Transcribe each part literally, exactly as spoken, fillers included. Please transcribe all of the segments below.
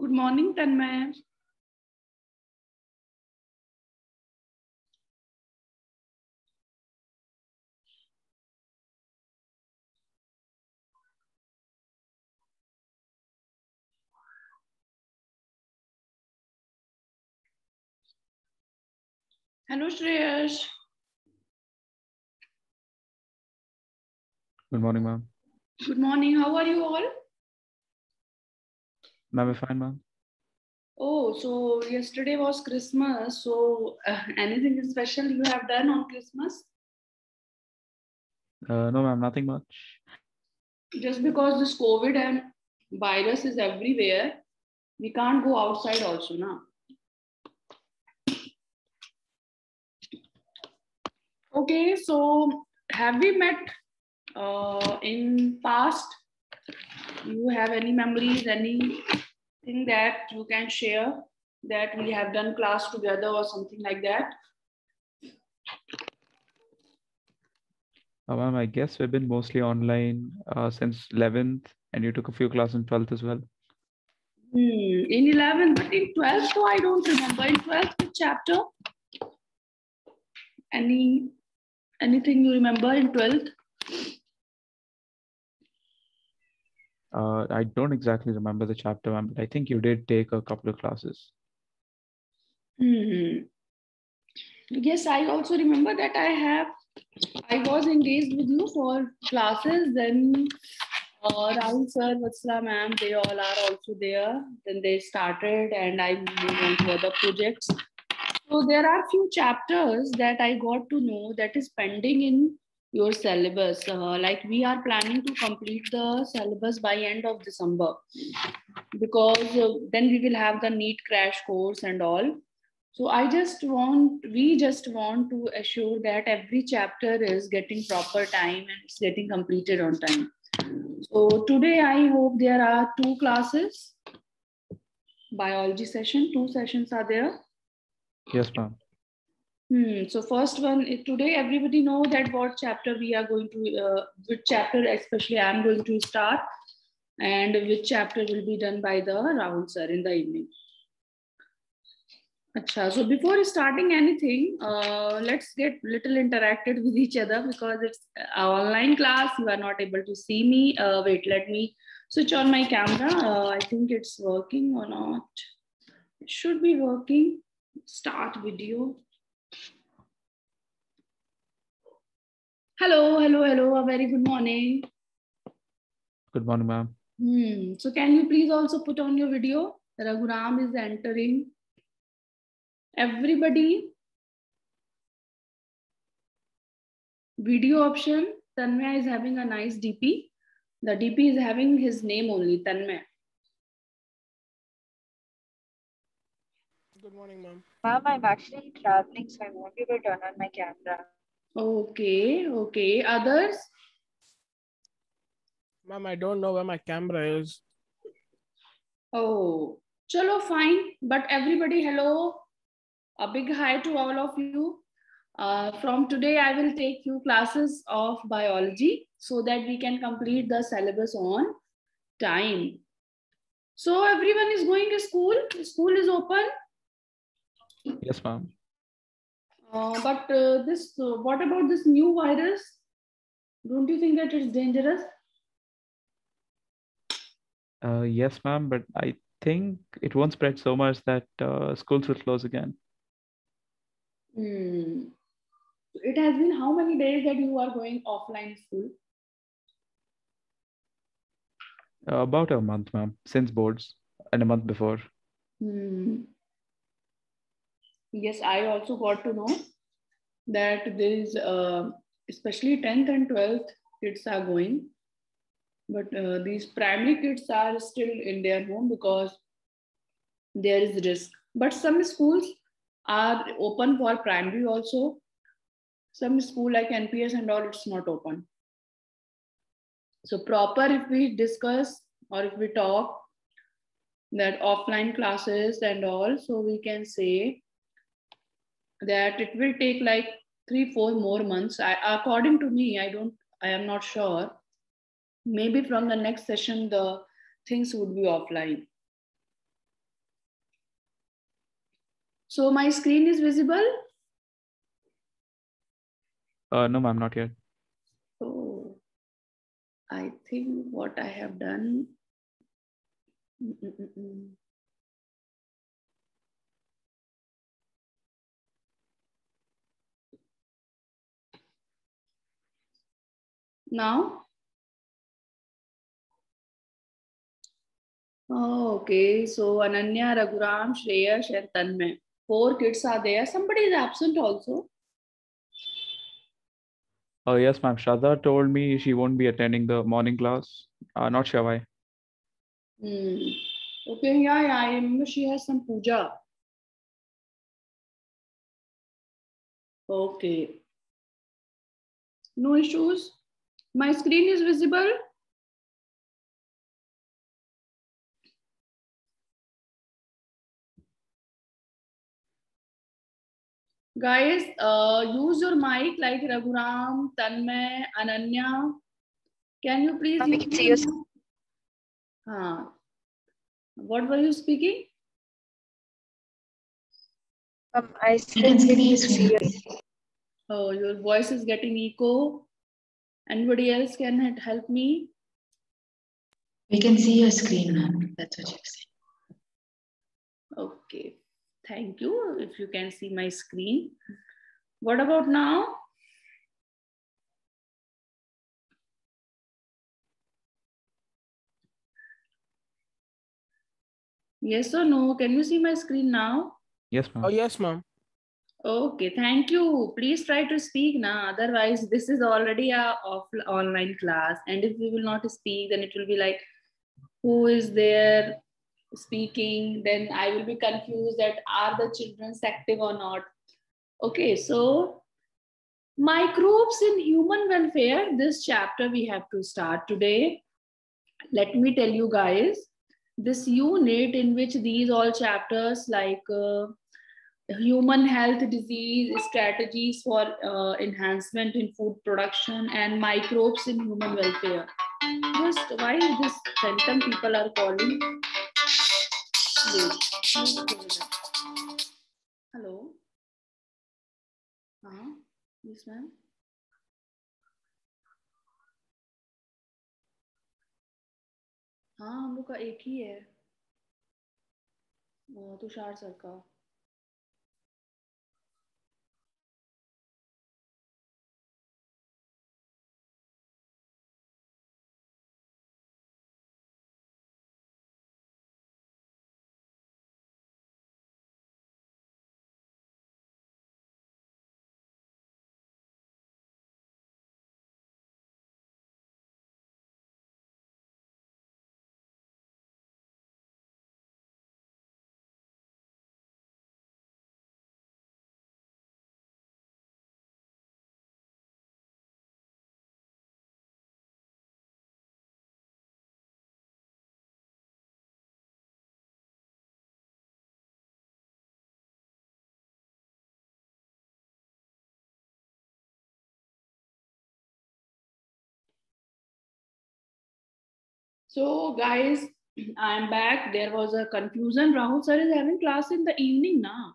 Good morning, Tanmay. Hello, Shreyash. Good morning, ma'am. Good morning. How are you all? Ma'am, I'm fine, ma'am. Oh, so yesterday was Christmas. So uh, anything special you have done on Christmas? Uh, no, ma'am, nothing much. Just because this COVID and virus is everywhere, we can't go outside also now. Okay, so have we met uh, in past? You have any memories, anything that you can share that we have done class together or something like that? Uh, ma'am, I guess we've been mostly online uh, since eleventh, and you took a few classes in twelfth as well. Hmm, in eleventh, but in twelfth, so I don't remember. In twelfth, which chapter? Any anything you remember in twelfth? Uh, I don't exactly remember the chapter, ma'am, but I think you did take a couple of classes. Hmm. Yes, I also remember that I have. I was engaged with you for classes. Then uh, Rahul sir, Vatsala ma'am, they all are also there. Then they started, and I moved on to other projects. So there are few chapters that I got to know that is pending in your syllabus. Uh, like we are planning to complete the syllabus by end of December, because uh, then we will have the NEET crash course and all. So I just want, we just want to assure that every chapter is getting proper time and it's getting completed on time. So today I hope there are two classes, biology session, two sessions are there. Yes, ma'am. Hmm. So first one today, everybody know that what chapter we are going to, uh, which chapter especially I am going to start, and which chapter will be done by the Rahul sir in the evening. Achha, so before starting anything, uh, let's get little interacted with each other because it's an online class. You are not able to see me. Uh, wait, let me switch on my camera. Uh, I think it's working or not. It should be working. Start video. Hello, hello, hello. A very good morning. Good morning, ma'am. Hmm. So can you please also put on your video? Raghuram is entering. Everybody, video option. Tanmay is having a nice D P. The D P is having his name only, Tanmay. Good morning, ma'am. Ma'am, I'm actually traveling, so I won't be able to turn on my camera. Okay, okay. Others? Ma'am, I don't know where my camera is. Oh, chalo, fine. But everybody, hello. A big hi to all of you. Uh, from today, I will take few classes of biology so that we can complete the syllabus on time. So everyone is going to school. School is open. Yes, ma'am. Uh, but uh, this, uh, what about this new virus? Don't you think that it's dangerous? Uh, yes, ma'am, but I think it won't spread so much that uh, schools will close again. Hmm. It has been how many days that you are going offline school? Uh, about a month, ma'am, since boards, and a month before. Hmm. Yes, I also got to know that there is, uh, especially tenth and twelfth kids are going, but uh, these primary kids are still in their home because there is risk. But some schools are open for primary also. Some school like N P S and all, it's not open. So proper, if we discuss or if we talk that offline classes and all, so we can say that it will take like three, four more months. I, according to me, I don't, I am not sure. Maybe from the next session, the things would be offline. So my screen is visible? Uh, no, ma'am, not yet. So I think what I have done. Mm-mm-mm. Now? Oh, okay. So Ananya, Raghuram, Shreyash, and Tanmay. Four kids are there. Somebody is absent also. Oh, yes, ma'am. Shraddha told me she won't be attending the morning class. Uh, not sure why. Hmm. Okay, yeah, yeah, I remember she has some puja. Okay. No issues. My screen is visible. Guys, uh, use your mic like Raghuram, Tanmay, Ananya. Can you please Ma'am, we use can see your your mic? Huh. What were you speaking? Um, I can see see your Oh, your voice is getting echo. Anybody else can he- help me? We can see your screen, ma'am. That's what you're saying. Okay. Thank you. If you can see my screen. What about now? Yes or no? Can you see my screen now? Yes, ma'am. Oh, yes, ma'am. Okay, thank you. Please try to speak now. Otherwise, this is already a off online class. And if we will not speak, then it will be like, who is there speaking? Then I will be confused that are the children active or not. Okay, so microbes in human welfare. This chapter we have to start today. Let me tell you guys, this unit in which these all chapters like uh, human health, disease strategies for uh, enhancement in food production, and microbes in human welfare. Just why this phantom people are calling? Wait. Hello. हाँ, yes ma'am. हाँ, हम लोग का एक ही है, वो Tushar sir का. So guys, I'm back. There was a confusion. Rahul sir is having class in the evening now.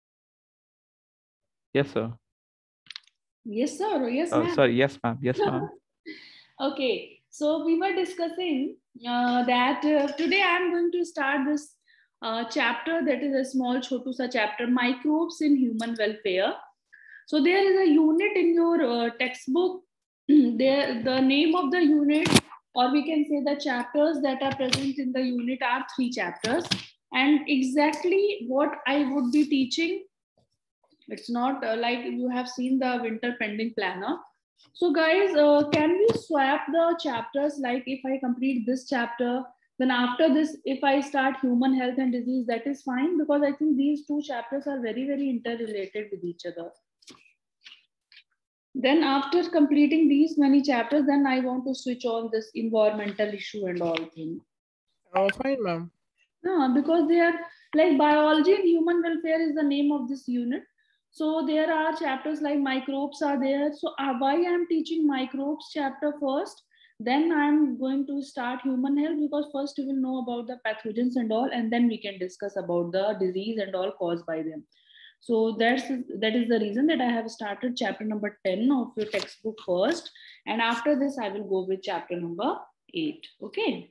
Yes, sir. Yes sir or yes Uh, ma'am? sorry. Yes, ma'am. Yes, ma'am. Okay, so we were discussing uh, that uh, today I'm going to start this uh, chapter that is a small chotu sa chapter, microbes in human welfare. So there is a unit in your uh, textbook. There, the name of the unit, or we can say the chapters that are present in the unit are three chapters. And exactly what I would be teaching, it's not uh, like you have seen the winter pending planner. So guys, uh, can we swap the chapters? Like if I complete this chapter, then after this, if I start human health and disease, that is fine, because I think these two chapters are very, very interrelated with each other. Then after completing these many chapters, then I want to switch on this environmental issue and all things. Oh, fine, ma'am. No, because they are like biology and human welfare is the name of this unit. So there are chapters like microbes are there. So uh, why I am teaching microbes chapter first? Then I'm going to start human health, because first you will know about the pathogens and all, and then we can discuss about the disease and all caused by them. So that's that is the reason that I have started chapter number ten of your textbook first, and after this I will go with chapter number eight. Okay.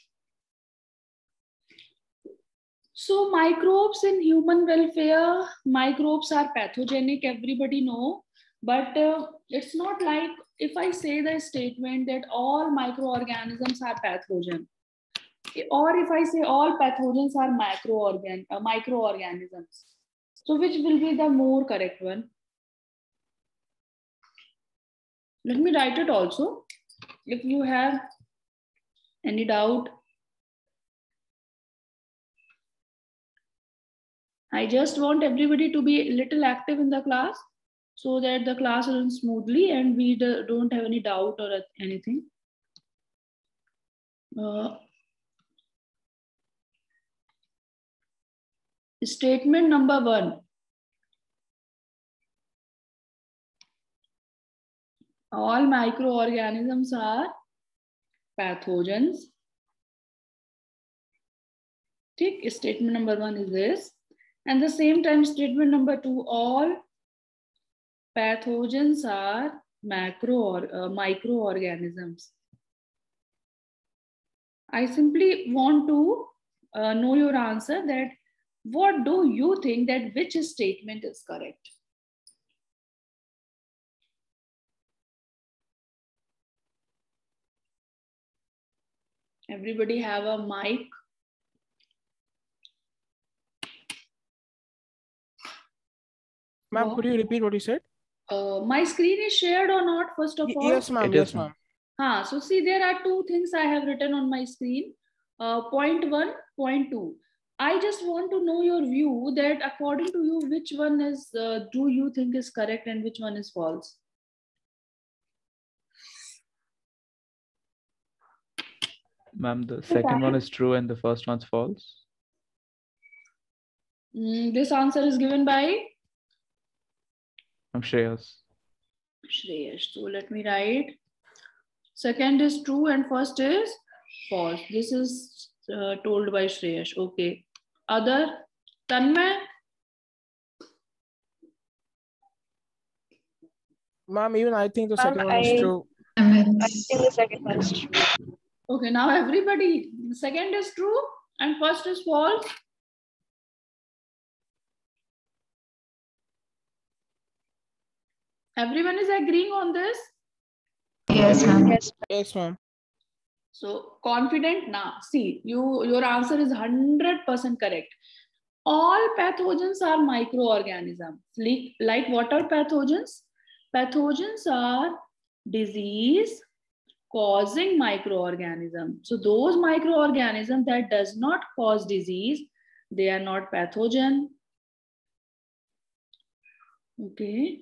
So microbes in human welfare, microbes are pathogenic, everybody know, but uh, it's not like if I say the statement that all microorganisms are pathogen, or if I say all pathogens are microorgan uh, microorganisms. So which will be the more correct one? Let me write it also. If you have any doubt, I just want everybody to be a little active in the class so that the class runs smoothly and we don't have any doubt or anything. Uh, statement number one. All microorganisms are pathogens. Take statement number one is this. And the same time, statement number two, all pathogens are macro or uh, microorganisms. I simply want to uh, know your answer, that what do you think that which statement is correct? Everybody have a mic. Ma'am, could you repeat what you said? Uh, my screen is shared or not, first of Y all? yes, ma'am. Yes, ma'am. Ah, so see, there are two things I have written on my screen. Uh, point one, point two. I just want to know your view that according to you, which one is, uh, do you think is correct and which one is false? Ma'am, the second one is true and the first one's false. Mm, this answer is given by? I'm Shreyas. Shreyas. So let me write. Second is true and first is false. This is uh, told by Shreyas. Okay. Other? Tanmay? Ma'am, even I think the second Ma'am, one is I- true. I think the second one is true. Okay, now everybody, second is true and first is false. Everyone is agreeing on this? Yes, ma'am. Yes, Yes, ma'am. So confident now. See, you your answer is one hundred percent correct. All pathogens are microorganisms. Like, like what are pathogens? Pathogens are disease causing microorganism. So those microorganisms that does not cause disease, they are not pathogen. Okay.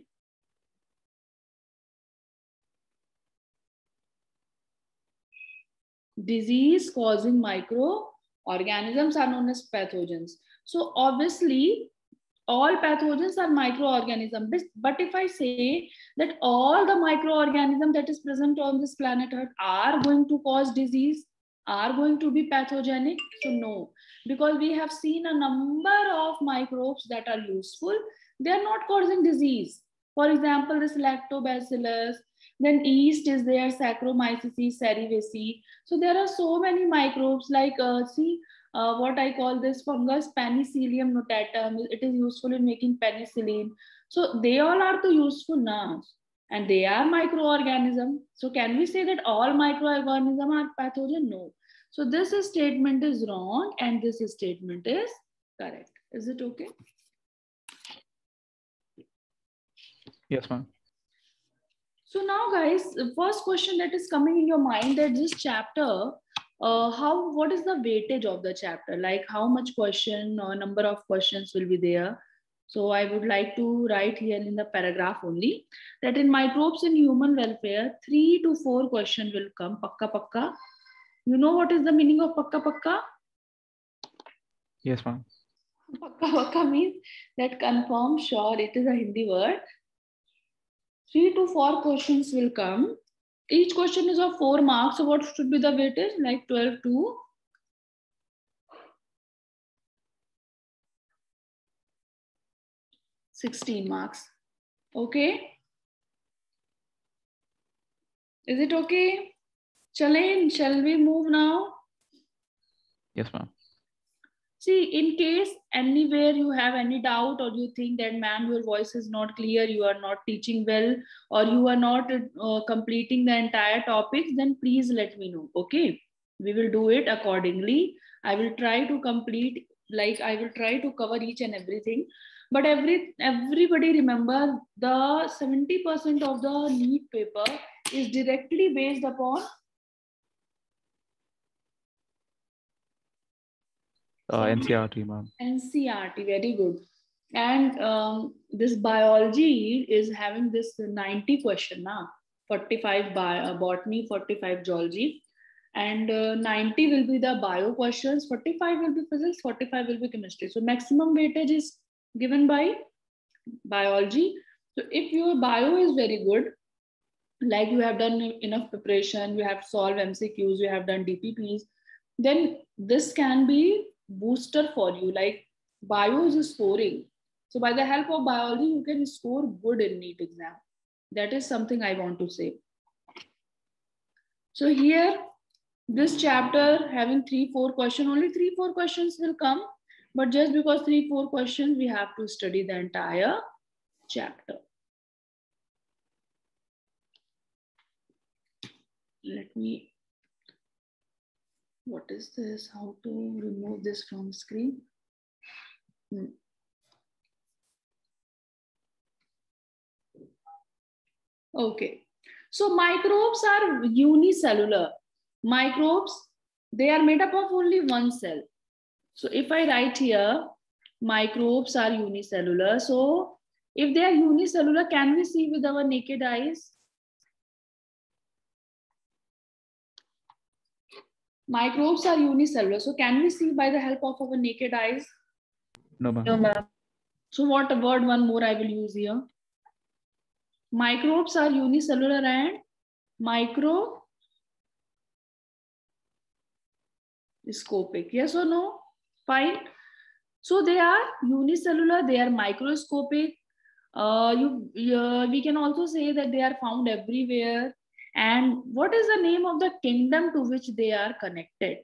Disease causing microorganisms are known as pathogens. So obviously all pathogens are microorganisms. But if I say that all the microorganisms that is present on this planet Earth are going to cause disease, are going to be pathogenic? So no, because we have seen a number of microbes that are useful. They are not causing disease. For example, this lactobacillus, then yeast is there, Saccharomyces cerevisiae. So there are so many microbes like, uh, see, uh, what I call this fungus, Penicillium notatum. It is useful in making penicillin. So they all are the useful now. And they are microorganisms. So can we say that all microorganisms are pathogen? No. So this statement is wrong and this statement is correct. Is it okay? Yes, ma'am. So now guys, the first question that is coming in your mind, that this chapter, uh, how, what is the weightage of the chapter? Like how much question or number of questions will be there? So I would like to write here in the paragraph only that in microbes in human welfare, three to four questions will come. Pakka pakka. You know what is the meaning of pakka pakka? Yes, ma'am. Pakka pakka means that confirm, sure. It is a Hindi word. Three to four questions will come. Each question is of four marks. So what should be the weightage? Like twelve to sixteen marks. Okay. Is it okay? Chalain, shall we move now? Yes, ma'am. See, in case anywhere you have any doubt or you think that, ma'am, your voice is not clear, you are not teaching well, or you are not uh, completing the entire topics, then please let me know. Okay. We will do it accordingly. I will try to complete, like I will try to cover each and everything. But every everybody remember, the seventy percent of the NEET paper is directly based upon Uh, N C R T, ma'am. N C R T, very good. And um, this biology is having this ninety question now, forty-five bi uh, botany, forty-five geology, and uh, ninety will be the bio questions, forty-five will be physics, forty-five will be chemistry. So maximum weightage is given by biology. So if your bio is very good, like you have done enough preparation, you have solved M C Qs, you have done D P Ps, then this can be booster for you. Like bio is scoring. So by the help of biology, you can score good in NEET exam. That is something I want to say. So here, this chapter having three, four questions, only three, four questions will come. But just because three, four questions, we have to study the entire chapter. Let me, what is this? How to remove this from screen? Hmm. Okay. So microbes are unicellular. Microbes, they are made up of only one cell. So if I write here, microbes are unicellular. So if they are unicellular, can we see with our naked eyes? Microbes are unicellular. So can we see by the help of our naked eyes? No, ma'am. No, ma'am. So what word one more I will use here? Microbes are unicellular and microscopic. Yes or no? Fine. So they are unicellular, they are microscopic. Uh, you, uh, we can also say that they are found everywhere. And what is the name of the kingdom to which they are connected?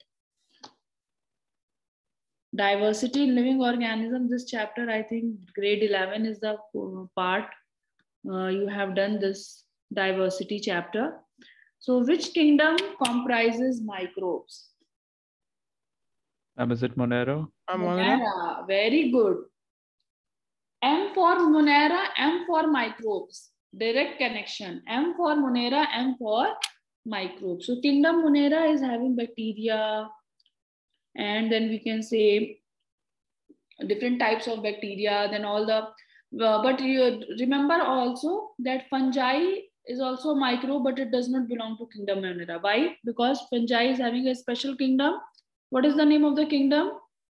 Diversity in living organism. This chapter, I think grade eleven is the part. Uh, you have done this diversity chapter. So which kingdom comprises microbes? Um, is it Monero? I'm Monera. Monera. Very good. M for Monera, M for microbes. Direct connection. M for Monera, M for microbes. So kingdom Monera is having bacteria, and then we can say different types of bacteria, then all the, uh, but you remember also that fungi is also a microbe, but it does not belong to kingdom Monera. Why? Because fungi is having a special kingdom. What is the name of the kingdom?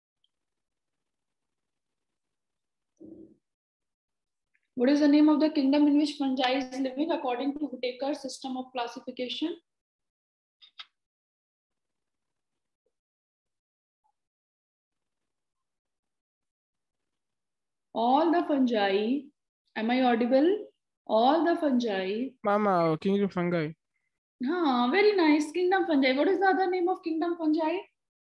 What is the name of the kingdom in which fungi is living according to Whitaker's system of classification? All the fungi, am I audible? All the fungi. Mama, kingdom fungi. Ah, very nice. Kingdom fungi. What is the other name of kingdom fungi?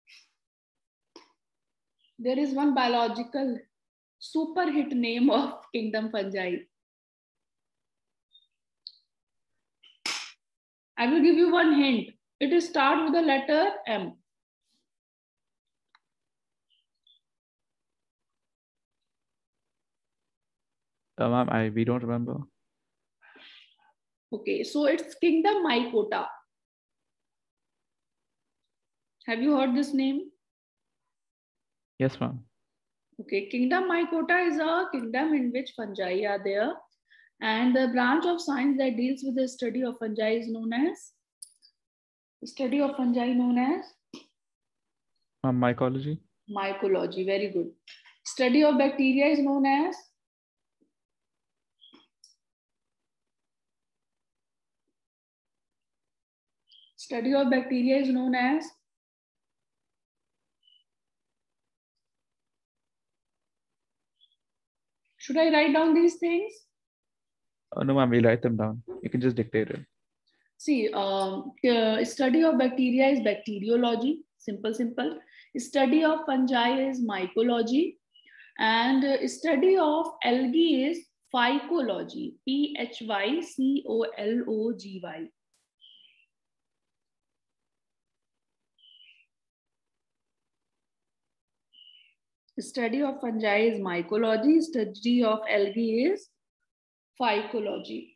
There is one biological super hit name of kingdom fungi. I will give you one hint. It is start with the letter M. Uh, ma'am, I we don't remember. Okay, so it's kingdom Mycota. Have you heard this name? Yes, ma'am. Okay, kingdom Mycota is a kingdom in which fungi are there. And the branch of science that deals with the study of fungi is known as? The study of fungi known as? Um, mycology. Mycology, very good. Study of bacteria is known as? Study of bacteria is known as? Should I write down these things? Oh, no, ma'am, we'll write them down. You can just dictate it. See, um, uh, study of bacteria is bacteriology. Simple, simple. Study of fungi is mycology. And uh, study of algae is phycology. P H Y C O L O G Y. Study of fungi is mycology. Study of algae is phycology.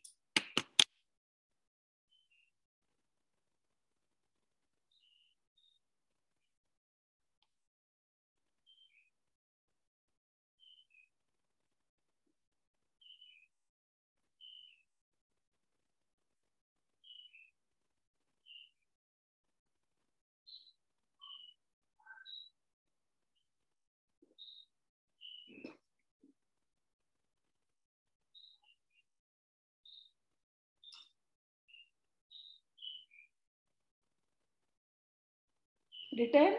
Written?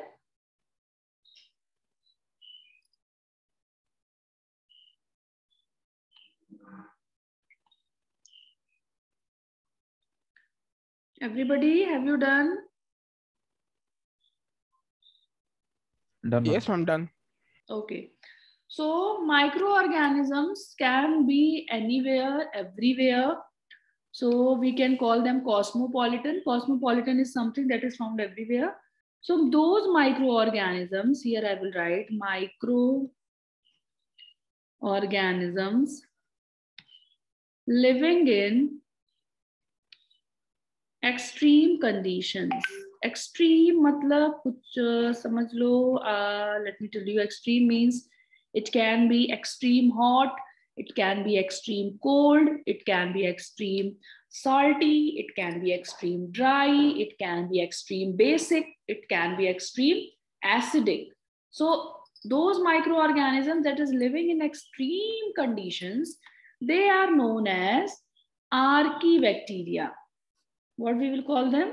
Everybody, have you done? Done, ma'am. Yes, I'm done. Okay. So microorganisms can be anywhere, everywhere. So we can call them cosmopolitan. Cosmopolitan is something that is found everywhere. So those microorganisms, here I will write microorganisms living in extreme conditions. Extreme मतलब कुछ uh, समझ लो. Uh, let me tell you, extreme means it can be extreme hot, it can be extreme cold, it can be extreme salty, it can be extreme dry, it can be extreme basic, it can be extreme acidic. So those microorganisms that is living in extreme conditions, they are known as archaebacteria. What we will call them?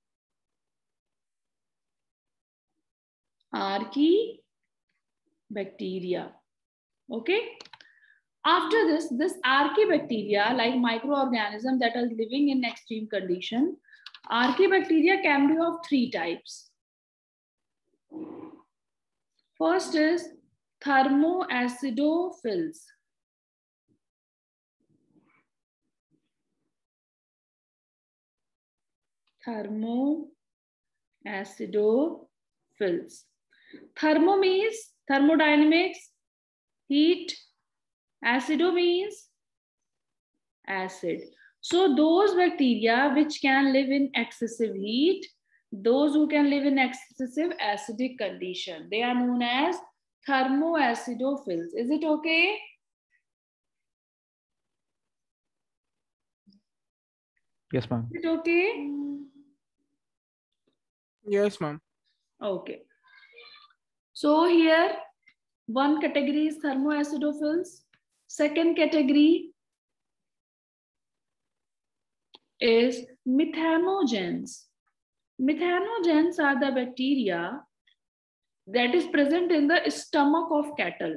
Archaebacteria. Okay. After this, this archaebacteria, like microorganisms that are living in extreme condition, archaebacteria can be of three types. First is thermoacidophils. Thermoacidophils. Thermo means thermodynamics, heat. Acido means acid. So those bacteria which can live in excessive heat, those who can live in excessive acidic condition, they are known as thermoacidophils. Is it okay? Yes, ma'am. Is it okay? Yes, ma'am. Okay. So here one category is thermoacidophils. Second category is methanogens. Methanogens are the bacteria that is present in the stomach of cattle,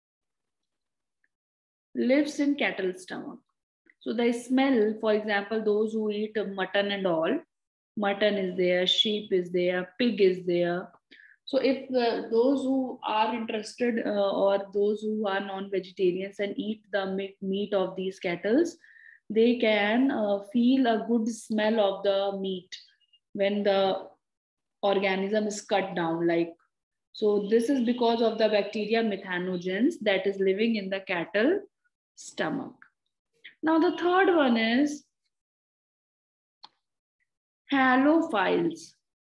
lives in cattle stomach. So they smell, for example, those who eat mutton and all, mutton is there, sheep is there, pig is there. So if uh, those who are interested uh, or those who are non-vegetarians and eat the meat of these cattle, they can uh, feel a good smell of the meat when the organism is cut down. Like, so this is because of the bacteria methanogens that is living in the cattle stomach. Now the third one is halophiles.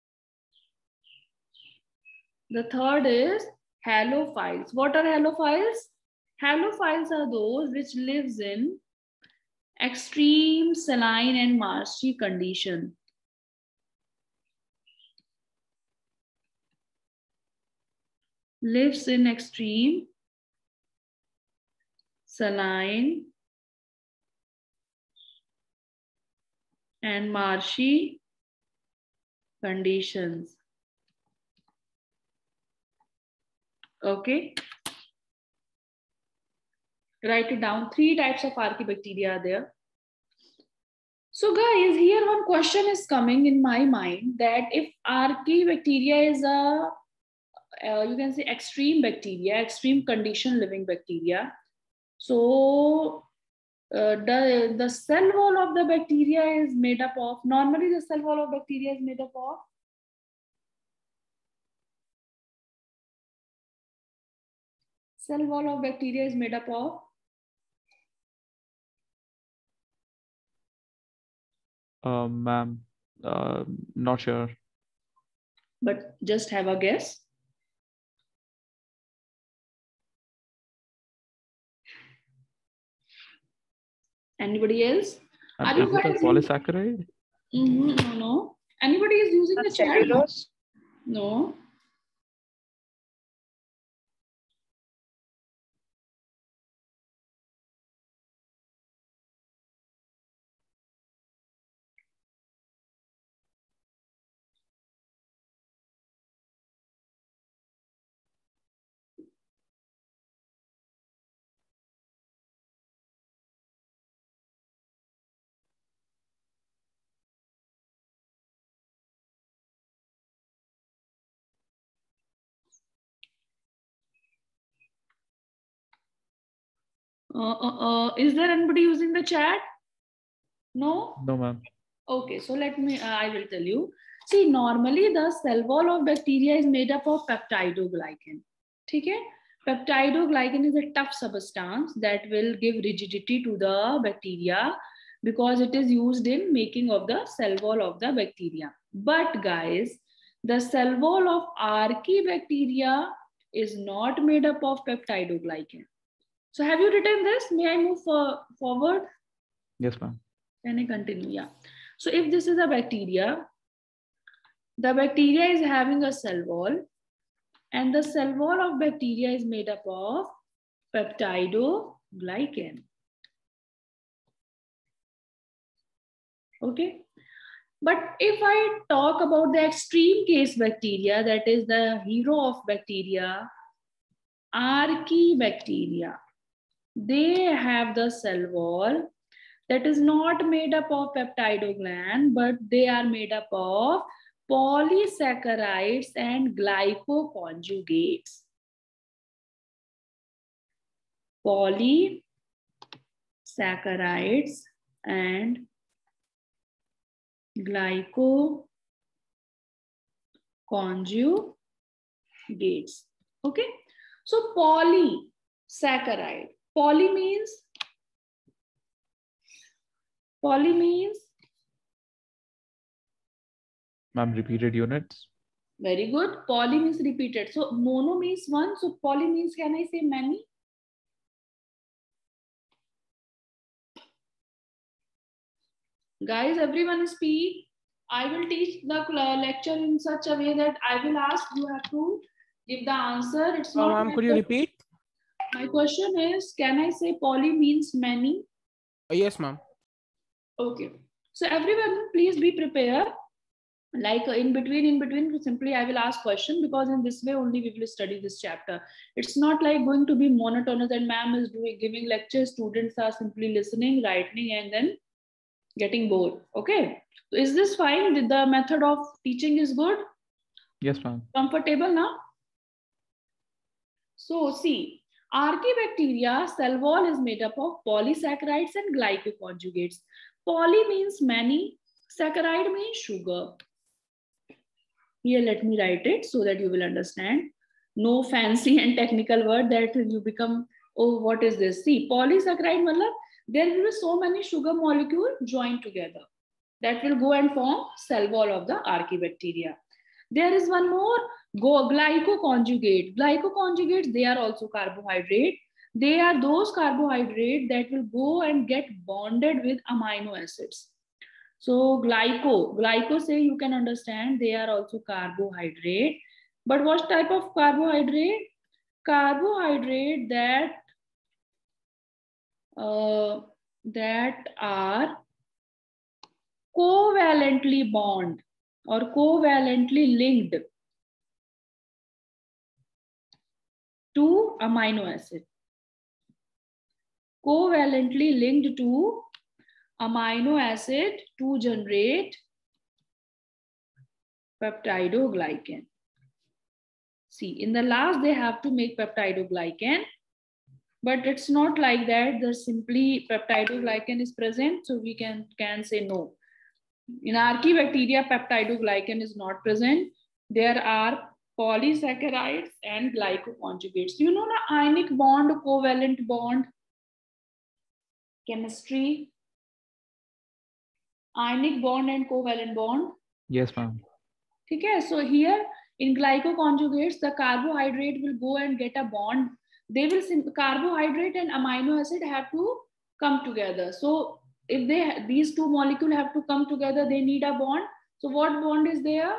The third is halophiles. What are halophiles? Halophiles are those which lives in extreme saline and marshy condition. Lives in extreme saline and marshy conditions. Okay. Write it down. Three types of archaebacteria are there. So guys, here one question is coming in my mind that if archaebacteria is a, uh, you can say extreme bacteria, extreme condition living bacteria. So uh, the, the cell wall of the bacteria is made up of, normally the cell wall of bacteria is made up of cell wall of bacteria is made up of Uh, ma'am, uh, not sure. but just have a guess. Anybody else? Um, Are you is it a guys polysaccharide? Mm-hmm. No, no. Anybody is using the chat? Cellulose. No. Uh, uh, uh, is there anybody using the chat? No? No, ma'am. Okay, so let me, uh, I will tell you. See, normally the cell wall of bacteria is made up of peptidoglycan. Okay? Peptidoglycan is a tough substance that will give rigidity to the bacteria because it is used in making of the cell wall of the bacteria. But guys, the cell wall of archaebacteria is not made up of peptidoglycan. So have you written this? May I move for, forward? Yes, ma'am. Can I continue? Yeah. So if this is a bacteria, the bacteria is having a cell wall, and the cell wall of bacteria is made up of peptidoglycan. Okay. But if I talk about the extreme case bacteria, that is the hero of bacteria, archaebacteria, they have the cell wall that is not made up of peptidoglycan, but they are made up of polysaccharides and glycoconjugates. Polysaccharides and glycoconjugates. Okay. So polysaccharide. Poly means Poly means? Ma'am, repeated units. Very good. Poly means repeated. So mono means one. So poly means, can I say many? Guys, everyone speak. I will teach the lecture in such a way that I will ask, you have to give the answer. It's Oh, not. ma'am, could you repeat? My question is, can I say poly means many? Uh, yes, ma'am. Okay. So everyone, please be prepared. Like in between, in between, simply I will ask question, because in this way only we will study this chapter. It's not like going to be monotonous and ma'am is doing giving lectures, students are simply listening, writing, and then getting bored. Okay. So is this fine? Did the method of teaching is good? Yes, ma'am. Comfortable now? So see, archaebacteria cell wall is made up of polysaccharides and glycoconjugates. Poly means many, saccharide means sugar. Here, let me write it so that you will understand. No fancy and technical word that you become, oh, what is this? See, polysaccharide, malab, there will be so many sugar molecules joined together that will go and form cell wall of the archaebacteria. There is one more, go glycoconjugate. Glycoconjugates, they are also carbohydrate. They are those carbohydrates that will go and get bonded with amino acids. So glyco, glyco say you can understand they are also carbohydrate. But what type of carbohydrate? Carbohydrate that uh, that are covalently bond. or covalently linked to amino acid. Covalently linked to amino acid to generate peptidoglycan. See, in the last, they have to make peptidoglycan, but it's not like that. There's simply peptidoglycan is present, so we can, can say no. In Archaebacteria, peptidoglycan is not present. There are polysaccharides and glycoconjugates. You know the ionic bond, covalent bond, chemistry, ionic bond and covalent bond. Yes, ma'am. Okay, so here in glycoconjugates, the carbohydrate will go and get a bond. They will, carbohydrate and amino acid have to come together. So if they, these two molecules have to come together, they need a bond. So what bond is there?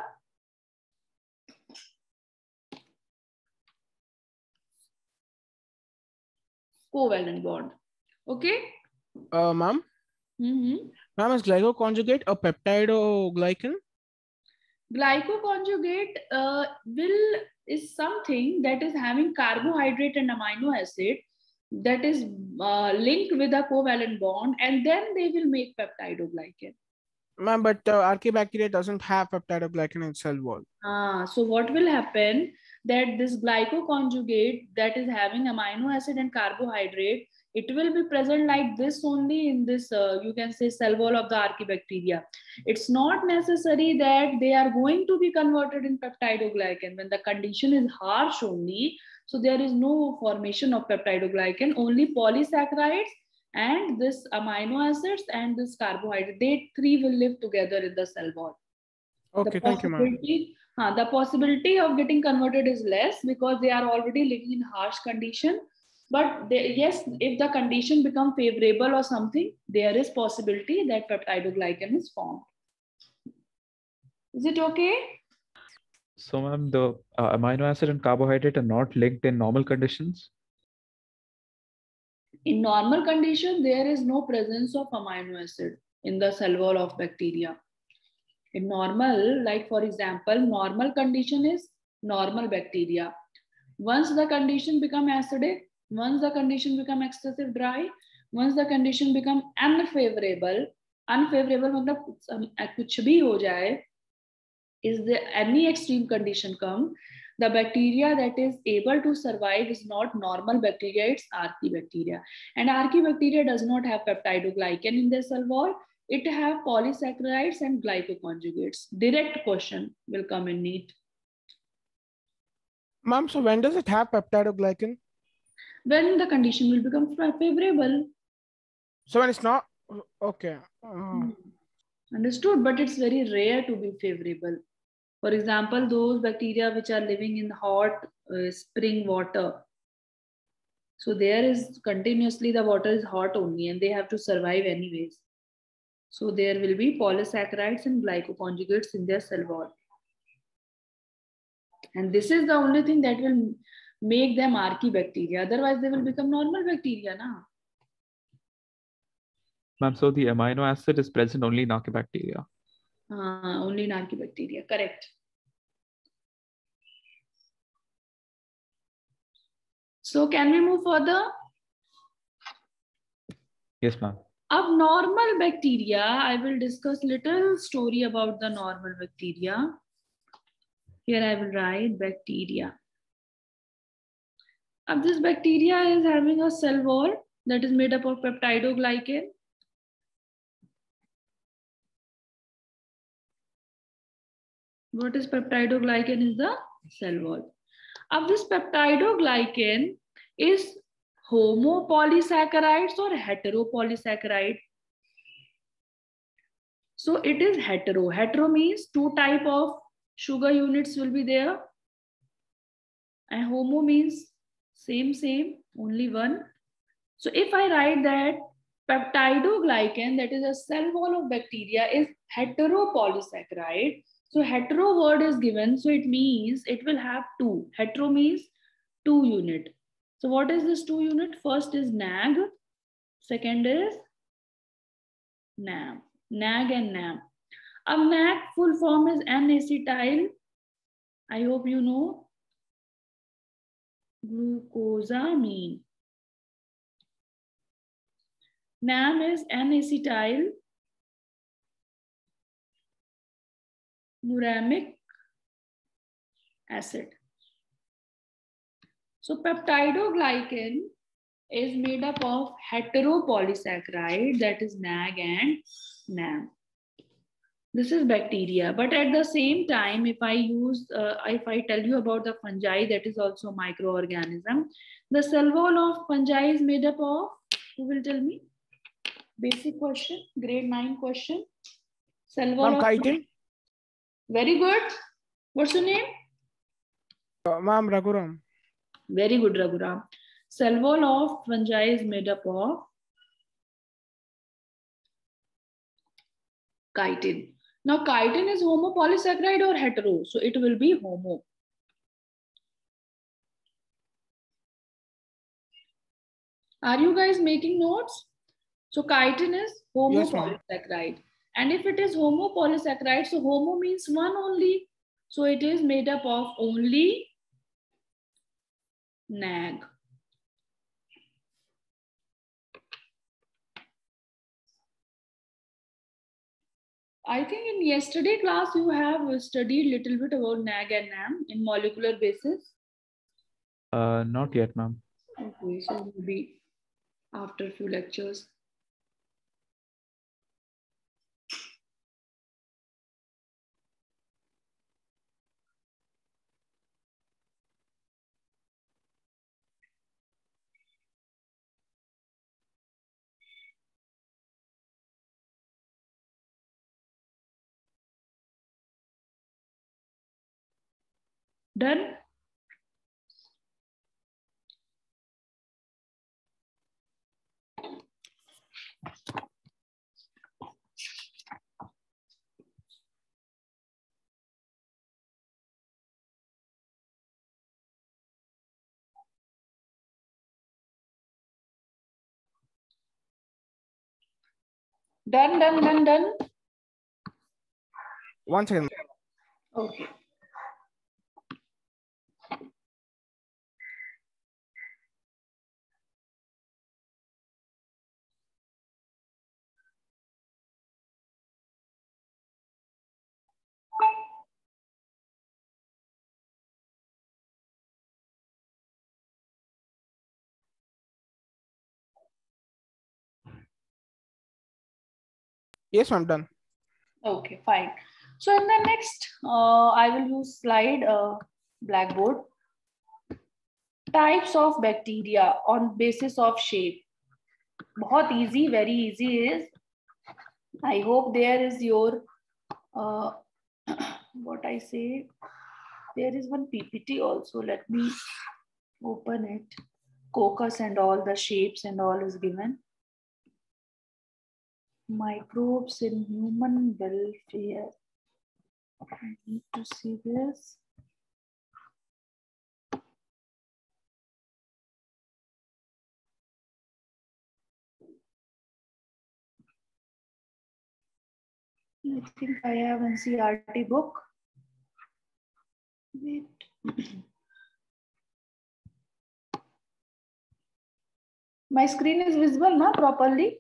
Covalent bond. Okay. Uh, ma'am. Mm-hmm. Ma'am, is glycoconjugate a peptidoglycan? Glycoconjugate uh, will is something that is having carbohydrate and amino acid that is uh, linked with a covalent bond, and then they will make peptidoglycan. Ma'am, but uh, Archaebacteria doesn't have peptidoglycan in cell wall. Ah, so what will happen that this glycoconjugate that is having amino acid and carbohydrate, it will be present like this only in this, uh, you can say, cell wall of the Archaebacteria. It's not necessary that they are going to be converted in peptidoglycan when the condition is harsh only. So there is no formation of peptidoglycan, only polysaccharides and this amino acids and this carbohydrate. They three will live together in the cell wall. Okay, The thank you, ma'am. Uh, the possibility of getting converted is less because they are already living in harsh condition. But they, yes, if the condition become favorable or something, there is possibility that peptidoglycan is formed. Is it okay? So, ma'am, the uh, amino acid and carbohydrate are not linked in normal conditions? In normal condition, there is no presence of amino acid in the cell wall of bacteria. In normal, like for example, normal condition is normal bacteria. Once the condition become acidic, once the condition become excessive dry, once the condition become unfavorable, unfavorable मतलब कुछ भी हो जाए, is there any extreme condition come, the bacteria that is able to survive is not normal bacteria, it's Archaebacteria. And Archaebacteria does not have peptidoglycan in their cell wall. It have polysaccharides and glycoconjugates. Direct question will come in NEET. Ma'am, so when does it have peptidoglycan? When the condition will become favorable. So when it's not, okay. Uh, Hmm. Understood, but it's very rare to be favorable. For example, those bacteria which are living in hot uh, spring water. So there is continuously the water is hot only and they have to survive anyways. So there will be polysaccharides and glycoconjugates in their cell wall. And this is the only thing that will make them Archaebacteria. Otherwise, they will become normal bacteria. Na? Ma'am, so the amino acid is present only in Archaebacteria? Uh, only in Archaebacteria, correct. So can we move further? Yes, ma'am. Of normal bacteria, I will discuss little story about the normal bacteria. Here I will write bacteria. Of this bacteria is having a cell wall that is made up of peptidoglycan. What is peptidoglycan is the cell wall. Of this peptidoglycan is homopolysaccharides or heteropolysaccharide. So it is hetero. Hetero means two type of sugar units will be there. And homo means same, same, only one. So if I write that peptidoglycan, that is a cell wall of bacteria, is heteropolysaccharide. So hetero word is given. So it means it will have two. Hetero means two unit. So what is this two unit? First is nag. Second is nam. Nag and nam. अब N A C full form is N-acetyl. I hope you know. Glucosamine. N A M is N-acetyl muramic acid. So peptidoglycan is made up of heteropolysaccharide, that is N A G and N A M. This is bacteria, but at the same time, if I use, uh, if I tell you about the fungi, that is also microorganism. The cell wall of fungi is made up of, who will tell me? Basic question, grade nine question. Cell wall Ma'am, of chitin. Very good. What's your name? Uh, Ma'am, Raghuram. Very good, Raghuram. Cell wall of fungi is made up of chitin. Now, chitin is homopolysaccharide or hetero, so it will be homo. Are you guys making notes? So, chitin is homopolysaccharide. Yes, and if it is homopolysaccharide, so homo means one only. So, it is made up of only N A G. I think in yesterday class you have studied little bit about N A G and N A M in molecular basis. Uh, not yet, ma'am. Okay, so maybe after a few lectures. Done? Done, done, done, done. One second. Okay. Yes, I'm done. Okay, fine. So in the next, uh, I will use slide uh, Blackboard. Types of bacteria on basis of shape. बहुत easy, very easy is. I hope there is your, uh, what I say, there is one P P T also. Let me open it. Coccus and all the shapes and all is given. Microbes in human welfare. I need to see this. I think I have N C E R T book. Wait. My screen is visible now properly.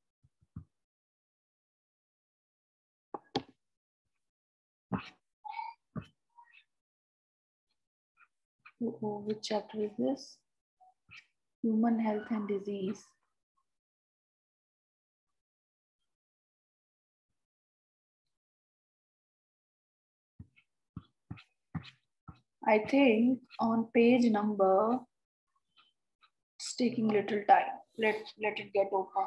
Oh, which chapter is this? Human health and disease. I think on page number, it's taking little time. Let, let it get open.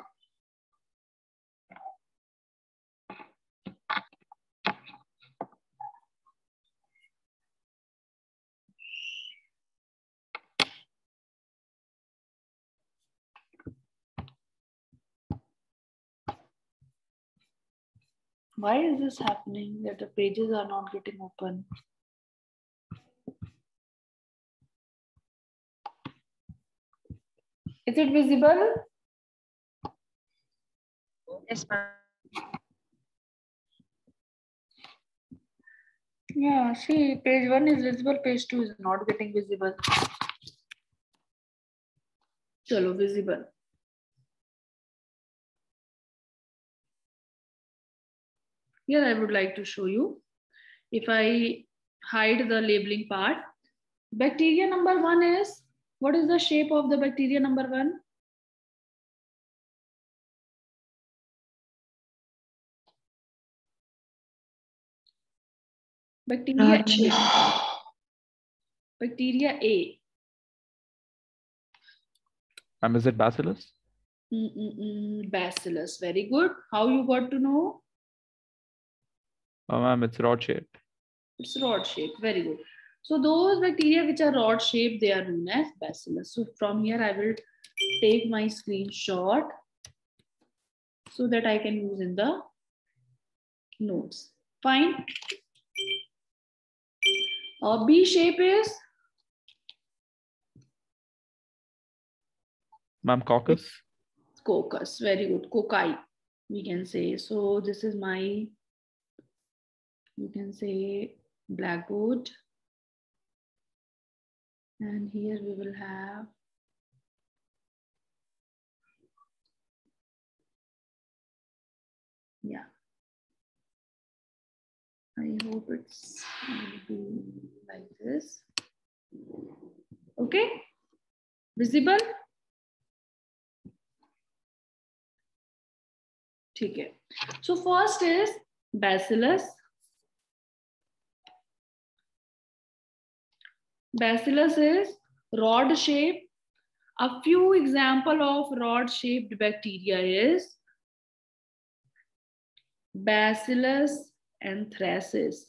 Why is this happening that the pages are not getting open? Is it visible? Yes, ma'am. Yeah, see, page one is visible, page two is not getting visible. Chalo, visible. Here I would like to show you. If I hide the labeling part, bacteria number one is, what is the shape of the bacteria number one? Bacteria A. Bacteria A. Um, is it Bacillus? Mm-mm-mm, Bacillus. Very good. How you got to know? Oh, ma'am, it's rod shaped. It's rod shaped. Very good. So those bacteria which are rod shaped, they are known as Bacillus. So from here, I will take my screenshot so that I can use in the notes. Fine. Uh, B shape is? Ma'am, coccus? Coccus. Very good. Cocci, we can say. So this is my, you can say, blackboard. And here we will have yeah. I hope it's will be like this. Okay, visible? Okay. So first is Bacillus. Bacillus is rod shape. A few example of rod shaped bacteria is Bacillus anthracis.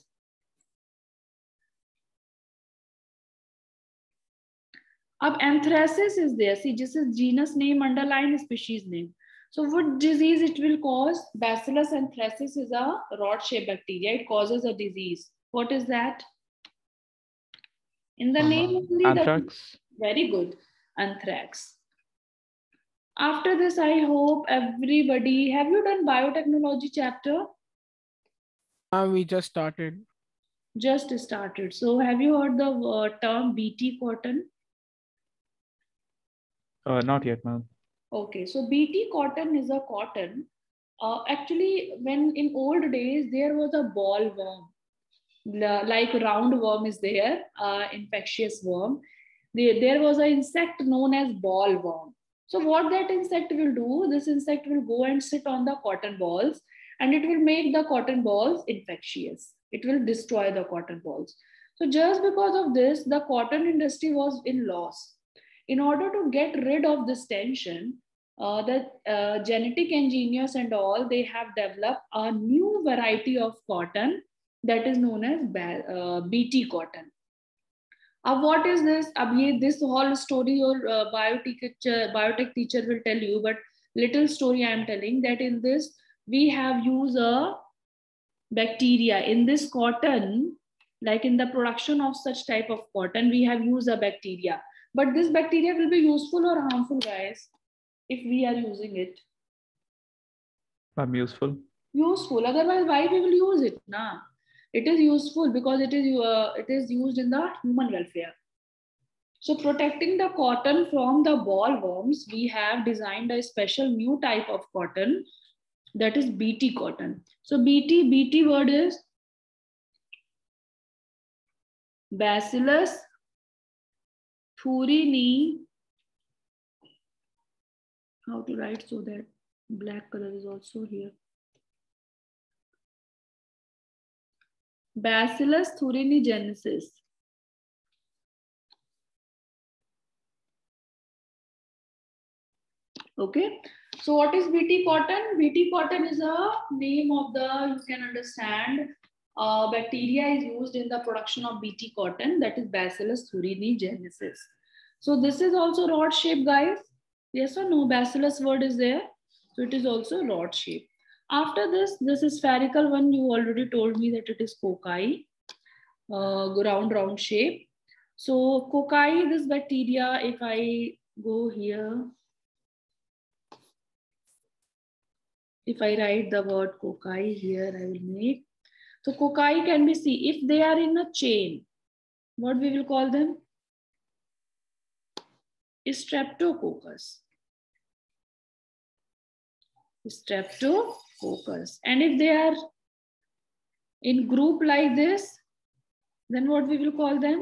Ab anthracis is there. See, this is genus name, underline species name. So what disease it will cause? Bacillus anthracis is a rod-shaped bacteria. It causes a disease. What is that? In the Um, name only. Anthrax. The, very good. Anthrax. After this, I hope everybody, have you done biotechnology chapter? Uh, we just started. Just started. So have you heard the uh, term B T cotton? Uh, not yet, ma'am. Okay, so B T cotton is a cotton. Uh, actually, when in old days, there was a ball worm, like round worm is there, uh, infectious worm. There, there was an insect known as ball worm. So what that insect will do, this insect will go and sit on the cotton balls and it will make the cotton balls infectious. It will destroy the cotton balls. So just because of this, the cotton industry was in loss. In order to get rid of this tension, uh, the uh, genetic engineers and all, they have developed a new variety of cotton that is known as uh, B T cotton. Now, what is this? Abhi, this whole story your uh, biotech, teacher, biotech teacher will tell you, but little story I am telling that in this, we have used a bacteria. In this cotton, like in the production of such type of cotton, we have used a bacteria. But this bacteria will be useful or harmful, guys, if we are using it? I'm useful. Useful. Otherwise, why we will use it? Nah. It is useful because it is uh, it is used in the human welfare. So protecting the cotton from the bollworms, we have designed a special new type of cotton that is B T cotton. So B T, B T word is Bacillus thurinii. How to write so that black color is also here. Bacillus thuringiensis. Okay, so what is B T cotton? B T cotton is a name of the, you can understand, uh, bacteria is used in the production of B T cotton, that is Bacillus thuringiensis. So this is also rod shape, guys. Yes or no? Bacillus word is there. So it is also rod shape. After this, this is spherical one. You already told me that it is cocci, uh, round, round shape. So cocci, this bacteria, if I go here, if I write the word cocci here, I will make. So cocci can be C. If they are in a chain, what we will call them? Streptococcus. Streptococcus. And if they are in group like this, then what we will call them?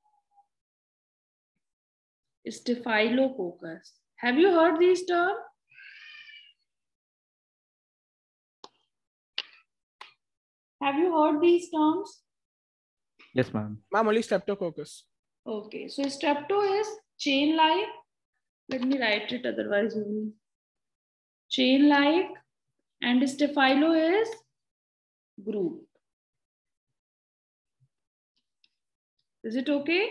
Staphylococcus. Have you heard these terms? Have you heard these terms? Yes, ma'am. Ma'am, only Streptococcus. Okay, so strepto is chain-like. Let me write it, otherwise you will. Chain-like, and staphylo is group. Is it okay?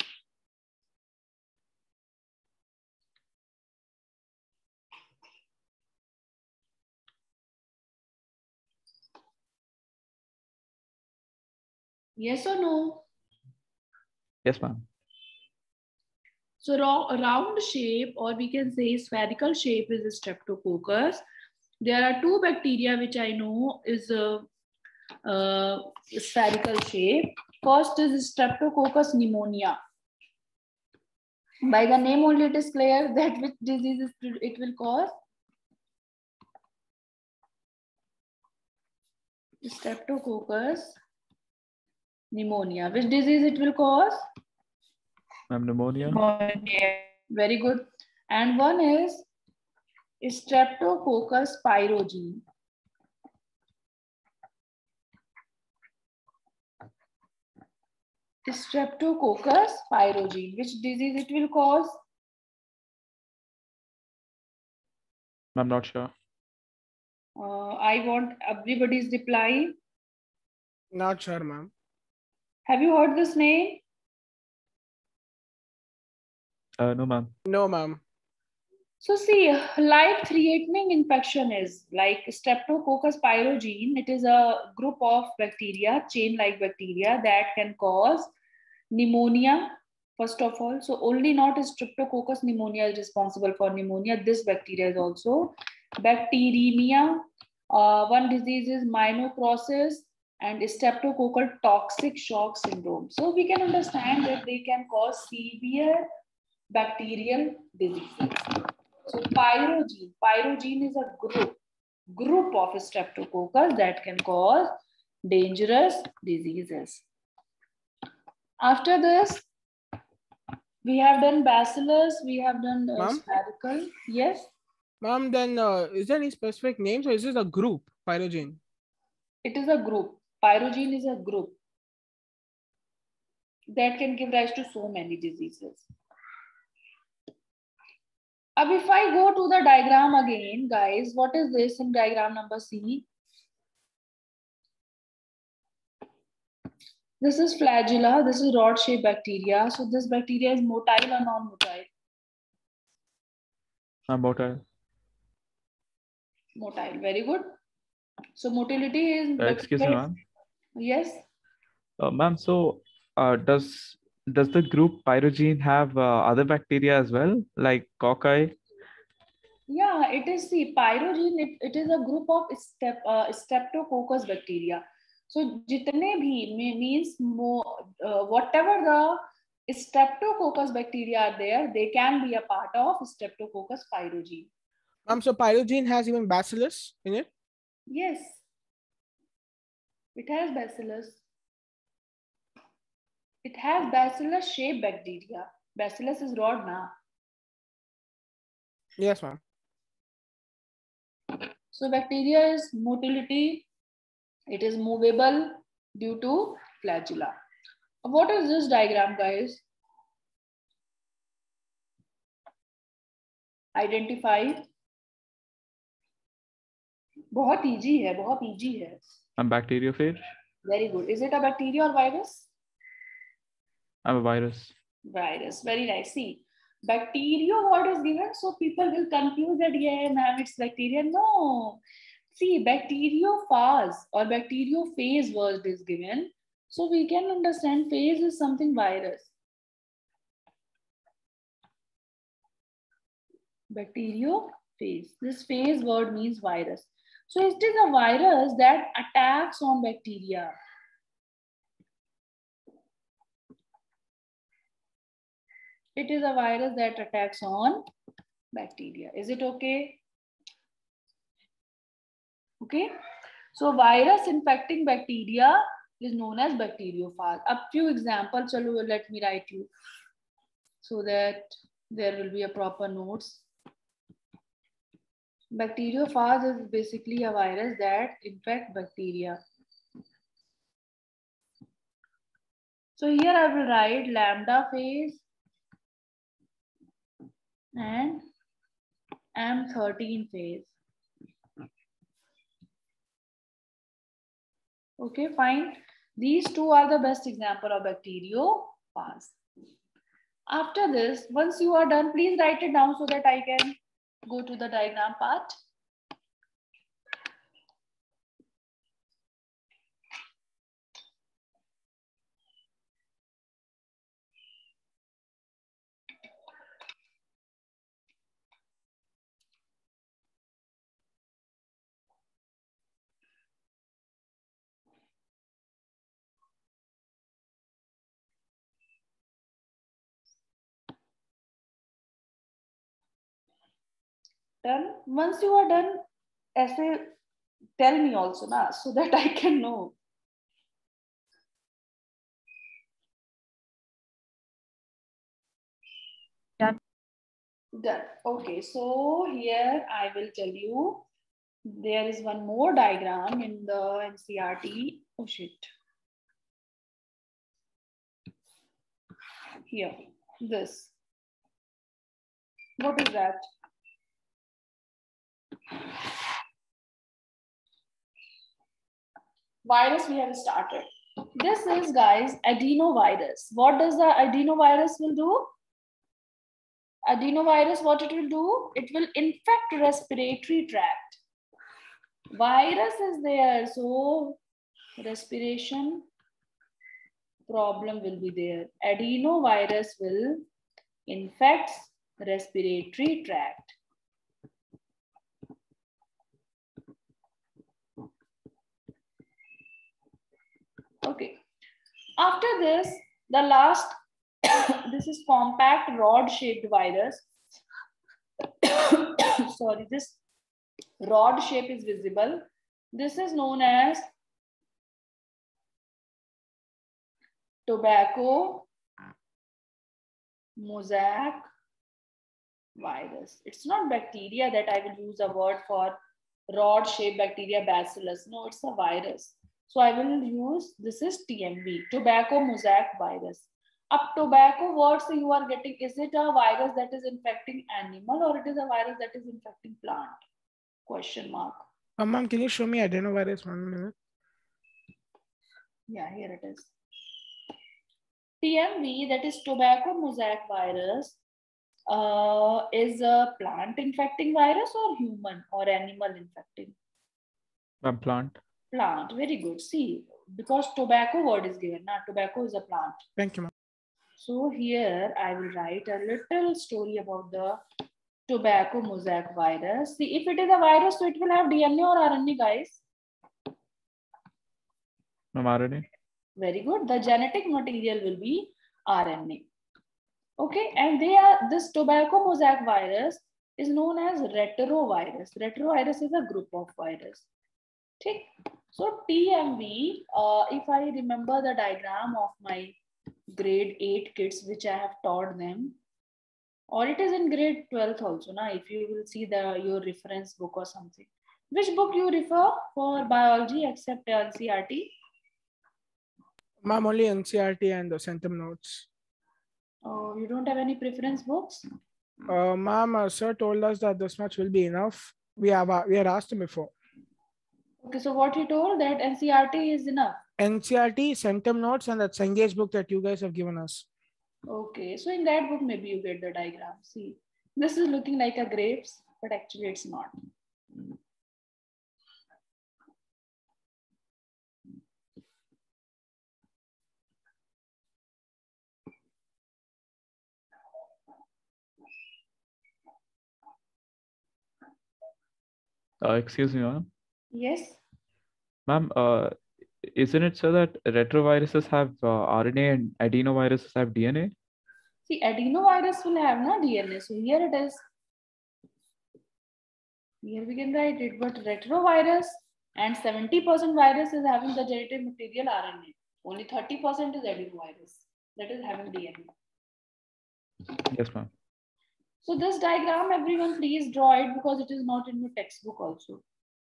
Yes or no? Yes, ma'am. So round shape, or we can say spherical shape, is Streptococcus. There are two bacteria which I know is a, a spherical shape. First is Streptococcus pneumonia. By the name only it is clear that which disease it will cause. Streptococcus pneumonia. Which disease it will cause? Ma'am, pneumonia. Pneumonia. Very good. And one is Streptococcus pyrogene. Streptococcus pyrogene. Which disease it will cause? I'm not sure. Uh, I want everybody's reply. Not sure, ma'am. Have you heard this name? Uh, no, ma'am. No, ma'am. So see, life-threatening infection is like Streptococcus pyrogene. It is a group of bacteria, chain-like bacteria that can cause pneumonia, first of all. So only not Streptococcus pneumonia is responsible for pneumonia. This bacteria is also bacteremia. Uh, one disease is monocrosis and streptococcal toxic shock syndrome. So we can understand that they can cause severe bacterial diseases. So pyrogene, pyrogene is a group, group of streptococcus that can cause dangerous diseases. After this, we have done bacillus, we have done uh, spherical. Yes? Ma'am, then uh, is there any specific names or is this a group, pyrogene? It is a group. Pyrogene is a group that can give rise to so many diseases. Now, if I go to the diagram again, guys, what is this in diagram number C? This is flagella. This is rod-shaped bacteria. So this bacteria is motile or non-motile? I'm motile. Motile. Very good. So motility is. Uh, excuse me, ma'am. Yes. Uh, ma'am, so uh, does does the group pyrogene have uh, other bacteria as well, like cocci? Yeah, it is the pyrogene. It, it is a group of step, uh, streptococcus bacteria. So jitne bhi means more, uh, whatever the streptococcus bacteria are there, they can be a part of streptococcus pyrogene. Um, so pyrogene has even bacillus in it? Yes. It has bacillus. It has bacillus shaped bacteria. Bacillus is rod na. Yes, ma'am. So bacteria is motility. It is movable due to flagella. What is this diagram, guys? Identify. बहुत easy है, बहुत easy है. I'm bacteriophage. Very good. Is it a bacteria or virus? I'm a virus. Virus. Very nice. See, bacteria what is given, so people will confuse that, yeah, ma'am, it's bacteria. No. See, bacteriophage or bacteriophage word is given. So we can understand phage is something virus. Bacteriophage. This phage word means virus. So it is a virus that attacks on bacteria. It is a virus that attacks on bacteria. Is it okay? Okay. So virus infecting bacteria is known as bacteriophage. A few examples, chalo, let me write you so that there will be a proper notes. Bacteriophage is basically a virus that infects bacteria. So here I will write lambda phase and M thirteen phase. Okay, fine. These two are the best example of bacteriophage. After this, once you are done, please write it down so that I can go to the diagram part. Done. Once you are done, essay, tell me also, na, so that I can know. Done. Done. Okay, so here I will tell you, there is one more diagram in the N C E R T. Oh shit. Here, this. What is that? Virus we have started. This is, guys, adenovirus. What does the adenovirus will do? Adenovirus, what it will do? It will infect respiratory tract. Virus is there, so respiration problem will be there. Adenovirus will infect respiratory tract. Okay. After this, the last, this is compact rod-shaped virus. Sorry, this rod shape is visible. This is known as tobacco mosaic virus. It's not bacteria that I will use a word for rod-shaped bacteria, bacillus. No, it's a virus. So I will use, this is T M V, tobacco mosaic virus. Up tobacco, what so you are getting, is it a virus that is infecting animal or it is a virus that is infecting plant? Question mark. Uh, Ma'am, can you show me adenovirus one minute? Yeah, here it is. T M V, that is tobacco mosaic virus, uh, is a plant infecting virus or human or animal infecting? A plant. Plant, very good. See, because tobacco word is given, now tobacco is a plant. Thank you, ma'am. So here I will write a little story about the tobacco mosaic virus. See, if it is a virus, so it will have D N A or R N A, guys? No, R N A. Very good. The genetic material will be R N A. Okay, and they are, this tobacco mosaic virus is known as retrovirus. Retrovirus is a group of virus. Okay. So T M V, uh, if I remember the diagram of my grade eight kids, which I have taught them, or it is in grade twelve also, na, if you will see the your reference book or something. Which book you refer for biology except N C E R T? Ma'am, only N C E R T and the Centum notes. Oh, you don't have any preference books? Uh, Ma'am, uh, sir told us that this much will be enough. We have uh, we had asked him before. Okay, so what he told that N C E R T is enough. N C E R T, Centum notes, and that Engage book that you guys have given us. Okay, so in that book, maybe you get the diagram. See, this is looking like a grapes, but actually it's not. Uh, excuse me, ma'am. Yes. Ma'am, uh, isn't it so that retroviruses have uh, R N A and adenoviruses have D N A? See, adenovirus will have no D N A. So here it is. Here we can write it, but retrovirus and seventy percent virus is having the genetic material R N A. Only thirty percent is adenovirus that is having D N A. Yes, ma'am. So this diagram, everyone please draw it because it is not in your textbook also.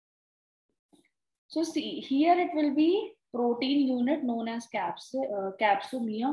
So see, here it will be protein unit known as caps uh, capsomere.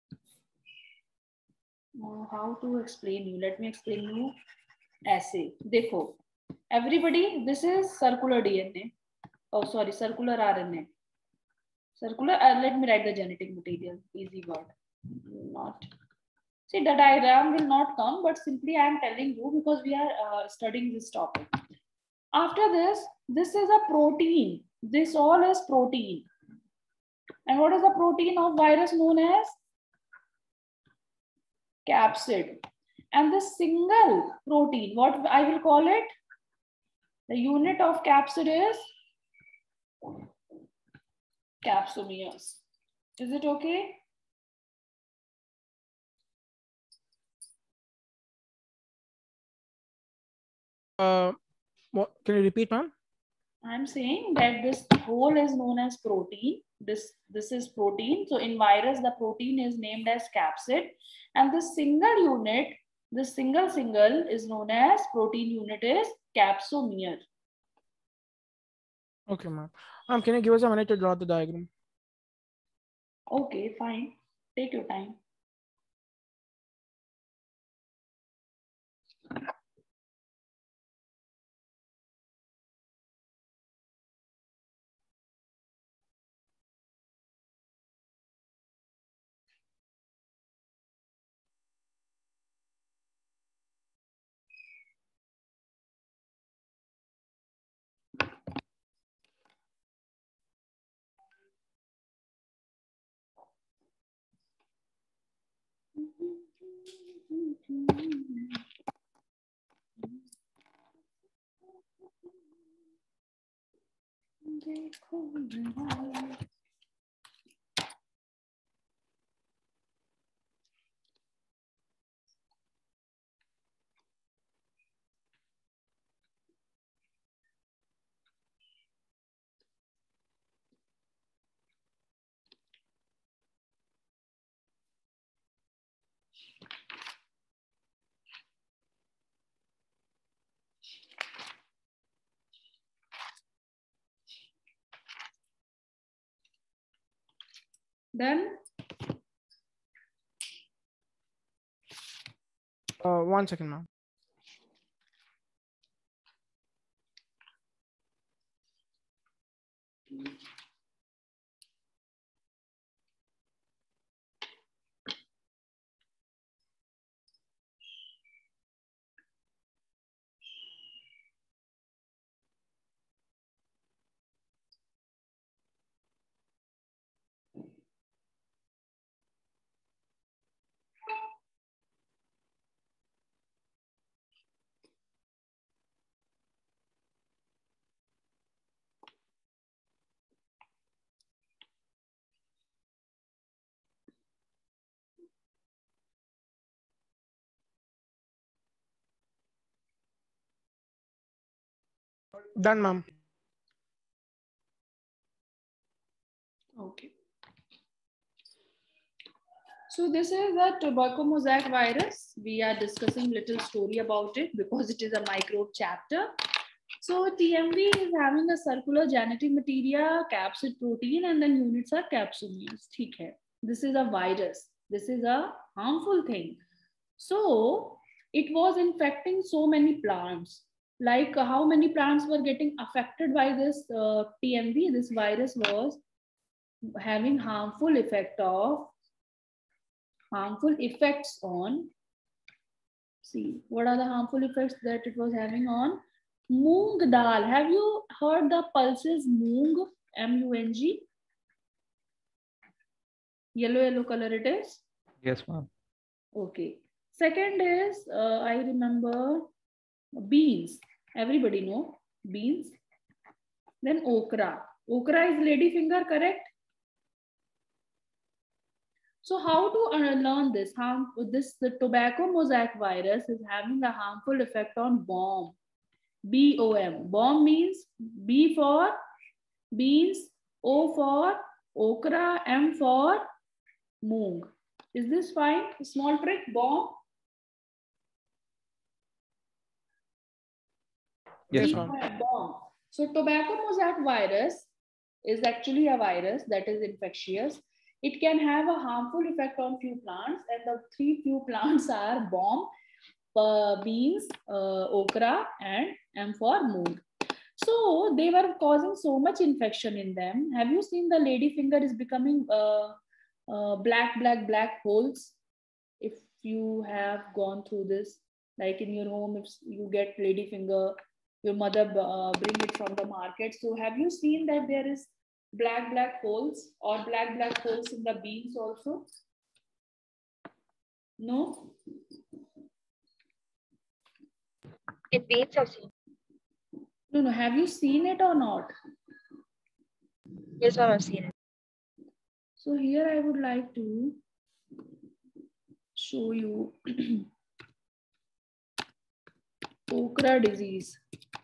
Uh, how to explain you? Let me explain you. Essay. Dekho. Everybody, this is circular D N A. Oh, sorry, circular R N A. Circular, uh, let me write the genetic material. Easy word. Not. See, the diagram will not come, but simply I am telling you because we are uh, studying this topic. After this, this is a protein. This all is protein. And what is the protein of virus known as? Capsid. And this single protein, what I will call it? The unit of capsid is capsomeres. Is it okay? Uh, what, can you repeat, ma'am? I'm saying that this whole is known as protein. This, this is protein. So in virus, the protein is named as capsid. And this single unit, this single single is known as protein unit is capsomere. Okay, ma'am. Ma'am, can you give us a minute to draw the diagram? Okay, fine. Take your time. Done? Uh, one second, ma'am. Done, ma'am. Okay. So this is the tobacco mosaic virus. We are discussing little story about it because it is a microbe chapter. So T M V is having a circular genetic material, capsid protein, and then units are capsomeres. Okay. This is a virus. This is a harmful thing. So it was infecting so many plants. Like uh, how many plants were getting affected by this uh, T M V? This virus was having harmful effect of harmful effects on, see, what are the harmful effects that it was having on moong dal. Have you heard the pulses moong, M U N G? Yellow, yellow color it is? Yes, ma'am. Okay. Second is, uh, I remember beans. Everybody know beans. Then okra. Okra is ladyfinger, correct? So how to uh, learn this? Harm, this the tobacco mosaic virus is having a harmful effect on bomb. B O M. Bomb means B for beans, O for okra, M for moong. Is this fine? Small trick, bomb. Yes, B ma'am. for bomb. So tobacco mosaic virus is actually a virus that is infectious. It can have a harmful effect on few plants, and the three few plants are bomb, uh, beans, uh, okra, and M for moong. So they were causing so much infection in them. Have you seen the lady finger is becoming uh, uh, black, black, black holes? If you have gone through this, like in your home, if you get lady finger, your mother uh, bring it from the market. So have you seen that there is black, black holes or black, black holes in the beans also? No? In beans I've seen. No, no. Have you seen it or not? Yes, ma'am, I've seen it. So here I would like to show you okra disease.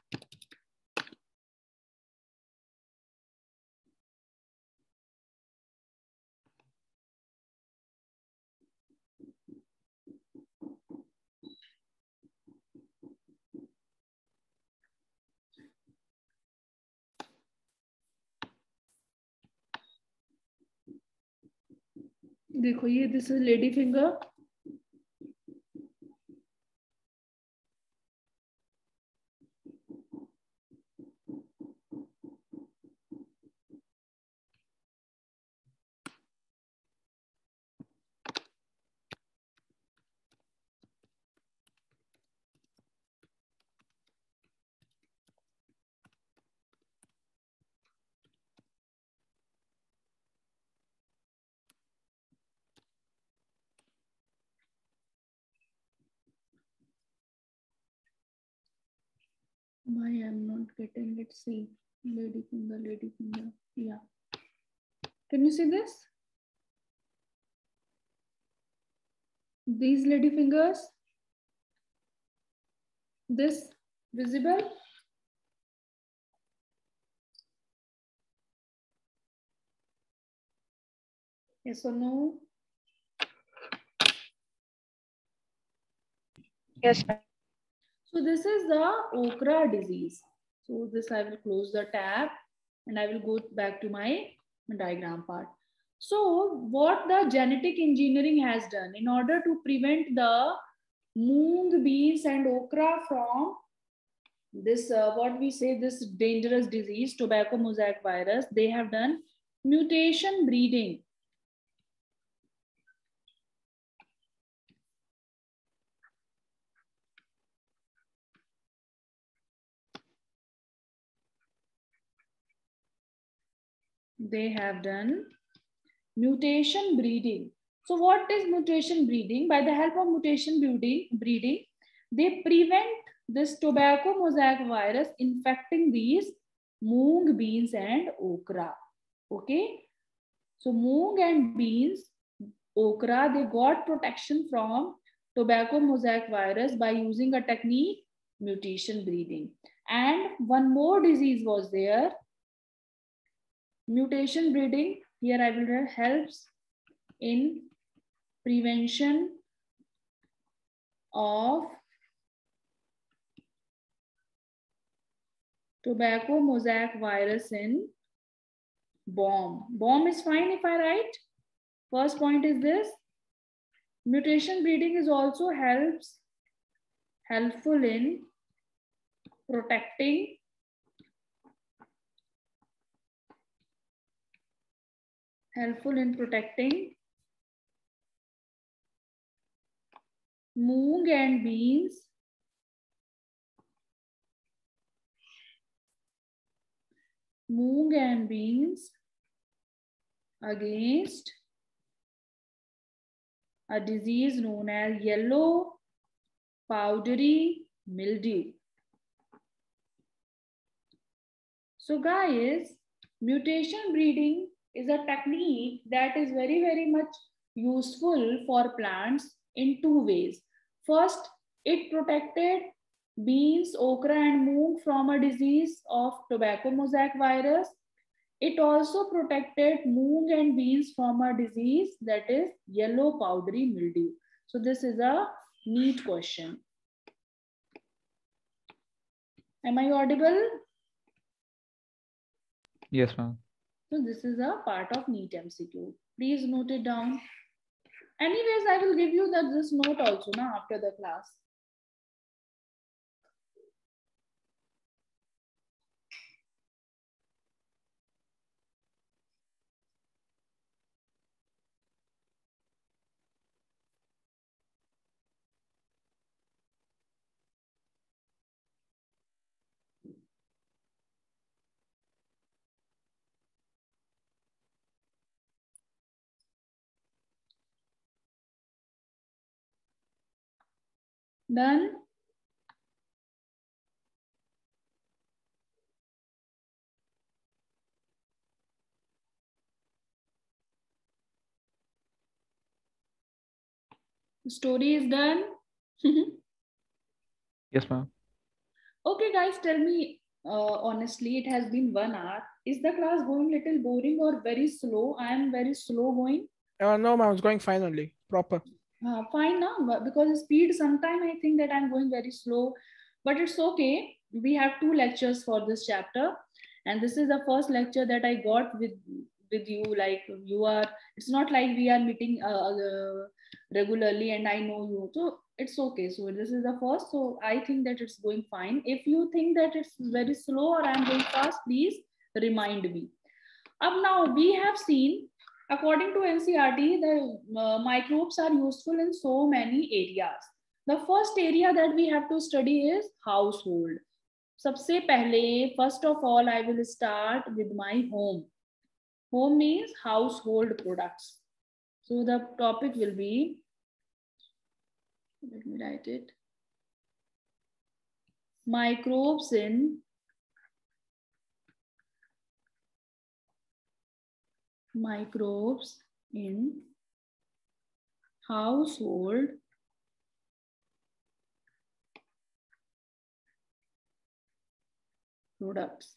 देखो ये this is lady finger. Why I'm not getting it? See, lady finger, lady finger. Yeah. Can you see this? These lady fingers. This visible? Yes or no? Yes, ma'am. So this is the okra disease. So this I will close the tab and I will go back to my diagram part. So what the genetic engineering has done in order to prevent the moong, beans and okra from this, uh, what we say, this dangerous disease, tobacco mosaic virus, they have done mutation breeding. They have done mutation breeding. So what is mutation breeding? By the help of mutation breeding, breeding, they prevent this tobacco mosaic virus infecting these moong, beans and okra. Okay. So moong and beans, okra, they got protection from tobacco mosaic virus by using a technique, mutation breeding. And one more disease was there. Mutation breeding, here I will write, helps in prevention of tobacco mosaic virus in bomb. Bomb is fine if I write. First point is this. Mutation breeding is also helps helpful in protecting helpful in protecting moong and beans moong and beans against a disease known as yellow powdery mildew. So guys, mutation breeding is a technique that is very, very much useful for plants in two ways. First, it protected beans, okra and moong from a disease of tobacco mosaic virus. It also protected moong and beans from a disease that is yellow powdery mildew. So this is a neat question. Am I audible? Yes, ma'am. So this is a part of NEET M C Q. Please note it down. Anyways, I will give you that this note also now after the class. Done? The story is done. Yes, ma'am. Okay, guys, tell me uh, honestly, it has been one hour. Is the class going little boring or very slow? I am very slow going. Uh, no, ma'am, it's going fine only. Proper. Uh, fine now, because speed sometime I think that I'm going very slow, but it's okay. We have two lectures for this chapter, and this is the first lecture that I got with with you. Like you are, it's not like we are meeting uh, uh, regularly, and I know you, so it's okay. So this is the first, so I think that it's going fine. If you think that it's very slow or I'm going fast, please remind me. Up now we have seen. According to N C R T, the uh, microbes are useful in so many areas. The first area that we have to study is household. Sabse pehle, first of all, I will start with my home. Home means household products. So the topic will be, let me write it, microbes in microbes in household products.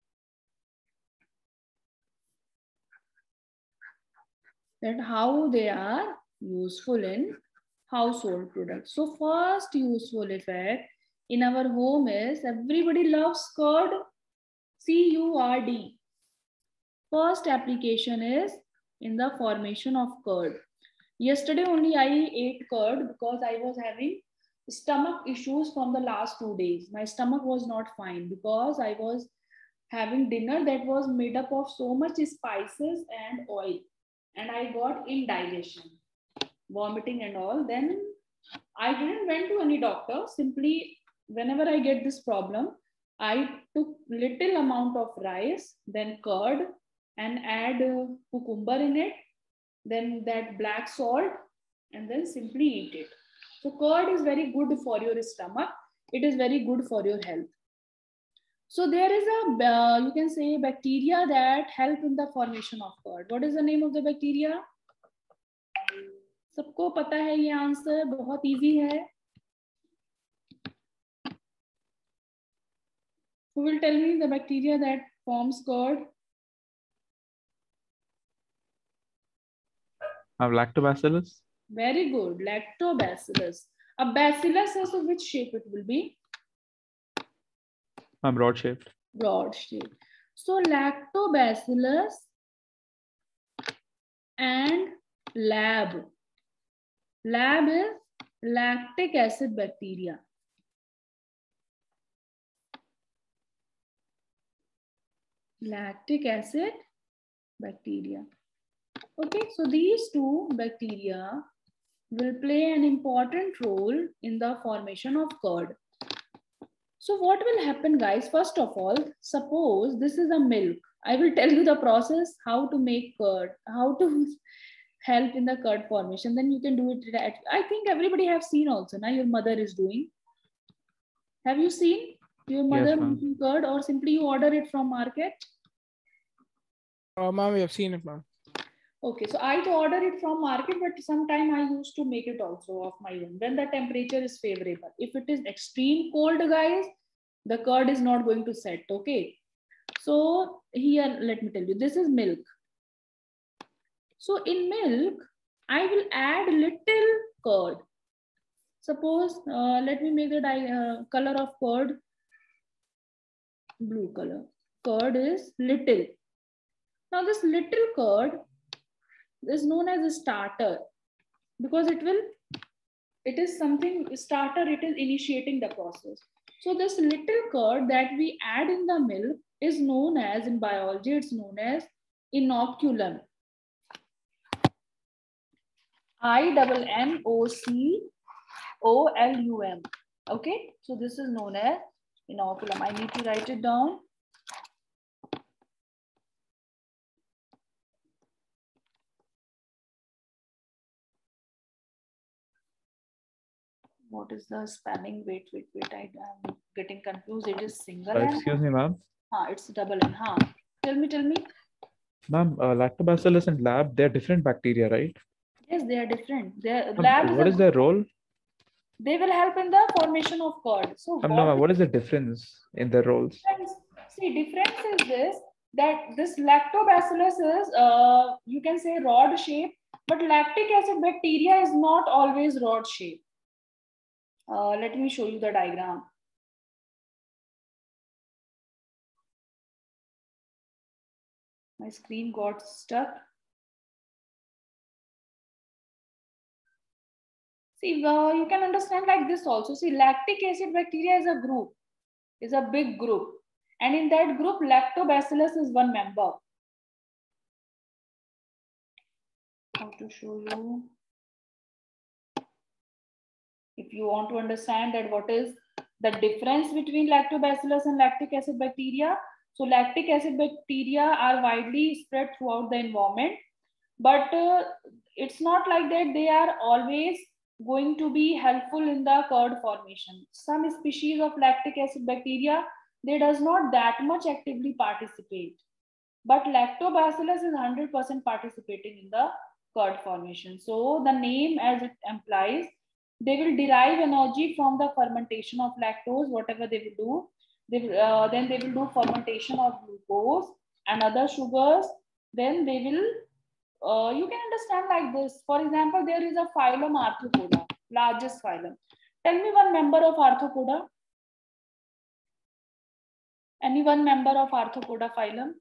That how they are useful in household products. So first useful effect in our home is everybody loves curd, C U R D. First application is in the formation of curd. Yesterday only I ate curd because I was having stomach issues from the last two days. My stomach was not fine because I was having dinner that was made up of so much spices and oil, and I got indigestion, vomiting and all. Then I didn't went to any doctor. Simply whenever I get this problem, I took little amount of rice, then curd, and add uh, cucumber in it, then that black salt, and then simply eat it. So curd is very good for your stomach. It is very good for your health. So there is a, uh, you can say, bacteria that help in the formation of curd. What is the name of the bacteria? सबको पता है ये answer, बहुत easy है. Who will tell me the bacteria that forms curd? I have lactobacillus. Very good, lactobacillus. A bacillus is of which shape it will be? I'm broad shaped. Broad shape. So lactobacillus and lab. Lab is lactic acid bacteria. Lactic acid bacteria. Okay, so these two bacteria will play an important role in the formation of curd. So what will happen, guys? First of all, suppose this is a milk. I will tell you the process, how to make curd, how to help in the curd formation. Then you can do it. At, I think everybody have seen also. Now your mother is doing. Have you seen? Your mother Yes, ma'am. making curd, or simply you order it from market? Uh, ma'am, we have seen it, ma'am. Okay, so I order it from market, but sometime I used to make it also of my own when the temperature is favorable. If it is extreme cold, guys, the curd is not going to set. Okay, so here let me tell you, this is milk. So in milk, I will add little curd. Suppose uh, let me make the uh, color of curd blue color. Curd is little. Now this little curd is known as a starter because it will, it is something starter, it is initiating the process. So this little curd that we add in the milk is known as, in biology, it's known as inoculum. I double N O C O L U M. Okay, so this is known as inoculum. I need to write it down. What is the spelling? Wait, wait, wait. I am getting confused. It is single Uh, N. excuse me, ma'am. Ah, it's double N. Huh. Tell me, tell me. Ma'am, uh, lactobacillus and lab, they're different bacteria, right? Yes, they are different. Their Ma'am, lab is what a, is their role? they will help in the formation of curd. So Um, no, ma'am, what is the difference in their roles? difference, see, difference is this, that this lactobacillus is, uh, you can say rod shape, but lactic acid bacteria is not always rod shape. Uh, let me show you the diagram. My screen got stuck. See, uh, you can understand like this also. See, lactic acid bacteria is a group, is a big group. And in that group, lactobacillus is one member. How to show you? If you want to understand that what is the difference between lactobacillus and lactic acid bacteria. So lactic acid bacteria are widely spread throughout the environment, but uh, it's not like that they are always going to be helpful in the curd formation. Some species of lactic acid bacteria, they does not that much actively participate, but lactobacillus is one hundred percent participating in the curd formation. So the name as it implies, they will derive energy from the fermentation of lactose, whatever they will do. They, uh, then they will do fermentation of glucose and other sugars. Then they will, uh, you can understand like this. For example, there is a phylum Arthropoda, largest phylum. Tell me one member of Arthropoda. Any one member of Arthropoda phylum?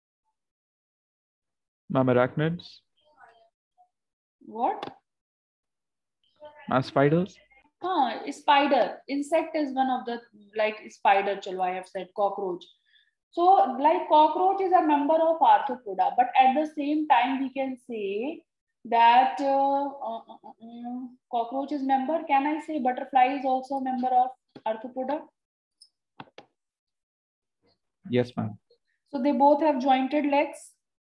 Ma'am, arachnids? What? Ma'am, spiders? Huh, spider. Insect is one of the, like spider, chalo, I have said, cockroach. So like cockroach is a member of Arthropoda, but at the same time we can say that uh, uh, uh, uh, cockroach is member. Can I say butterfly is also a member of Arthropoda? Yes, ma'am. So they both have jointed legs.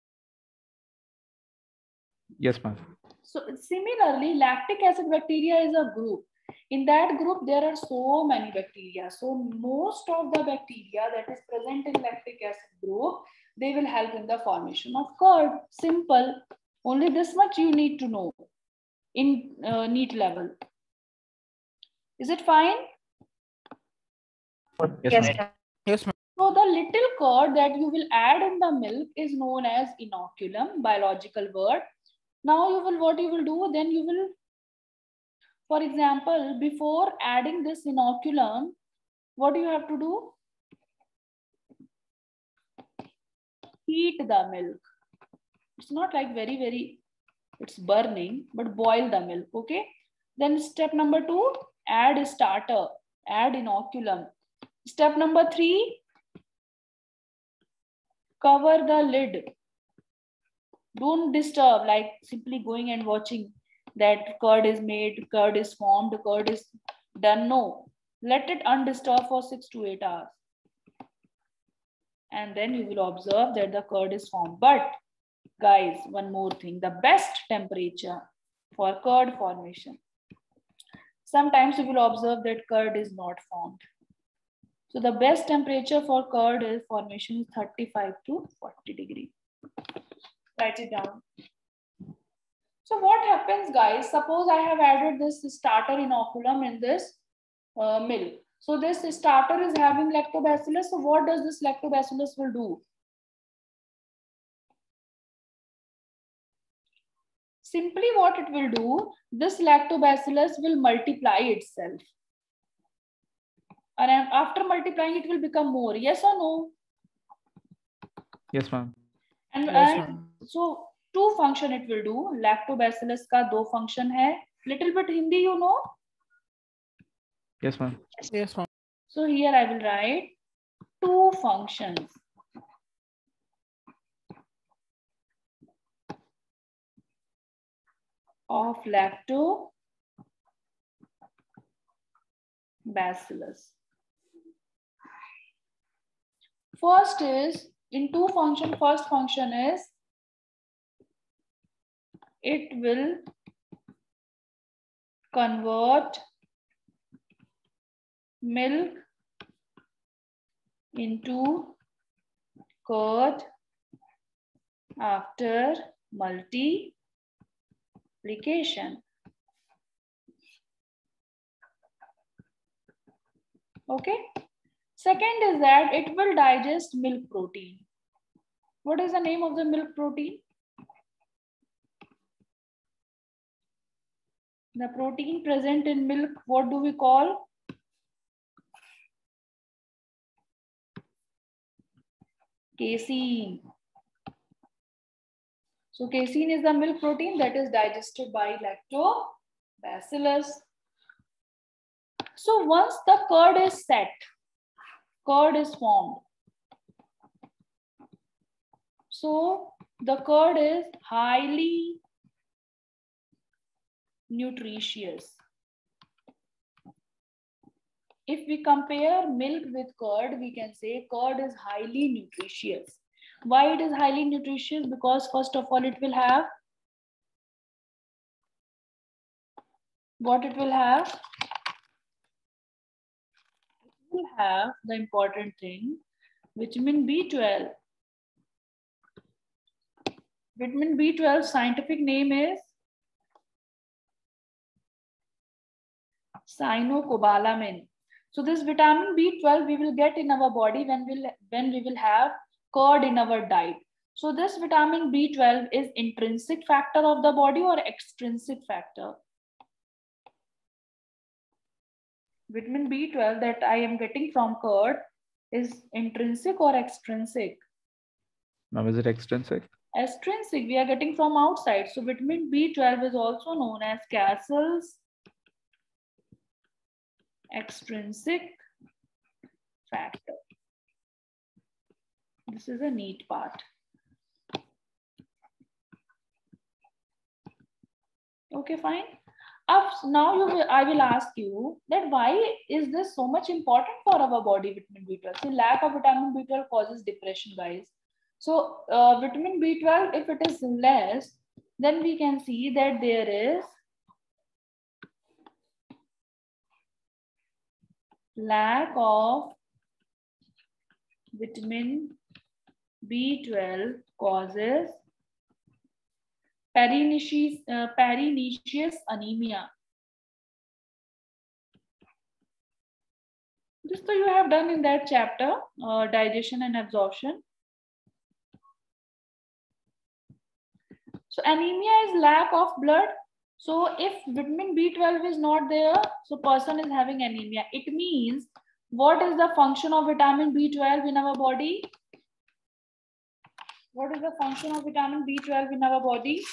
Yes, ma'am. So similarly, lactic acid bacteria is a group. In that group, there are so many bacteria. So most of the bacteria that is present in lactic acid group, they will help in the formation of curd. Simple. Only this much you need to know in uh, neat level. Is it fine? Yes, Yes, ma'am. ma'am. Yes, ma'am. So the little curd that you will add in the milk is known as inoculum, biological word. Now you will, what you will do, then you will, for example, before adding this inoculum, what do you have to do? Heat the milk. It's not like very, very, it's burning, but boil the milk, okay? Then step number two, add starter, add inoculum. Step number three, cover the lid. Don't disturb, like simply going and watching that curd is made, curd is formed, curd is done. No, let it undisturbed for six to eight hours. And then you will observe that the curd is formed. But guys, one more thing, the best temperature for curd formation. Sometimes you will observe that curd is not formed. So the best temperature for curd is formation is thirty-five to forty degree. Write it down. So what happens, guys? Suppose I have added this starter inoculum in this uh, milk. So this starter is having lactobacillus. So what does this lactobacillus will do? Simply what it will do, this lactobacillus will multiply itself. And after multiplying, it will become more. Yes or no? Yes, ma'am. And, Yes, and so two function it will do. Lactobacillus का दो function है. Little bit Hindi, you know? Yes, ma'am. Yes, ma'am. So here I will write two functions. Of lactobacillus. First is, in two function, first function is, it will convert milk into curd after multiplication. Okay. Second is that it will digest milk protein. What is the name of the milk protein? The protein present in milk, what do we call? Casein. So casein is the milk protein that is digested by lactobacillus. So once the curd is set, curd is formed. So the curd is highly nutritious. If we compare milk with curd, we can say curd is highly nutritious. Why it is highly nutritious? Because first of all, it will have, what it will have? It will have the important thing, vitamin B twelve. Vitamin B twelve scientific name is cyanocobalamin. So this vitamin B twelve we will get in our body when we'll, when we will have curd in our diet. So this vitamin B twelve is intrinsic factor of the body or extrinsic factor? Vitamin B twelve that I am getting from curd is intrinsic or extrinsic? Now, is it extrinsic? Extrinsic, we are getting from outside. So vitamin B twelve is also known as Cassell's extrinsic factor. This is a neat part. Okay, fine. Up, now you will, I will ask you that why is this so much important for our body, vitamin B twelve? See, lack of vitamin B twelve causes depression, guys. So uh, vitamin B twelve, if it is less, then we can see that there is lack of vitamin B twelve causes pernicious, uh, pernicious anemia. This so you have done in that chapter, uh, digestion and absorption. So anemia is lack of blood. So if vitamin B twelve is not there, so person is having anemia. It means what is the function of vitamin B twelve in our body? What is the function of vitamin B twelve in our body?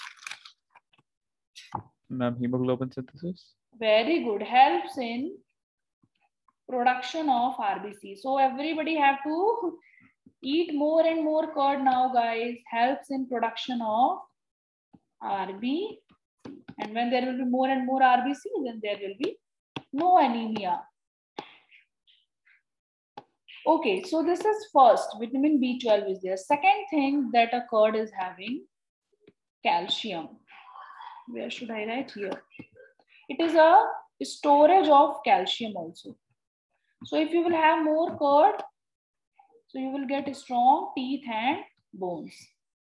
Ma'am, hemoglobin synthesis? Very good. Helps in production of R B C. So everybody have to eat more and more curd now, guys. Helps in production of R B C. And when there will be more and more R B C, then there will be no anemia. Okay, so this is first, vitamin B twelve is there. Second thing that a curd is having, calcium. Where should I write here? It is a storage of calcium also. So if you will have more curd, so you will get strong teeth and bones.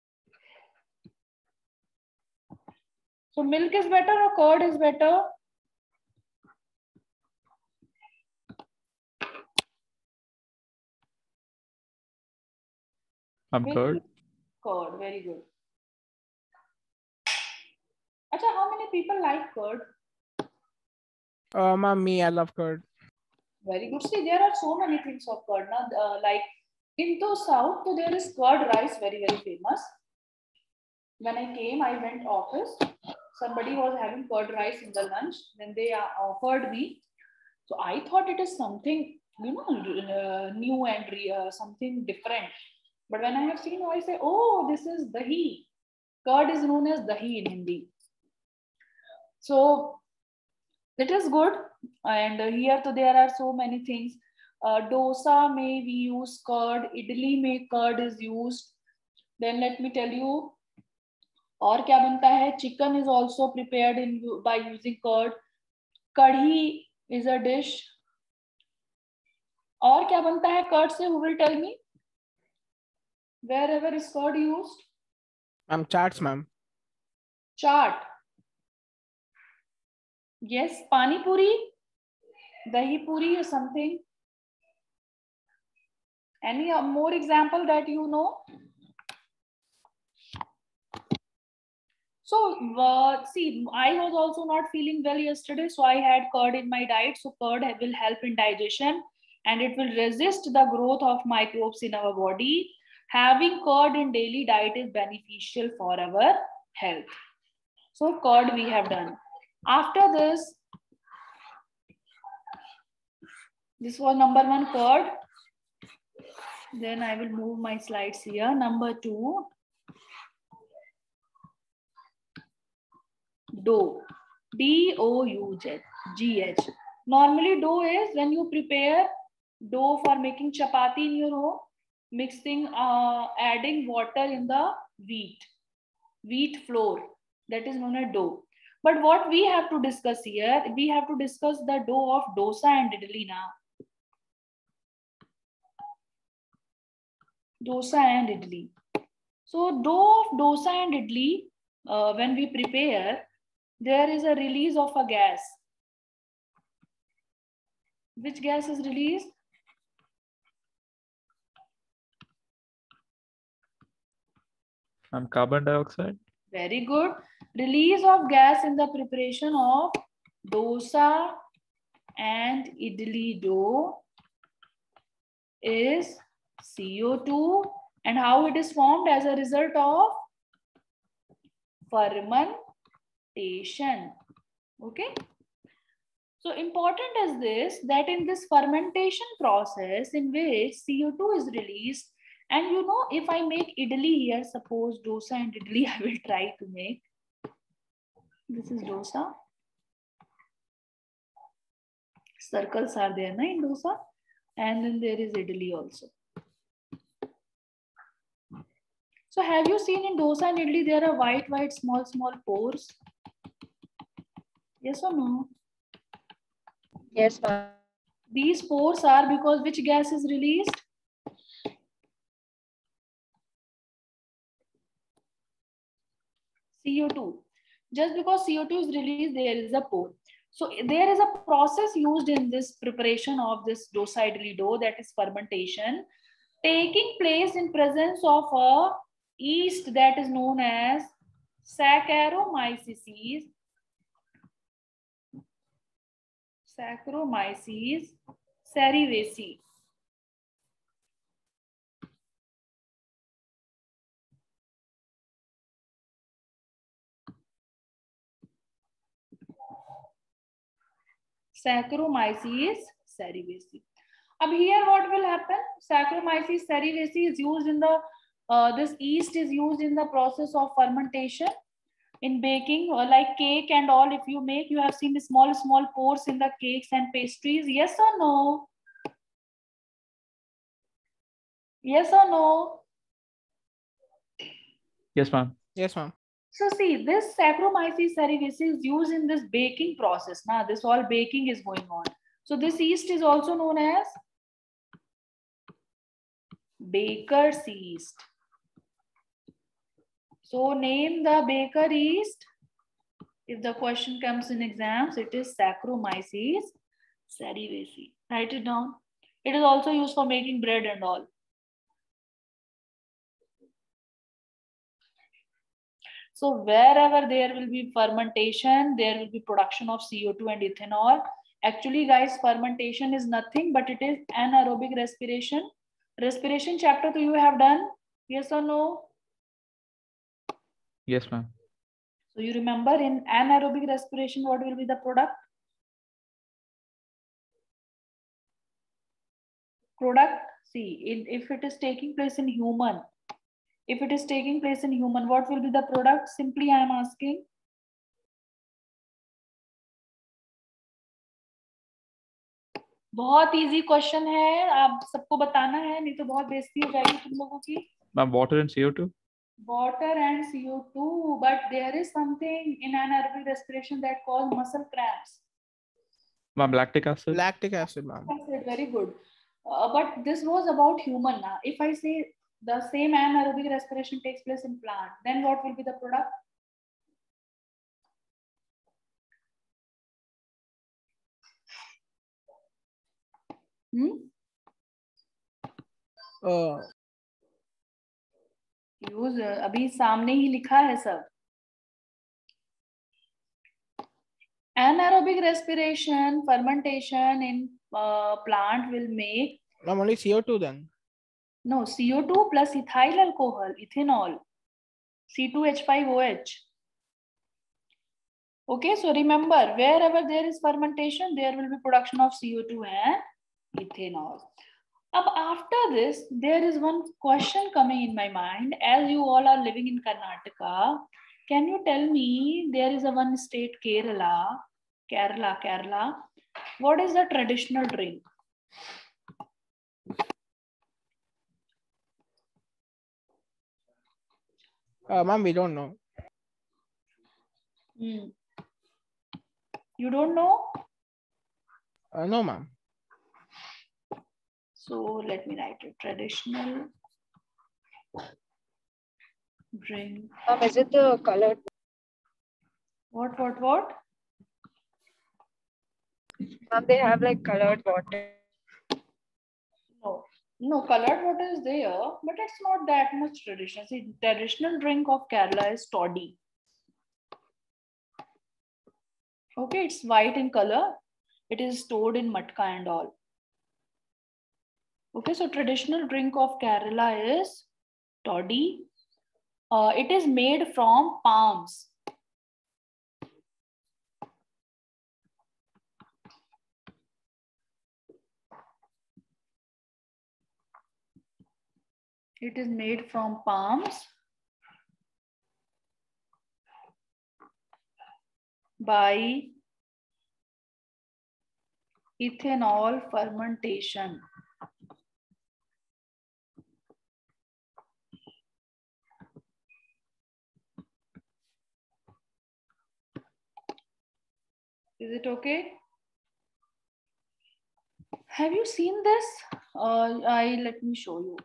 So milk is better or curd is better? I'm Milk curd. is curd, very good. Acha, how many people like curd? Uh, ma'am, me, I love curd. Very good. See, there are so many things of curd. Now, uh, like in the south, so there is curd rice, very, very famous. When I came, I went office. Somebody was having curd rice in the lunch. Then they uh, offered me. So I thought it is something, you know, uh, new and uh, something different. But when I have seen, I say, oh, this is dahi. Curd is known as dahi in Hindi. So it is good. And here so there are so many things. Uh, dosa may we use curd. Idli may curd is used. Then let me tell you. और क्या बनता है? Chicken is also prepared in by using curd. Kadhi is a dish. और क्या बनता है curd से? Who will tell me? Wherever is curd used? Ma'am, charts, ma'am. Chaat. Yes, pani puri, dahi puri or something. Any more example that you know? So, uh, see, I was also not feeling well yesterday, so I had curd in my diet. So, curd will help in digestion and it will resist the growth of microbes in our body. Having curd in daily diet is beneficial for our health. So, curd we have done. After this, this was number one, curd. Then I will move my slides here. Number two, dough. D O U G H. Normally, dough is when you prepare dough for making chapati in your home, mixing, uh, adding water in the wheat, wheat flour. That is known as dough. But what we have to discuss here, we have to discuss the dough of dosa and idli now. Dosa and idli. So dough of dosa and idli, uh, when we prepare, there is a release of a gas. Which gas is released? Um, carbon dioxide. Very good. Release of gas in the preparation of dosa and idli dough is C O two. And how it is formed? As a result of fermentation. Okay. So important is this, that in this fermentation process in which C O two is released, and you know, if I make idli here, suppose dosa and idli, I will try to make. This is dosa. Circles are there na, in dosa. And then there is idli also. So have you seen in dosa and idli, there are white, white, small, small pores? Yes or no? Yes, ma'am. These pores are because which gas is released? C O two. Just because C O two is released, there is a pore. So there is a process used in this preparation of this dosa idli dough, that is fermentation, taking place in presence of a yeast that is known as Saccharomyces. Saccharomyces cerevisiae. Saccharomyces cerevisiae. अब here what will happen? Saccharomyces cerevisiae is used in the, uh, this yeast is used in the process of fermentation. In baking, or like cake and all, if you make, you have seen the small, small pores in the cakes and pastries. Yes or no? Yes or no? Yes, ma'am. Yes, ma'am. So see, this Saccharomyces cerevisiae is used in this baking process. Now, this all baking is going on. So this yeast is also known as Baker's yeast. So name the Baker yeast. If the question comes in exams, it is Saccharomyces cerevisiae. Write it down. It is also used for making bread and all. So wherever there will be fermentation, there will be production of C O two and ethanol. Actually, guys, fermentation is nothing but it is anaerobic respiration. Respiration chapter two you have done? Yes or no? Yes, ma'am. So you remember in anaerobic respiration, what will be the product? Product, see, in, if it is taking place in human, if it is taking place in human, what will be the product? Simply I am asking. बहुत easy question है, आप सबको बताना है, नहीं तो बहुत बेइज्जती हो जाएगी तुम लोगों की. Ma'am, water and C O two? Water and C O two, but there is something in anaerobic respiration that cause muscle cramps. Ma'am, lactic acid? Lactic acid, ma'am. Acid, very good. Uh, but this was about human. Now, if I say the same anaerobic respiration takes place in plant, then what will be the product? Hmm? Uh, Use अभी सामने ही लिखा है सब. Anaerobic respiration, fermentation in uh, plant will make. ma'am, only C O two then. No, C O two plus ethyl alcohol, ethanol, C two H five O H. Okay, so remember, wherever there is fermentation, there will be production of C O two and ethanol. Now, after this, there is one question coming in my mind. As you all are living in Karnataka, can you tell me, there is a one state, Kerala, Kerala, Kerala. What is the traditional drink? Uh, ma'am, we don't know. Hmm. You don't know? Uh, no, ma'am. So let me write it. Traditional drink. Um, is it the colored? What, what, what? Um, they have like colored water. No, no, colored water is there, but it's not that much traditional. See, traditional drink of Kerala is toddy. Okay, it's white in color. It is stored in matka and all. Okay, so traditional drink of Kerala is toddy. Uh, it is made from palms. It is made from palms by ethanol fermentation. Is it okay? Have you seen this? Uh, I let me show you.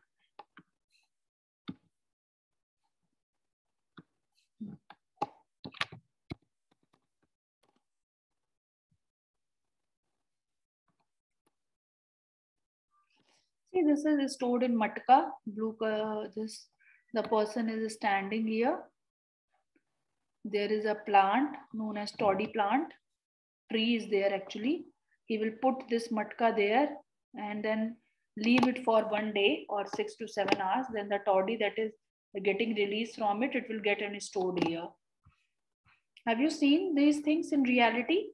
See, this is stored in matka. Blue color. This the person is standing here. There is a plant known as toddy plant. Tree is there actually. He will put this matka there and then leave it for one day or six to seven hours. Then the toddy that is getting released from it, it will get and stored here. Have you seen these things in reality?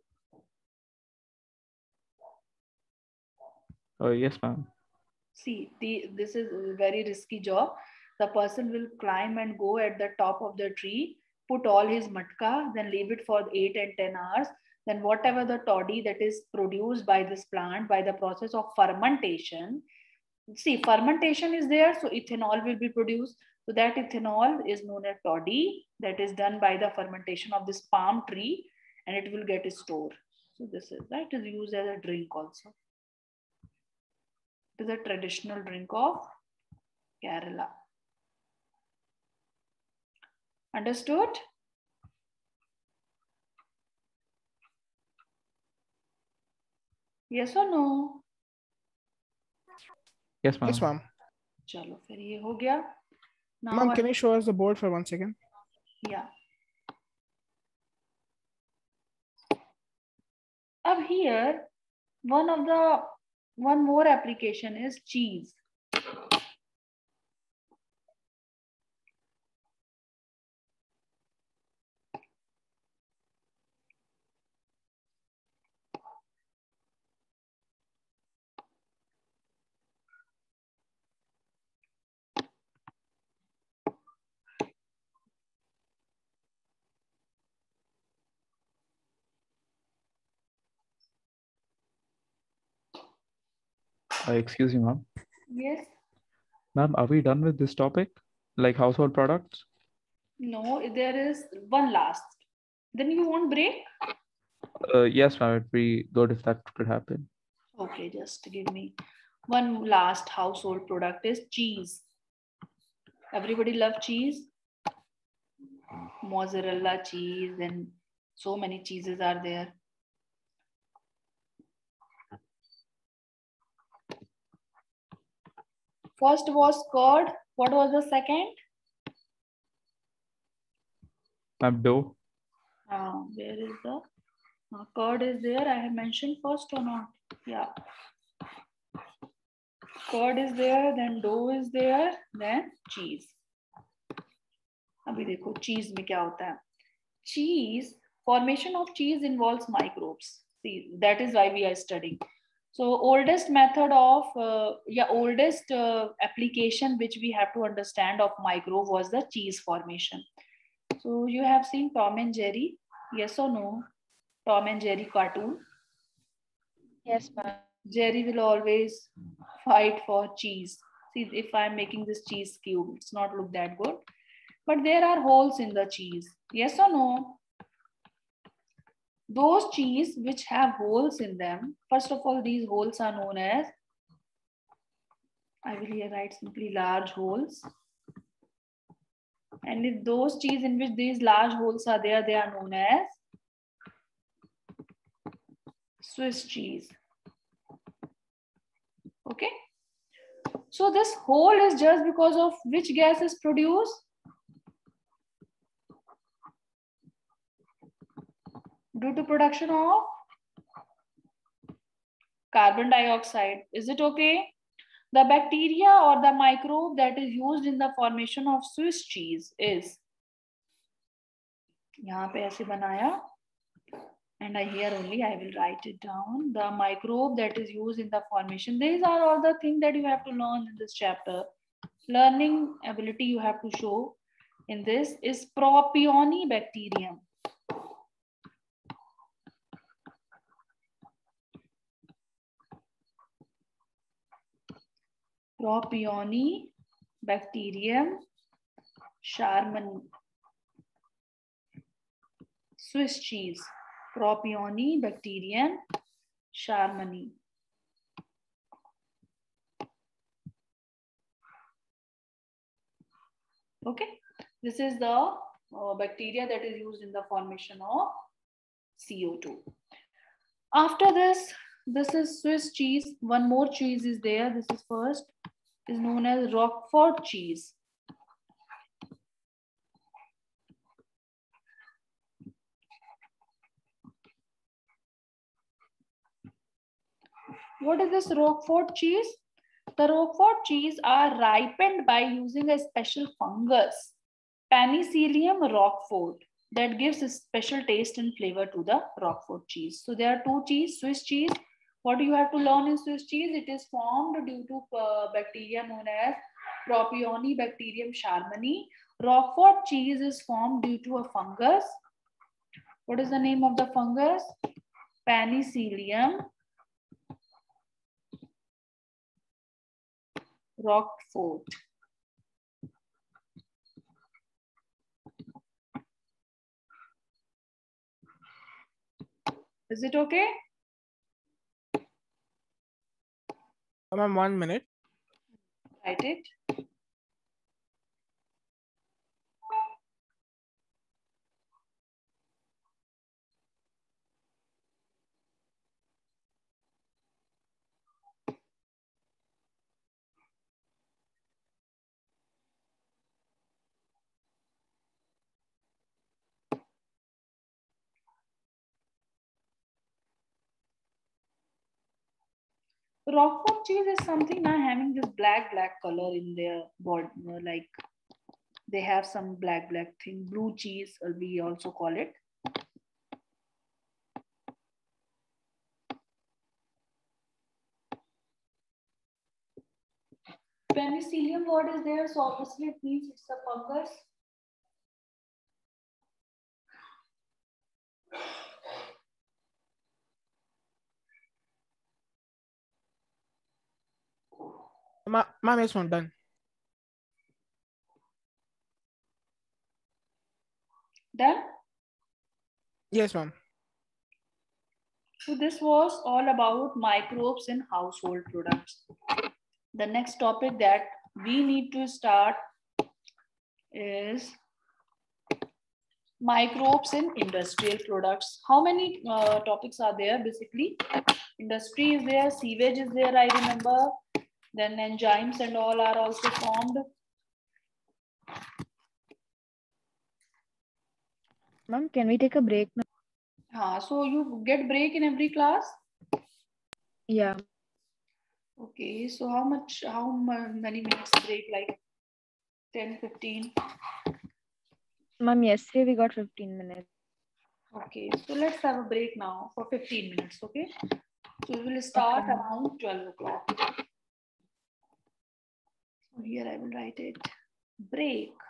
Oh, yes, ma'am. See, the, this is a very risky job. The person will climb and go at the top of the tree, put all his matka, then leave it for eight and ten hours. Then whatever the toddy that is produced by this plant by the process of fermentation, see, fermentation is there, so ethanol will be produced. So that ethanol is known as toddy, that is done by the fermentation of this palm tree, and it will get stored. So this is that is used as a drink also. It is a traditional drink of Kerala. Understood? Yes or no? Yes, ma'am. Yes, ma'am. चलो फिर ये हो गया. Now Ma'am, I- can you show us the board for one second? Yeah. Up here, one of the one more application is cheese. Uh, excuse me, ma'am. Yes. Ma'am, are we done with this topic? Like household products? No, there is one last. Then you won't break? Uh, yes, ma'am. It'd be good if that could happen. Okay, just give me one last household product is cheese. Everybody love cheese? Mozzarella cheese and so many cheeses are there. First was curd. What was the second? Ma'am, dough? Uh, where is the uh, curd is there? I have mentioned first or not? Yeah. Curd is there, then dough is there, then cheese. अभी देखो cheese में क्या होता है? Cheese, formation of cheese involves microbes. See, that is why we are studying. So oldest method of, uh, yeah, oldest uh, application which we have to understand of microbe was the cheese formation. So you have seen Tom and Jerry, yes or no? Tom and Jerry cartoon. Yes, ma'am. Jerry will always fight for cheese. See, if I'm making this cheese cube, it's not look that good. But there are holes in the cheese. Yes or no? Those cheese which have holes in them, first of all, these holes are known as, I will here write simply large holes. And if those cheese in which these large holes are there, they are known as Swiss cheese. Okay. So this hole is just because of which gas is produced? Due to production of carbon dioxide. Is it okay? The bacteria or the microbe that is used in the formation of Swiss cheese is, यहाँ पे ऐसे बनाया, and I here only I will write it down. The microbe that is used in the formation. These are all the things that you have to learn in this chapter. Learning ability you have to show in this is Propionibacterium. Propionibacterium Charmani. Swiss cheese. Propionibacterium Charmani. Okay, this is the uh, bacteria that is used in the formation of C O two. After this, this is Swiss cheese. One more cheese is there. This is first, is known as Roquefort cheese. What is this Roquefort cheese? The Roquefort cheese are ripened by using a special fungus, Penicillium roquefort, that gives a special taste and flavor to the Roquefort cheese. So there are two cheese, Swiss cheese. What do you have to learn in Swiss cheese? It is formed due to uh, bacteria known as Propionibacterium Charmani. Roquefort cheese is formed due to a fungus. What is the name of the fungus? Penicillium Roquefort. Is it okay? Ma'am, one minute. Write it. Roquefort cheese is something now having this black black color in their body, like they have some black black thing. Blue cheese, uh, we also call it. Penicillium word is there, so obviously it means it's a fungus. Ma- Ma'am, yes, ma'am, done. Done? Yes, ma'am. So this was all about microbes in household products. The next topic that we need to start is microbes in industrial products. How many uh, topics are there basically? Industry is there, sewage is there, I remember. Then enzymes and all are also formed. Ma'am, can we take a break now? Haan, so you get break in every class? Yeah. Okay, so how much, how many minutes break, like ten, fifteen? Ma'am, yesterday we got fifteen minutes. Okay, so let's have a break now for fifteen minutes, okay? So we will start Okay. around twelve o'clock. So here I will write it, break.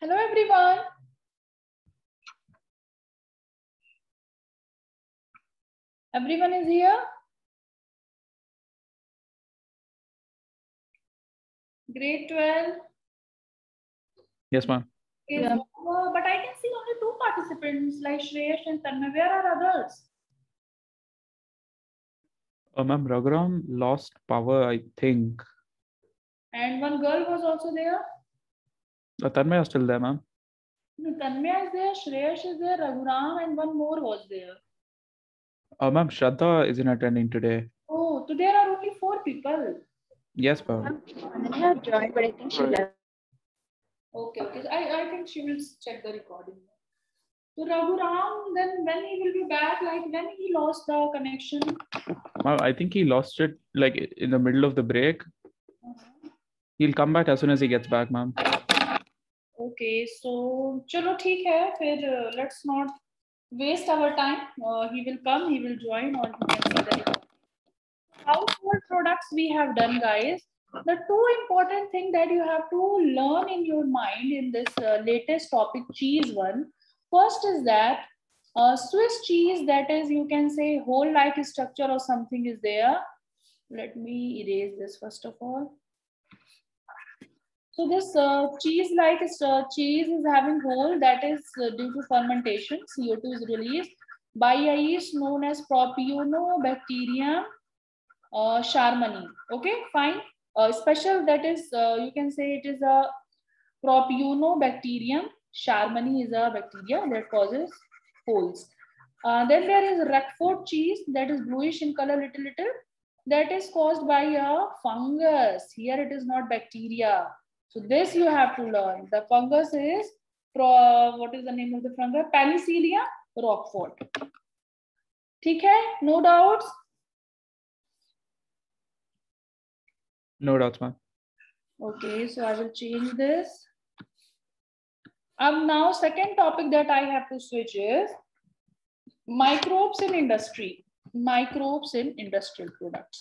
Hello, everyone. Everyone is here? Grade twelve? Yes, ma'am. Is Yeah. over, but I can see only two participants like Shreyash and Tanmay. Where are others? Uh, ma'am, Raghuram lost power, I think. And one girl was also there. Uh, Tanmay is still there, ma'am. No, Tanmay is there, Shreyash is there, Raghuram, and one more was there. Uh, ma'am, Shraddha isn't attending today. Oh, so there are only four people. Yes, ma'am. Ananya joined, but I think she left. Okay, okay. I, I think she will check the recording. So Raghuram, then when he will be back, like when he lost the connection? Ma'am, I think he lost it like in the middle of the break. He'll come back as soon as he gets back, ma'am. Okay, so chalo theek hai, फिर uh, let's not waste our time. Uh, he will come, he will join, or he can see the recording. Household products we have done, guys. The two important thing that you have to learn in your mind in this uh, latest topic, cheese one. First is that uh, Swiss cheese, that is, you can say whole like structure or something is there. Let me erase this first of all. So this uh, cheese-like uh, cheese is having hole, that is uh, due to fermentation. C O two is released by a yeast known as Propionobacterium uh, Charmani. Okay, fine. Uh, special, that is, uh, you can say it is a Propionobacterium Charmani is a bacteria that causes holes. Uh, then there is Roquefort cheese, that is bluish in color, little little. That is caused by a fungus. Here it is not bacteria. So this you have to learn. The fungus is, pro, what is the name of the fungus? Penicillium Roquefort. ठीक है? No doubts? No doubts, ma'am. Okay, so I will change this. Um, now second topic that I have to switch is microbes in industry. Microbes in industrial products.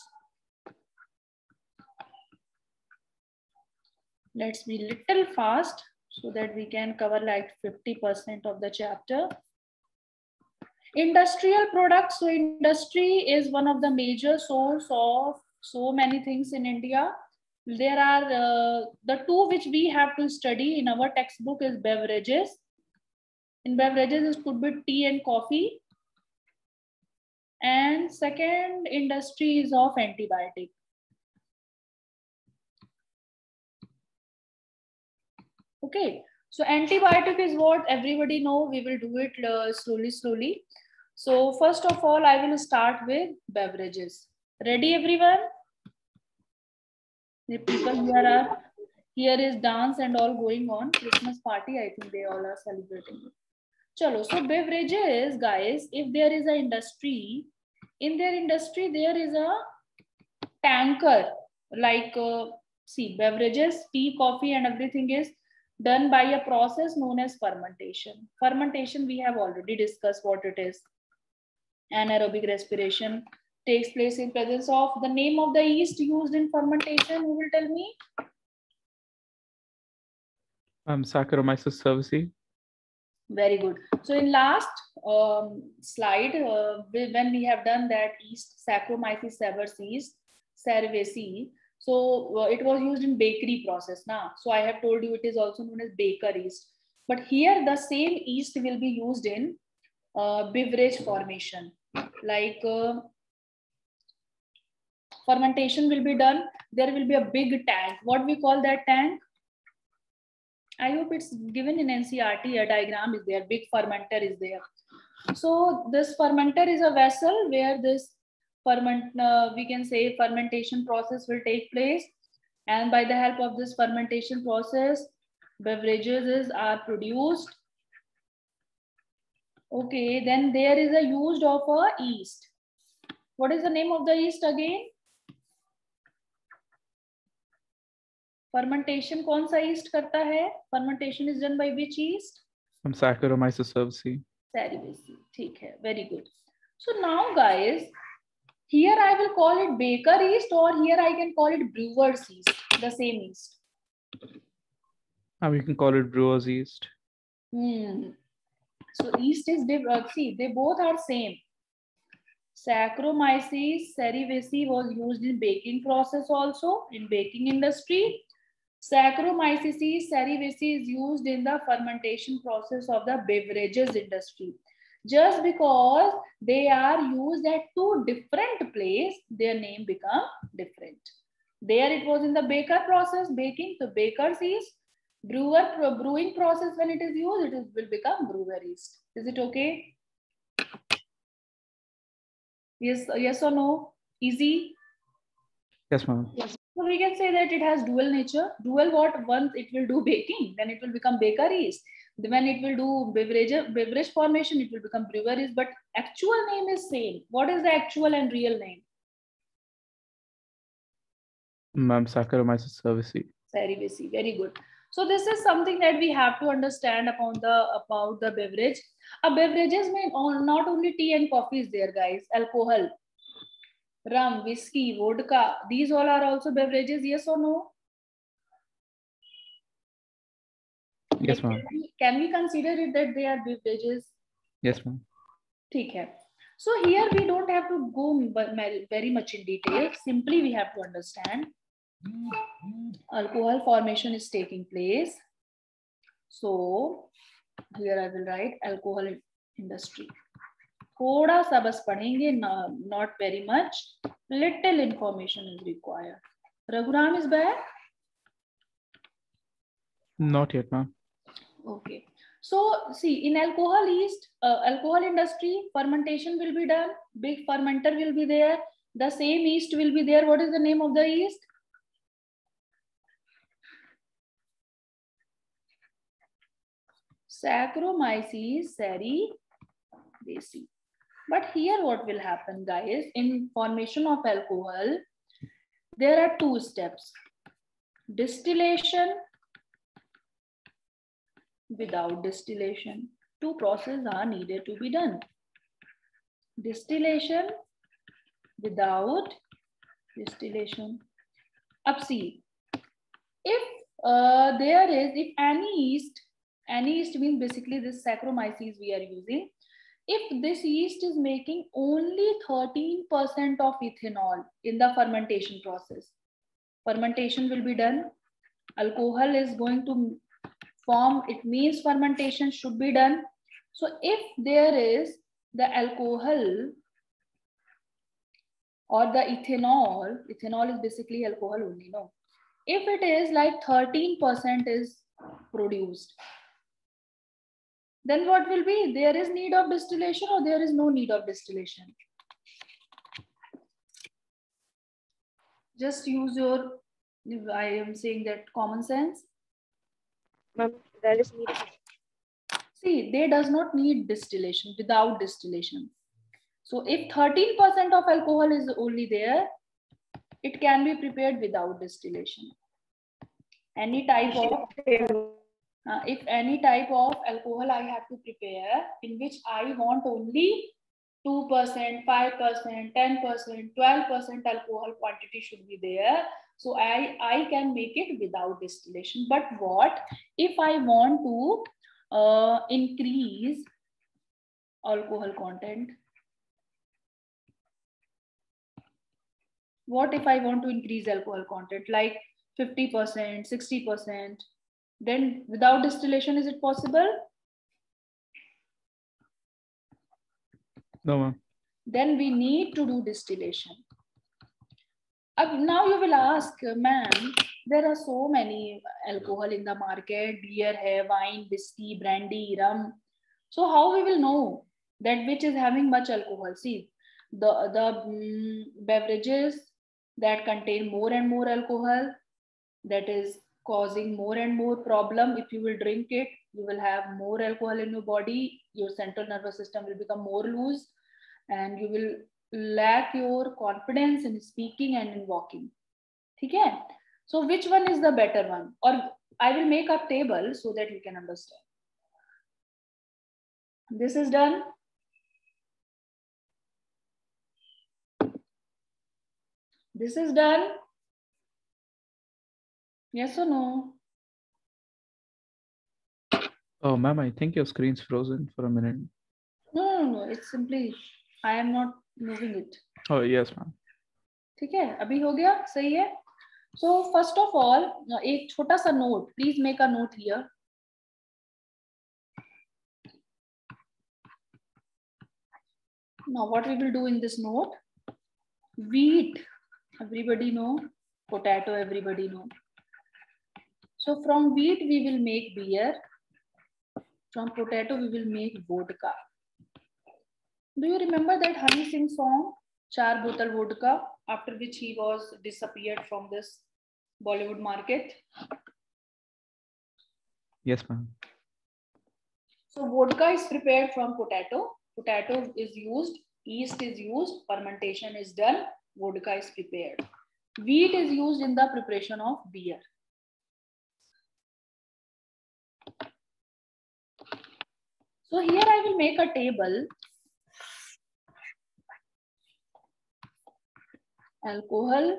Let's be little fast so that we can cover like fifty percent of the chapter. Industrial products. So industry is one of the major source of so many things in India. There are uh, the two which we have to study in our textbook is beverages. In beverages, it could be tea and coffee. And second industry is of antibiotic. Okay, so antibiotic is what everybody know. We will do it uh, slowly, slowly. So first of all, I will start with beverages. Ready, everyone? The people here are, here is dance and all going on. Christmas party, I think they all are celebrating. Chalo, so beverages, guys, if there is an industry, in their industry, there is a tanker, like, uh, see, beverages, tea, coffee, and everything is done by a process known as fermentation. Fermentation, we have already discussed what it is. Anaerobic respiration takes place in presence of the name of the yeast used in fermentation. Who will tell me? Um, Saccharomyces cerevisiae. Very good. So in last um, slide, uh, when we have done that yeast, Saccharomyces cerevisiae, so uh, it was used in bakery process now. So I have told you it is also known as baker yeast. But here the same yeast will be used in uh, beverage formation. Like uh, fermentation will be done. There will be a big tank. What we call that tank? I hope it's given in N C R T, a diagram is there, big fermenter is there. So this fermenter is a vessel where this ferment, uh, we can say fermentation process will take place. And by the help of this fermentation process, beverages is, are produced. Okay, then there is a use of a yeast. What is the name of the yeast again? Fermentation कौन सा yeast करता है? Fermentation is done by which yeast? From Saccharomyces cerevisiae. Cerevisiae. ठीक है, very good. So now, guys, here I will call it baker yeast, or here I can call it brewer's yeast, the same yeast. Uh, we can call it brewer's yeast. Hmm. So yeast is diff- uh, see, they both are same. Saccharomyces cerevisiae was used in baking process also, in baking industry. Saccharomyces cerevisiae is used in the fermentation process of the beverages industry. Just because they are used at two different places, their name become different. There it was in the baker process, baking, so baker's yeast. Brewer brewing process, when it is used, it is, will become brewer yeast. Is it okay? Yes, yes or no? Easy? Yes, ma'am. So we can say that it has dual nature. Dual what? Once it will do baking, then it will become baker yeast. When it will do beverage, beverage formation, it will become brewer yeast. But actual name is same. What is the actual and real name? Ma'am, Saccharomyces cerevisiae. Cerevisiae. Very good. So this is something that we have to understand about the about the beverage. A beverages may not only tea and coffee is there, guys. Alcohol, rum, whiskey, vodka. These all are also beverages. Yes or no? Yes, ma'am. Can we, can we consider it that they are beverages? Yes, ma'am. ठीक है. So here we don't have to go very much in detail. Simply we have to understand alcohol formation is taking place. So here I will write alcohol industry. थोड़ा सा बस पढ़ेंगे, not very much. Little information is required. Raghuram is back? Not yet, ma'am. Okay. So see, in alcohol yeast, uh, alcohol industry, fermentation will be done. Big fermenter will be there. The same yeast will be there. What is the name of the yeast? Saccharomyces cerevisiae. But here what will happen, guys, in formation of alcohol, there are two steps. Distillation, without distillation. Two processes are needed to be done. Distillation, without distillation. Up see, if uh, there is, if any yeast, any yeast means basically this Saccharomyces we are using. If this yeast is making only thirteen percent of ethanol in the fermentation process, fermentation will be done. Alcohol is going to form, it means fermentation should be done. So if there is the alcohol or the ethanol, ethanol is basically alcohol only, no? If it is like thirteen percent is produced, then what will be? There is need of distillation or there is no need of distillation? Just use your, I am saying that common sense. Ma'am, there is need. See, they does not need distillation, without distillation. So if thirteen percent of alcohol is only there, it can be prepared without distillation. Any type of, uh, if any type of alcohol I have to prepare in which I want only two percent, five percent, ten percent, twelve percent alcohol quantity should be there. So I, I can make it without distillation. But what if I want to uh, increase alcohol content? What if I want to increase alcohol content like fifty percent, sixty percent? Then without distillation, is it possible? No, ma'am. Then we need to do distillation. Uh, now you will ask, ma'am, there are so many alcohol in the market, beer, hai, wine, whiskey, brandy, rum. So how we will know that which is having much alcohol? See, the, the um, beverages that contain more and more alcohol, that is causing more and more problem. If you will drink it, you will have more alcohol in your body. Your central nervous system will become more loose and you will lack your confidence in speaking and in walking. Okay? So which one is the better one? Or I will make a table so that you can understand. This is done. This is done. Yes or no? Oh, ma'am, I think your screen's frozen for a minute. No, no, no. It's simply I am not moving it. Oh, yes, ma'am. ठीक है, अभी हो गया, सही है. So first of all, एक छोटा सा note. Please make a note here. Now what we will do in this note? Wheat, everybody know. Potato, everybody know. So from wheat we will make beer. From potato we will make vodka. Do you remember that Honey Singh song, Char Botal Vodka, after which he was disappeared from this Bollywood market? Yes, ma'am. So vodka is prepared from potato. Potato is used, yeast is used, fermentation is done, vodka is prepared. Wheat is used in the preparation of beer. So here I will make a table. Alcohol.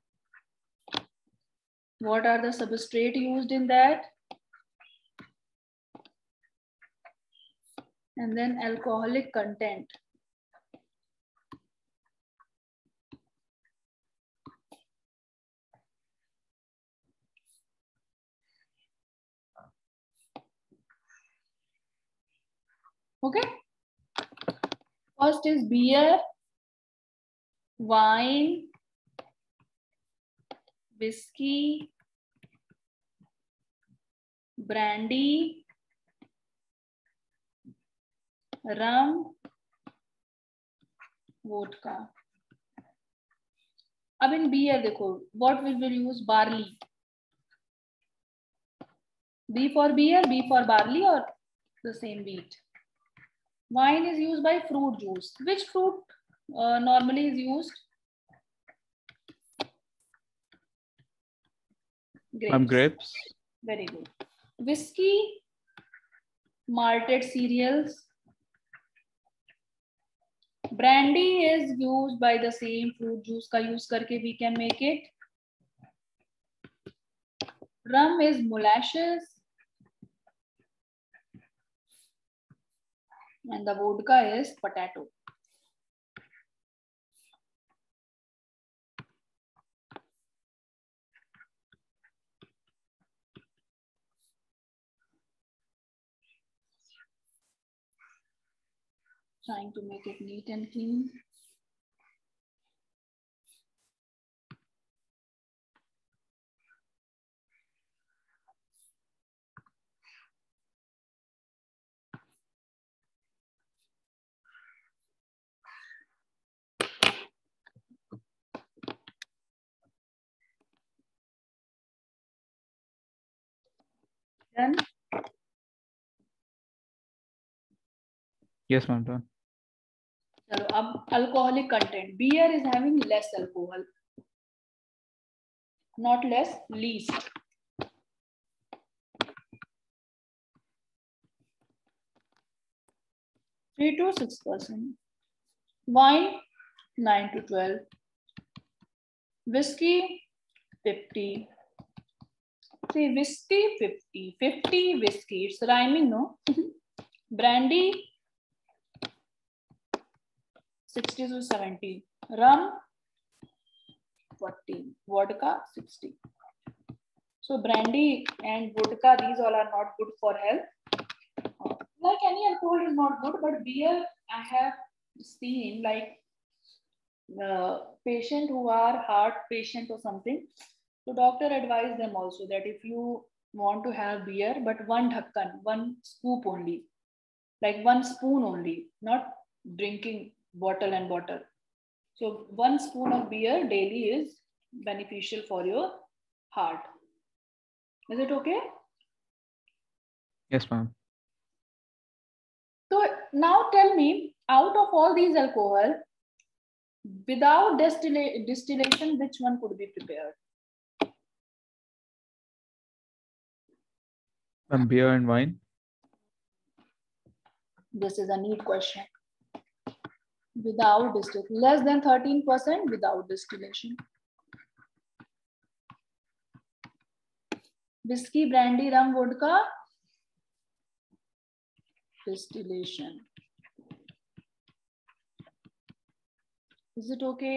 What are the substrate used in that? And then alcoholic content. Okay. First is beer, wine, whiskey, brandy, rum, vodka. अब in beer देखो, what we will use? Barley. B for beer, B for barley, or the same wheat. Wine is used by fruit juice. Which fruit uh, normally is used? Grapes. Um, grapes. Very good. Whiskey, malted cereals. Brandy is used by the same fruit juice का use करके we can make it. Rum is molasses. And the vodka is potato. Trying to make it neat and clean. Done? Yes, ma'am, done. चलो अब alcoholic content. Beer is having less alcohol. Not less, least. three to six percent. Wine, nine to twelve. Whiskey, fifty. See, whiskey, fifty. fifty whiskey. It's rhyming, no? Brandy, sixty to seventy. Rum, forty. Vodka, sixty. So brandy and vodka, these all are not good for health. Like any alcohol is not good, but beer, I have seen like the patient who are heart patient or something. So doctor advised them also that if you want to have beer, but one dhakkan, one scoop only, like one spoon only, not drinking bottle and bottle. So one spoon of beer daily is beneficial for your heart. Is it okay? Yes, ma'am. So now tell me, out of all these alcohol, without distilla distillation, which one could be prepared? Um, beer and wine. This is a neat question. Without distillation, less than thirteen percent without distillation. Whiskey, brandy, rum, vodka. distillation. Is it okay?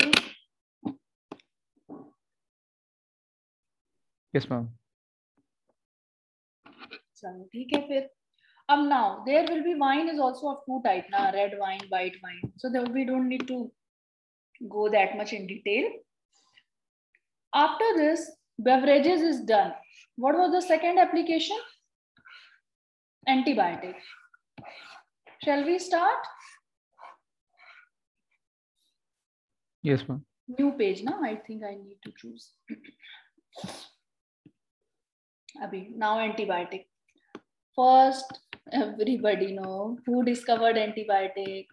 Yes, ma'am. चलो ठीक है फिर. Um, now there will be wine is also of two type na, red wine, white wine. So there we don't need to go that much in detail. After this, beverages is done. What was the second application? Antibiotic. Shall we start? Yes, ma'am. New page now. I think I need to choose. Abhi, now antibiotic. First, everybody know who discovered antibiotic.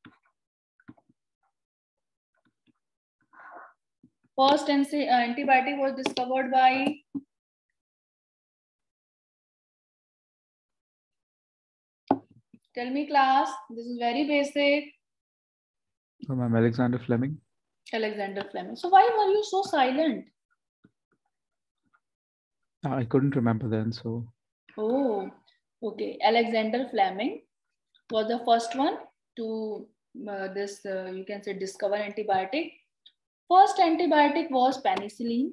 First antibiotic was discovered by tell me class, this is very basic. Oh, ma'am, Alexander Fleming. Alexander Fleming. So why were you so silent? I couldn't remember then, so. Oh, okay. Alexander Fleming was the first one to uh, this, uh, you can say, discover antibiotic. First antibiotic was penicillin.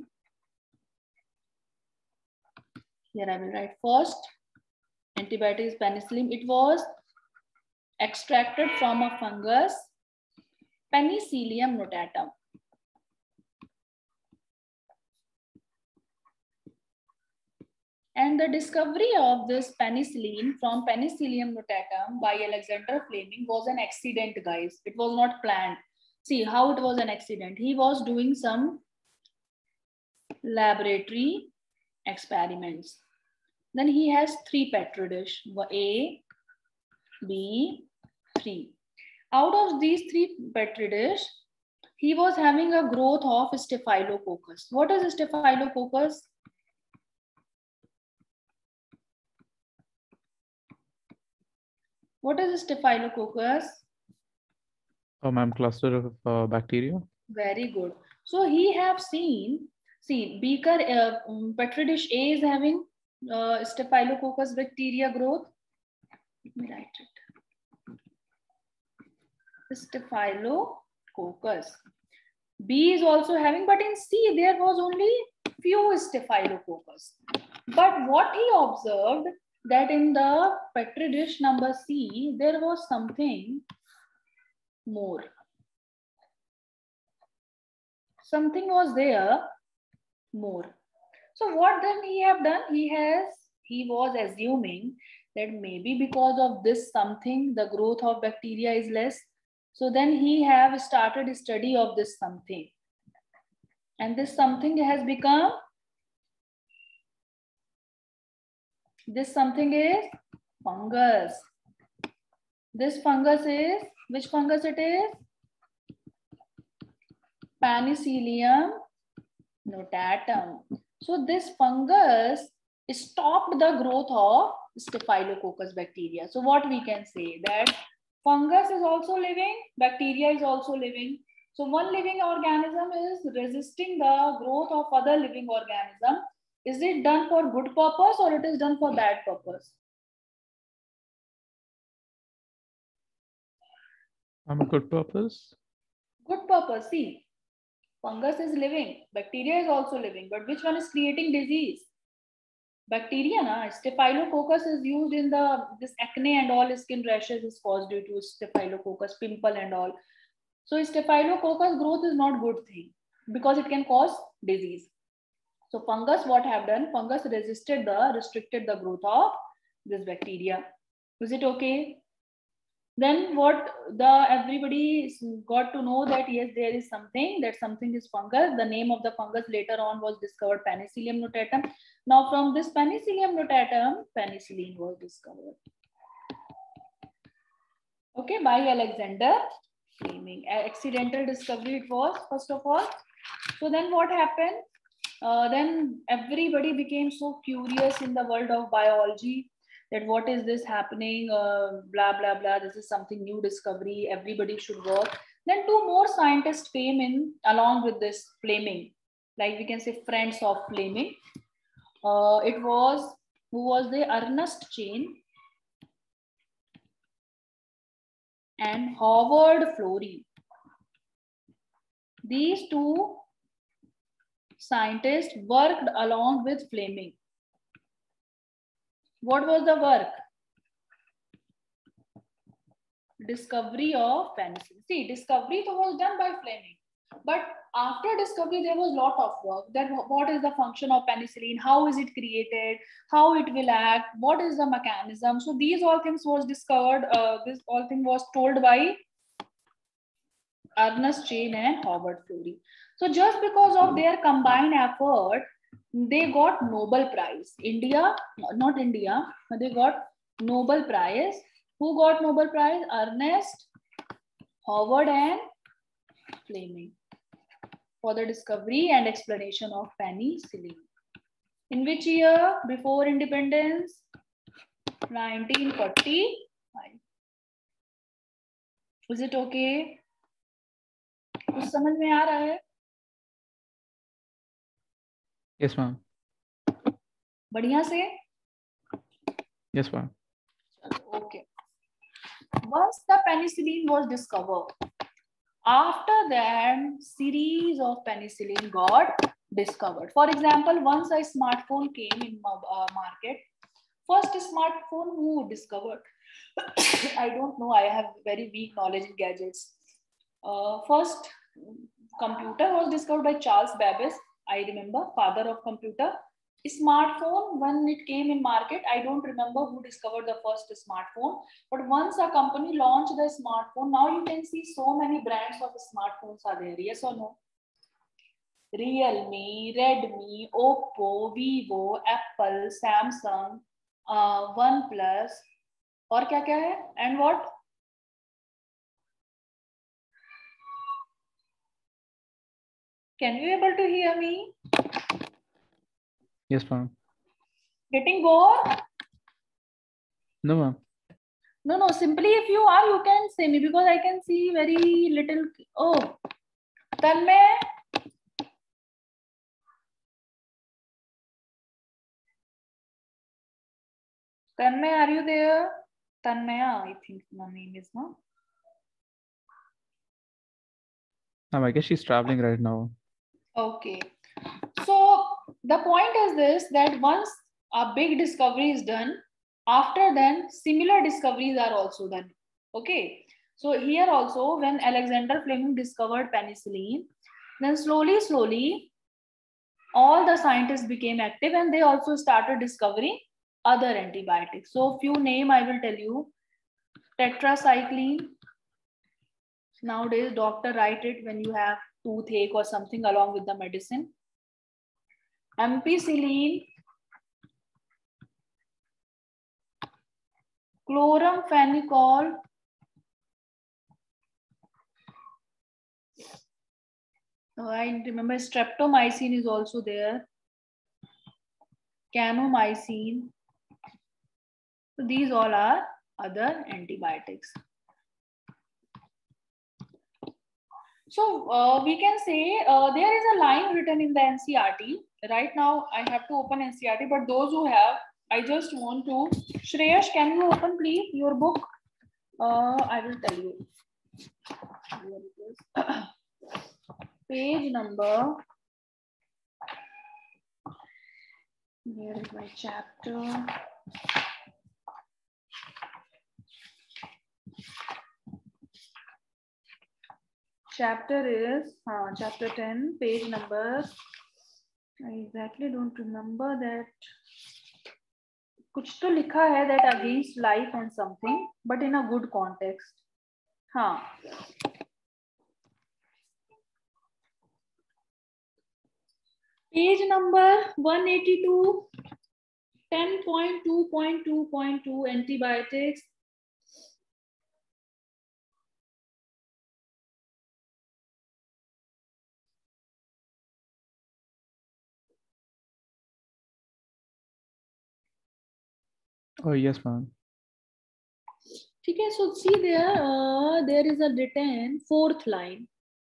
Here I will write first antibiotic is penicillin. It was extracted from a fungus, Penicillium notatum. And the discovery of this penicillin from Penicillium notatum by Alexander Fleming was an accident, guys. It was not planned. See how it was an accident. He was doing some laboratory experiments. Then he has three petri dish, A, B, three. Out of these three petri dish, he was having a growth of Staphylococcus. What is Staphylococcus? What is Staphylococcus? Oh, ma'am, cluster of uh, bacteria. Very good. So he have seen, see, beaker, uh, um, petri dish A is having uh, Staphylococcus bacteria growth. Let me write it. Staphylococcus. B is also having, but in C there was only few Staphylococcus. But what he observed that in the petri dish number C there was something more. Something was there more. So what then he have done? He has he was assuming that maybe because of this something the growth of bacteria is less. So then he have started a study of this something. And this something has become, this something is fungus. This fungus is, which fungus it is? Penicillium notatum. So this fungus stopped the growth of Staphylococcus bacteria. So what we can say that fungus is also living, bacteria is also living. So one living organism is resisting the growth of other living organism. Is it done for good purpose or it is done for bad purpose? Um, a good purpose. Good purpose. See, fungus is living, bacteria is also living, but which one is creating disease? Bacteria, na? Staphylococcus is used in the this acne and all skin rashes is caused due to Staphylococcus, pimple and all. So Staphylococcus growth is not good thing because it can cause disease. So fungus, what have done? Fungus resisted the restricted the growth of this bacteria. Is it okay? Then what the everybody got to know that yes, there is something, that something is fungus. The name of the fungus later on was discovered Penicillium notatum. Now from this Penicillium notatum, penicillin was discovered. Okay, by Alexander Fleming. Accidental discovery it was, first of all. So then what happened? Uh, then everybody became so curious in the world of biology. That what is this happening, uh, blah, blah, blah. This is something new discovery. Everybody should work. Then two more scientists came in along with this Fleming. Like we can say friends of Fleming. Uh, it was, who was the Ernest Chain. and Howard Florey. These two scientists worked along with Fleming. What was the work? Discovery of penicillin. See, discovery was done by Fleming. But after discovery, there was a lot of work. That what is the function of penicillin? How is it created? How it will act? What is the mechanism? So these all things was discovered. Uh, this all thing was told by Ernest Chain and Howard Florey. So just because of their combined effort, they got Nobel Prize. India, not India, but they got Nobel Prize. Who got Nobel Prize? Ernest, Howard, and Fleming for the discovery and explanation of penicillin. In which year? Before independence? nineteen forty-five. Is it okay? कुछ समझ में आ रहा है? Yes, ma'am. बढ़िया से? Yes, ma'am. Okay. Once the penicillin was discovered, after that, series of penicillin got discovered. For example, once a smartphone came in uh, market, first smartphone who discovered? I don't know. I have very weak knowledge in gadgets. Uh, first computer was discovered by Charles Babbage. I remember, father of computer. Smartphone, when it came in market, I don't remember who discovered the first smartphone, but once a company launched the smartphone, now you can see so many brands of smartphones are there. Yes or no? Realme, Redmi, Oppo, Vivo, Apple, Samsung, uh, OnePlus, और क्या क्या है? And what? Can you able to hear me? Yes, ma'am. Getting bored? No, ma'am. No, no. Simply, if you are, you can say me because I can see very little. Oh, Tanmay. Tanmay, are you there? Tanmaya, I think my name is, no? Ma'am, I guess she's traveling right now. Okay. So the point is this, that once a big discovery is done, after then similar discoveries are also done. Okay. So here also, when Alexander Fleming discovered penicillin, then slowly, slowly, all the scientists became active and they also started discovering other antibiotics. So few name I will tell you. Tetracycline. Nowadays, doctor write it when you have toothache or something along with the medicine. Ampicillin, chloramphenicol, oh, I remember streptomycin is also there, canomycin. So these all are other antibiotics. So uh, we can say uh, there is a line written in the N C R T. Right now I have to open N C R T, but those who have, I just want to, Shreyash, can you open please your book? Uh, I will tell you. Page number, here is my chapter. Chapter is uh, chapter ten, page number. I exactly don't remember that. कुछ तो लिखा है that against life and something, but in a good context. हाँ. Page number one eighty-two, ten point two point two point two antibiotics. Oh, yes, ma'am. Okay, so see there, uh, there is a written fourth line.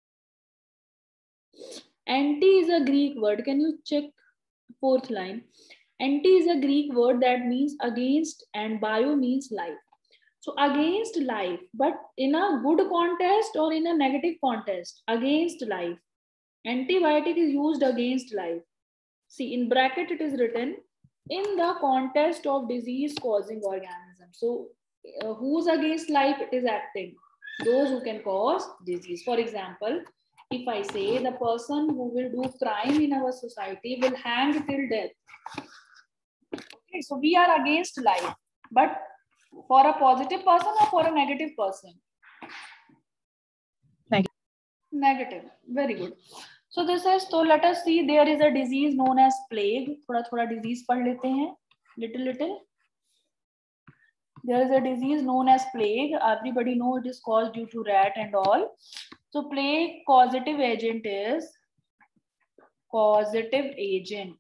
Anti is a Greek word. Can you check fourth line? Anti is a Greek word that means against and bio means life. So against life, but in a good context or in a negative context, against life. Antibiotic is used against life. See, in bracket it is written in the context of disease causing organism. So uh, who's against life it is acting? Those who can cause disease. For example, if I say the person who will do crime in our society will hang till death. Okay, so we are against life, but for a positive person or for a negative person? Negative. Negative. Very good. So this is, so let us see, there is a disease known as plague. थोड़ा थोड़ा disease पढ़ लेते हैं. Little little. There is a disease known as plague. Everybody know it is caused due to rat and all. So plague causative agent is causative agent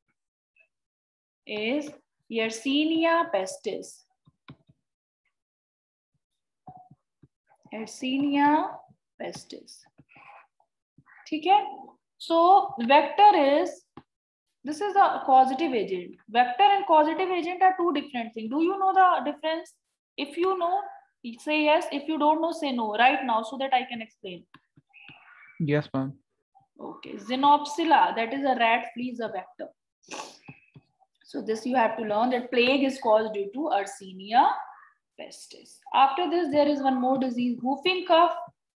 is Yersinia pestis. Yersinia pestis. ठीक है? So vector is, this is a causative agent. Vector and causative agent are two different things. Do you know the difference? If you know, say yes. If you don't know, say no right now so that I can explain. Yes, ma'am. Okay. Xenopsilla, that is a rat flea, is a vector. So this you have to learn that plague is caused due to Yersinia pestis. After this, there is one more disease, whooping cough.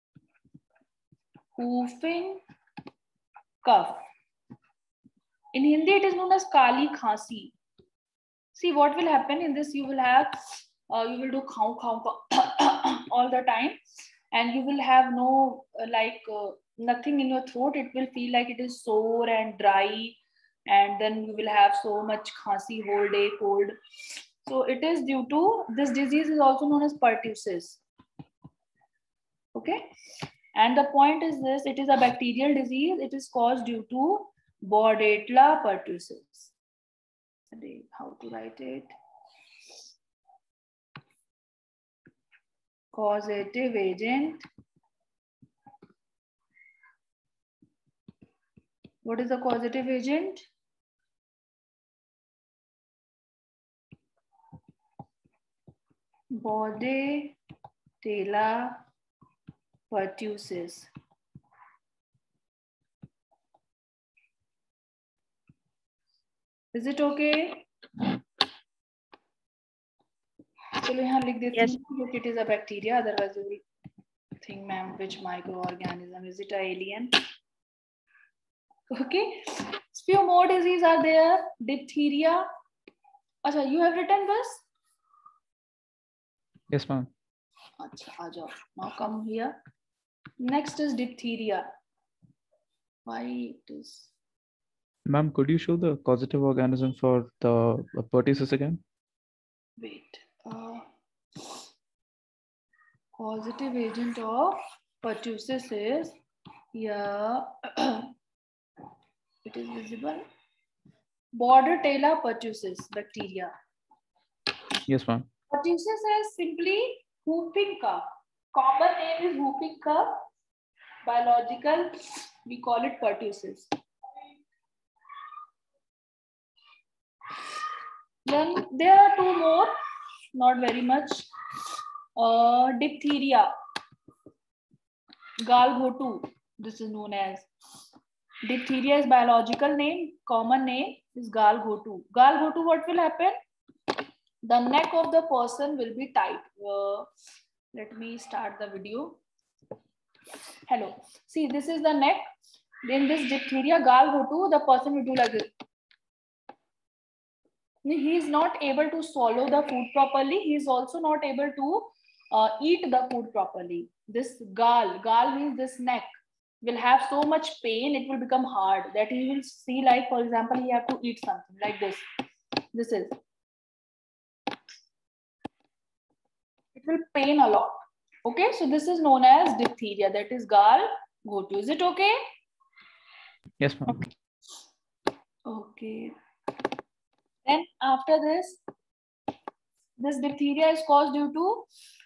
Whooping cough. In Hindi, it is known as Kali Khasi. See what will happen in this. You will have, uh, you will do khau khau khau all the time, and you will have no uh, like uh, nothing in your throat. It will feel like it is sore and dry, and then you will have so much khasi whole day, cold. So it is due to, this disease is also known as pertussis. Okay, and the point is this: it is a bacterial disease. It is caused due to Bordetella pertussis. How to write it? Causative agent. What is the causative agent? Bordetella pertussis. Is it okay? चलो यहाँ लिख देती Yes. हूँ क्योंकि it is a bacteria. Otherwise, you will think, ma'am, which microorganism is it? A alien? Okay. Few more diseases are there. Diphtheria. Acha, you have written this? Yes, ma'am. Acha, aaja. Now come here. Next is diphtheria. Why it is? Ma'am, could you show the causative organism for the uh, pertussis again? Wait. Uh, causative agent of pertussis is here. It is visible. Bordetella pertussis bacteria. Yes, ma'am. Pertussis is simply whooping cough. Common name is whooping cough. Biological, we call it pertussis. Then there are two more, not very much. Uh, diphtheria, Galghotu. This is known as diphtheria is biological name. Common name is Galghotu. Galghotu, what will happen? The neck of the person will be tight. Uh, let me start the video. Hello. See, this is the neck. In this diphtheria, Galghotu, the person will do like this. He is not able to swallow the food properly. He is also not able to uh, eat the food properly. This gal, gal means this neck will have so much pain, it will become hard that he will see, like, for example, he have to eat something like this. This is. It will pain a lot. Okay, so this is known as diphtheria. That is Galghotu. Is it okay? Yes, ma'am. Okay. Then after this, this diphtheria is caused due to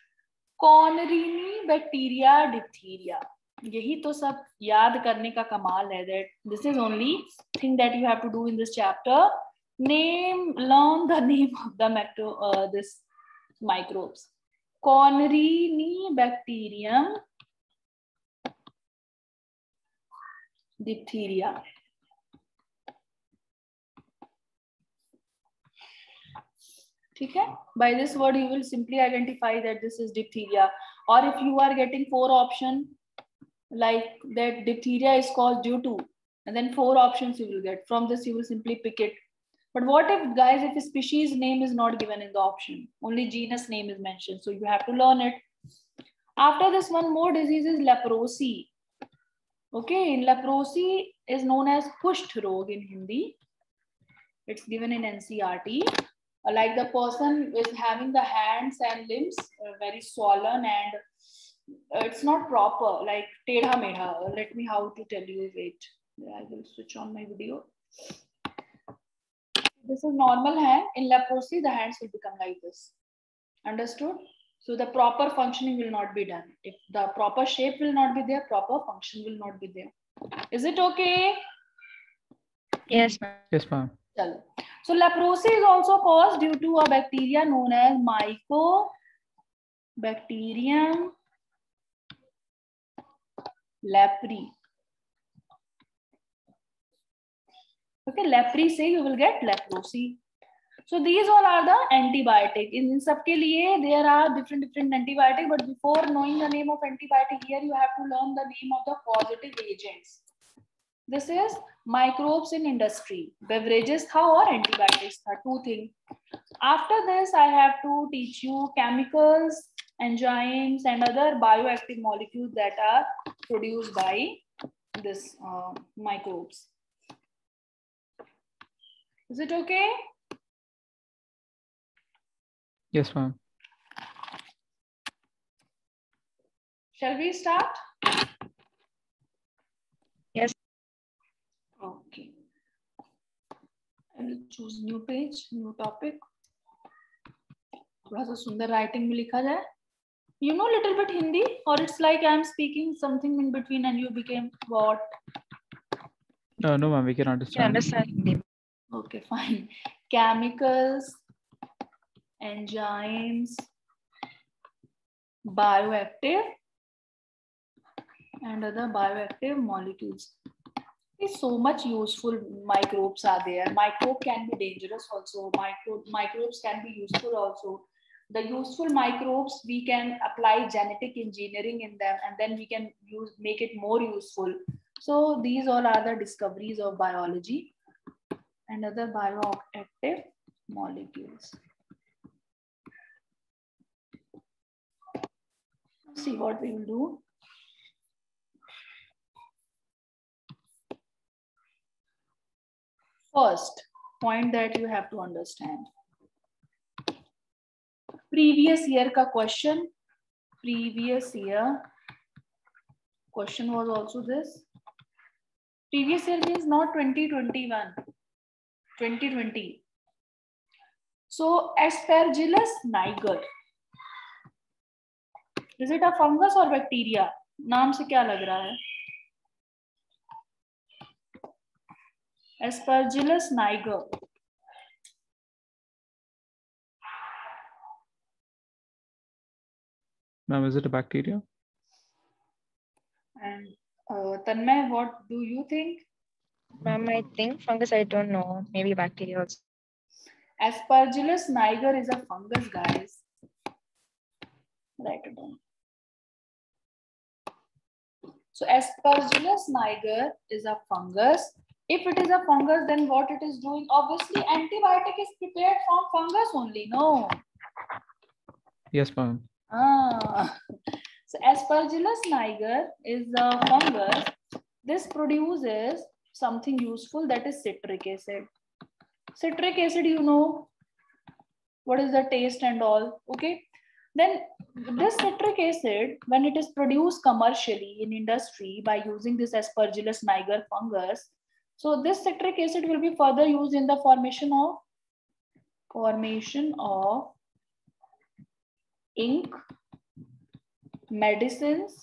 Corynebacteria diphtheria. यही तो सब याद करने का कमाल है. That this is only thing that you have to do in this chapter. Name, learn the name of the macro, uh, this microbes. Corynebacterium diphtheria. ठीक है? By this word you will simply identify that this is diphtheria. Or if you are getting four option like that diphtheria is caused due to, and then four options you will get. From this you will simply pick it. But what if, guys, if a species name is not given in the option, only genus name is mentioned, so you have to learn it. After this, one more disease is leprosy. Okay, in leprosy is known as Kusht Rog in Hindi. It's given in N C R T. Like the person is having the hands and limbs uh, very swollen and uh, it's not proper, like tedha medha. Let me how to tell you. Wait, I will switch on my video. This is normal hand. In leprosy, the hands will become like this. Understood? So the proper functioning will not be done. If the proper shape will not be there, proper function will not be there. Is it okay? Yes, ma'am. Yes, ma'am. So leprosy is also caused due to a bacteria known as Mycobacterium leprae. Okay, leprae say you will get leprosy. So these all are the antibiotic. In in सबके लिए there are different different antibiotic. But before knowing the name of antibiotic, here you have to learn the name of the causative agents. This is microbes in industry. Beverages tha or antibiotics tha, two things. After this, I have to teach you chemicals, enzymes, and other bioactive molecules that are produced by this uh, microbes. Is it okay? Yes, ma'am. Shall we start? Yes. Okay. I will choose new page, new topic. थोड़ा सा सुंदर writing में लिखा जाए. You know little bit Hindi, or it's like I am speaking something in between and you became what? No, no, ma'am. We can I understand. understand. Okay, fine. Chemicals, enzymes, bioactive, and other bioactive molecules. So much useful microbes are there. Microbe can be dangerous also. Micro microbes can be useful also. The useful microbes, we can apply genetic engineering in them and then we can use make it more useful. So these all are the discoveries of biology and other bioactive molecules. Let's see what we will do. First point that you have to understand. Previous year ka question. Previous year question was also this. Previous year means not twenty twenty-one. twenty twenty. So Aspergillus niger. Is it a fungus or bacteria? नाम से क्या लग रहा है? Aspergillus niger. Ma'am, is it a bacteria? And uh, Tanmay, what do you think? Ma'am, I think fungus, I don't know. Maybe bacteria also. Aspergillus niger is a fungus, guys. Write it down. So Aspergillus niger is a fungus. If it is a fungus, then what it is doing? Obviously, antibiotic is prepared from fungus only, no? Yes, ma'am. Ah. So Aspergillus niger is a fungus. This produces something useful, that is citric acid. Citric acid, you know what is the taste and all, okay? Then this citric acid, when it is produced commercially in industry by using this Aspergillus niger fungus, so this citric acid will be further used in the formation of formation of ink, medicines,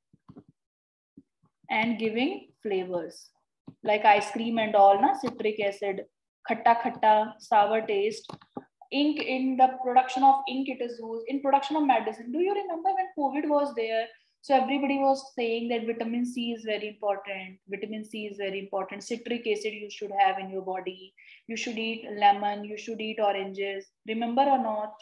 and giving flavors like ice cream and all, na citric acid, khatta khatta, sour taste. ink, in the production of ink it is used, in production of medicine. Do you remember when COVID was there? So everybody was saying that vitamin C is very important. Vitamin C is very important. Citric acid you should have in your body. You should eat lemon. You should eat oranges. Remember or not?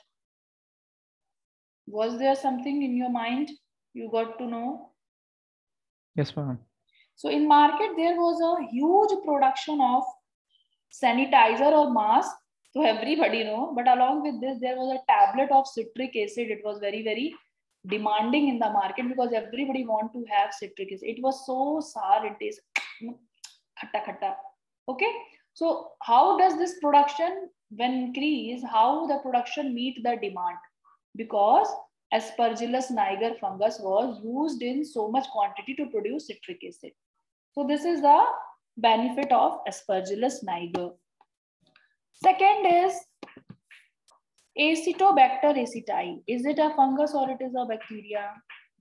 Was there something in your mind you got to know? Yes, ma'am. So in market, there was a huge production of sanitizer or mask. So everybody know. But along with this, there was a tablet of citric acid. It was very, very demanding in the market because everybody want to have citric acid. It was so sour, it is khatta khatta. Okay, so how does this production when increase, how the production meet the demand? Because Aspergillus niger fungus was used in so much quantity to produce citric acid. So this is the benefit of Aspergillus niger. Second is Acetobacter aceti. Is it a fungus or it is a bacteria?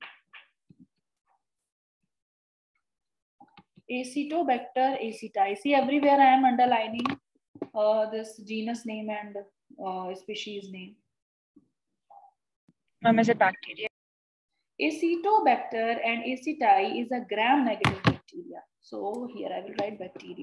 Acetobacter aceti. See, everywhere I am underlining uh, this genus name and uh, species name. Ma'am, is it bacteria? Acetobacter and aceti is a gram-negative bacteria. So here I will write bacteria.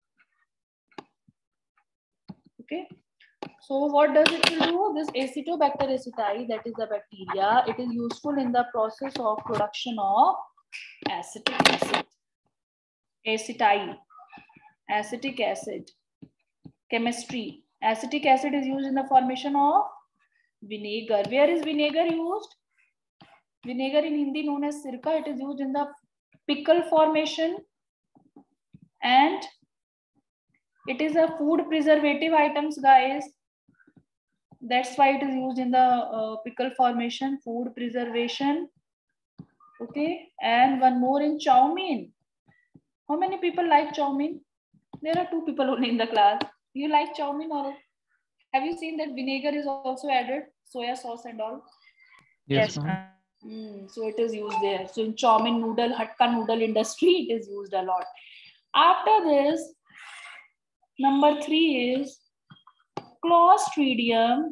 Okay. So what does it do? This Acetobacter aceti, that is a bacteria, it is useful in the process of production of acetic acid. Aceti, acetic acid. Chemistry. Acetic acid is used in the formation of vinegar. Where is vinegar used? Vinegar in Hindi known as sirka. It is used in the pickle formation, and it is a food preservative items, guys. That's why it is used in the uh, pickle formation, food preservation. Okay, and one more in chow mein. How many people like chow mein? There are two people only in the class. You like chow mein or have you seen that vinegar is also added, soya sauce and all? Yes, Yes, ma'am. ma'am. Mm, so it is used there. So in chow mein noodle, hatka noodle industry, it is used a lot. After this, number three is Clostridium,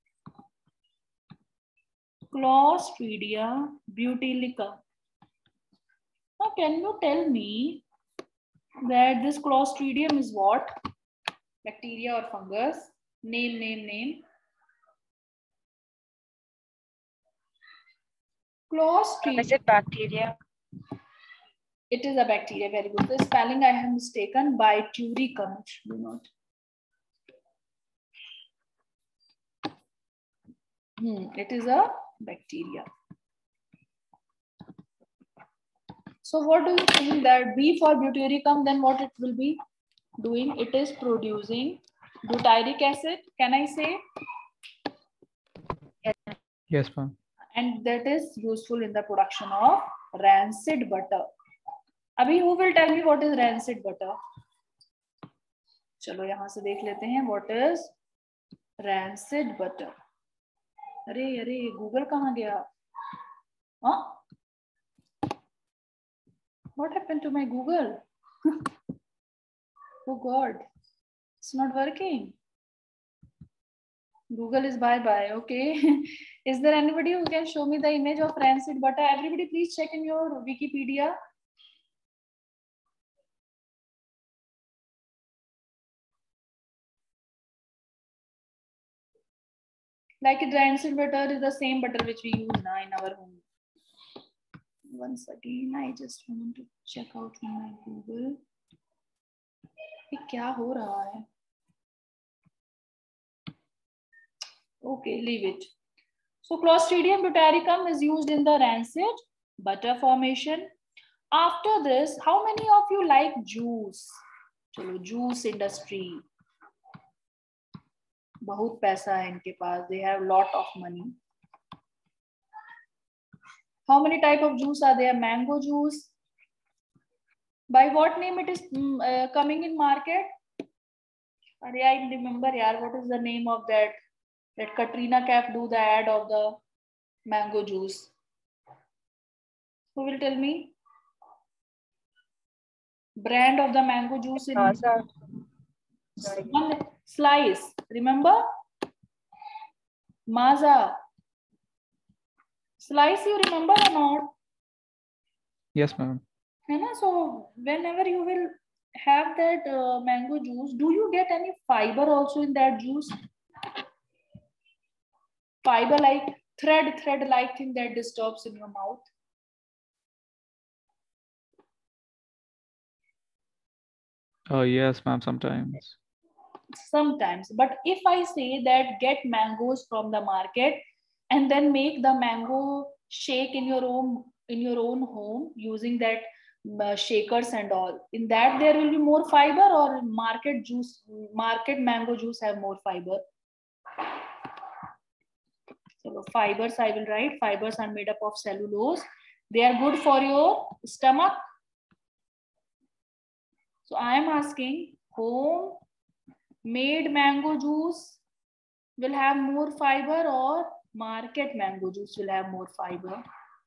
Clostridium butylicum. Now, can you tell me that this Clostridium is what? Bacteria or fungus? Name, name, name. Clostridium. Is it bacteria? It is a bacteria. Very good. The spelling I have mistaken by Turicum. Do not. Hmm, it is a bacteria. So what do you think that B for Butyricum, then what it will be doing? It is producing butyric acid. Can I say? Yes. Yes, ma'am. And that is useful in the production of rancid butter. Abhi, who will tell me what is rancid butter? चलो यहाँ से देख लेते हैं. What is rancid butter? अरे अरे Google कहाँ गया? Huh? What happened to my Google? Oh God, it's not working. Google is bye-bye. Okay. Is there anybody who can show me the image of rancid butter? Everybody please check in your Wikipedia. Like rancid butter is the same butter which we use now in our home. Once again, I just want to check out my Google. ये क्या हो रहा है? Okay, leave it. So Clostridium butyricum is used in the rancid butter formation. After this, how many of you like juice? चलो juice industry. बहुत पैसा है इनके पास. They have lot of money. How many type of juice are there? Mango juice. By what name it is uh, coming in market? Arey, I remember, yaar, what is the name of that? That Katrina Kaif do the ad of the mango juice. Who will tell me? Brand of the mango juice in Sasa. one slice. Remember? Maza. Slice, you remember or not? Yes, ma'am. है ना? So whenever you will have that uh, mango juice, do you get any fiber also in that juice? Fiber like thread, thread like thing that disturbs in your mouth. Oh, yes, ma'am, sometimes. Sometimes. But if I say that get mangoes from the market and then make the mango shake in your own in your own home using that uh, shakers and all, in that there will be more fiber, or market juice, market mango juice have more fiber? So fibers, I will write, fibers are made up of cellulose. They are good for your stomach. So I am asking, home made mango juice will have more fiber or market mango juice will have more fiber?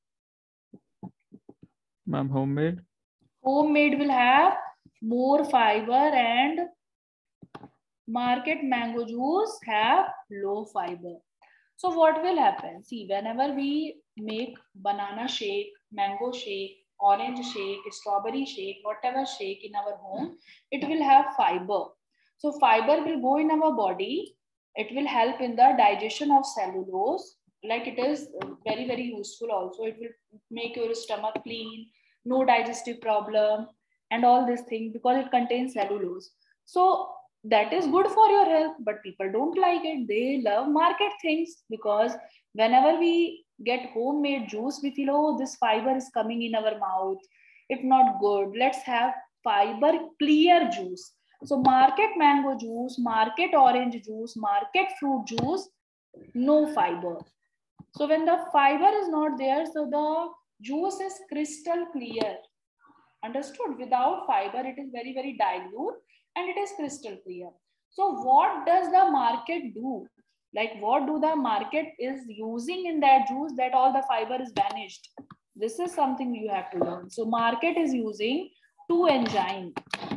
Ma'am, homemade? Homemade will have more fiber and market mango juice have low fiber. So what will happen? See, whenever we make banana shake, mango shake, orange shake, strawberry shake, whatever shake in our home, it will have fiber. So fiber will go in our body. It will help in the digestion of cellulose. Like it is very, very useful also. It will make your stomach clean, no digestive problem and all this thing because it contains cellulose. So that is good for your health, but people don't like it. They love market things because whenever we get homemade juice, we feel, oh, this fiber is coming in our mouth. It's not good. Let's have fiber clear juice. So market mango juice, market orange juice, market fruit juice, no fiber. So when the fiber is not there, so the juice is crystal clear. Understood? Without fiber, it is very, very dilute and it is crystal clear. So what does the market do? Like what do the market is using in that juice that all the fiber is vanished? This is something you have to learn. So market is using two enzymes.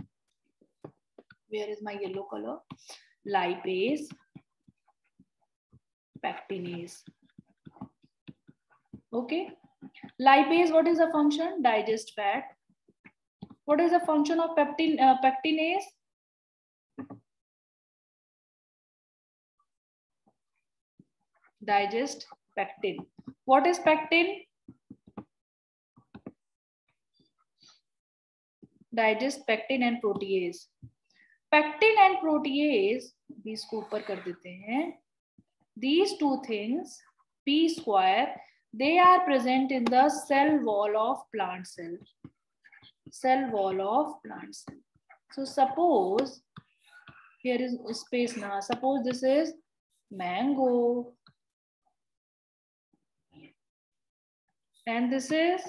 Where is my yellow color? Lipase, pectinase. Okay. Lipase, what is the function? Digest fat. What is the function of pectin, uh, pectinase? Digest pectin. What is pectin? Digest pectin and protease. Pectin and protease, भी इसको ऊपर कर देते हैं. These two things, P square, they are present in the cell wall of plant cell. Cell wall of plant cell. So suppose here is space now. Suppose this is mango and this is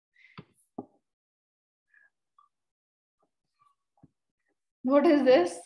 what is this?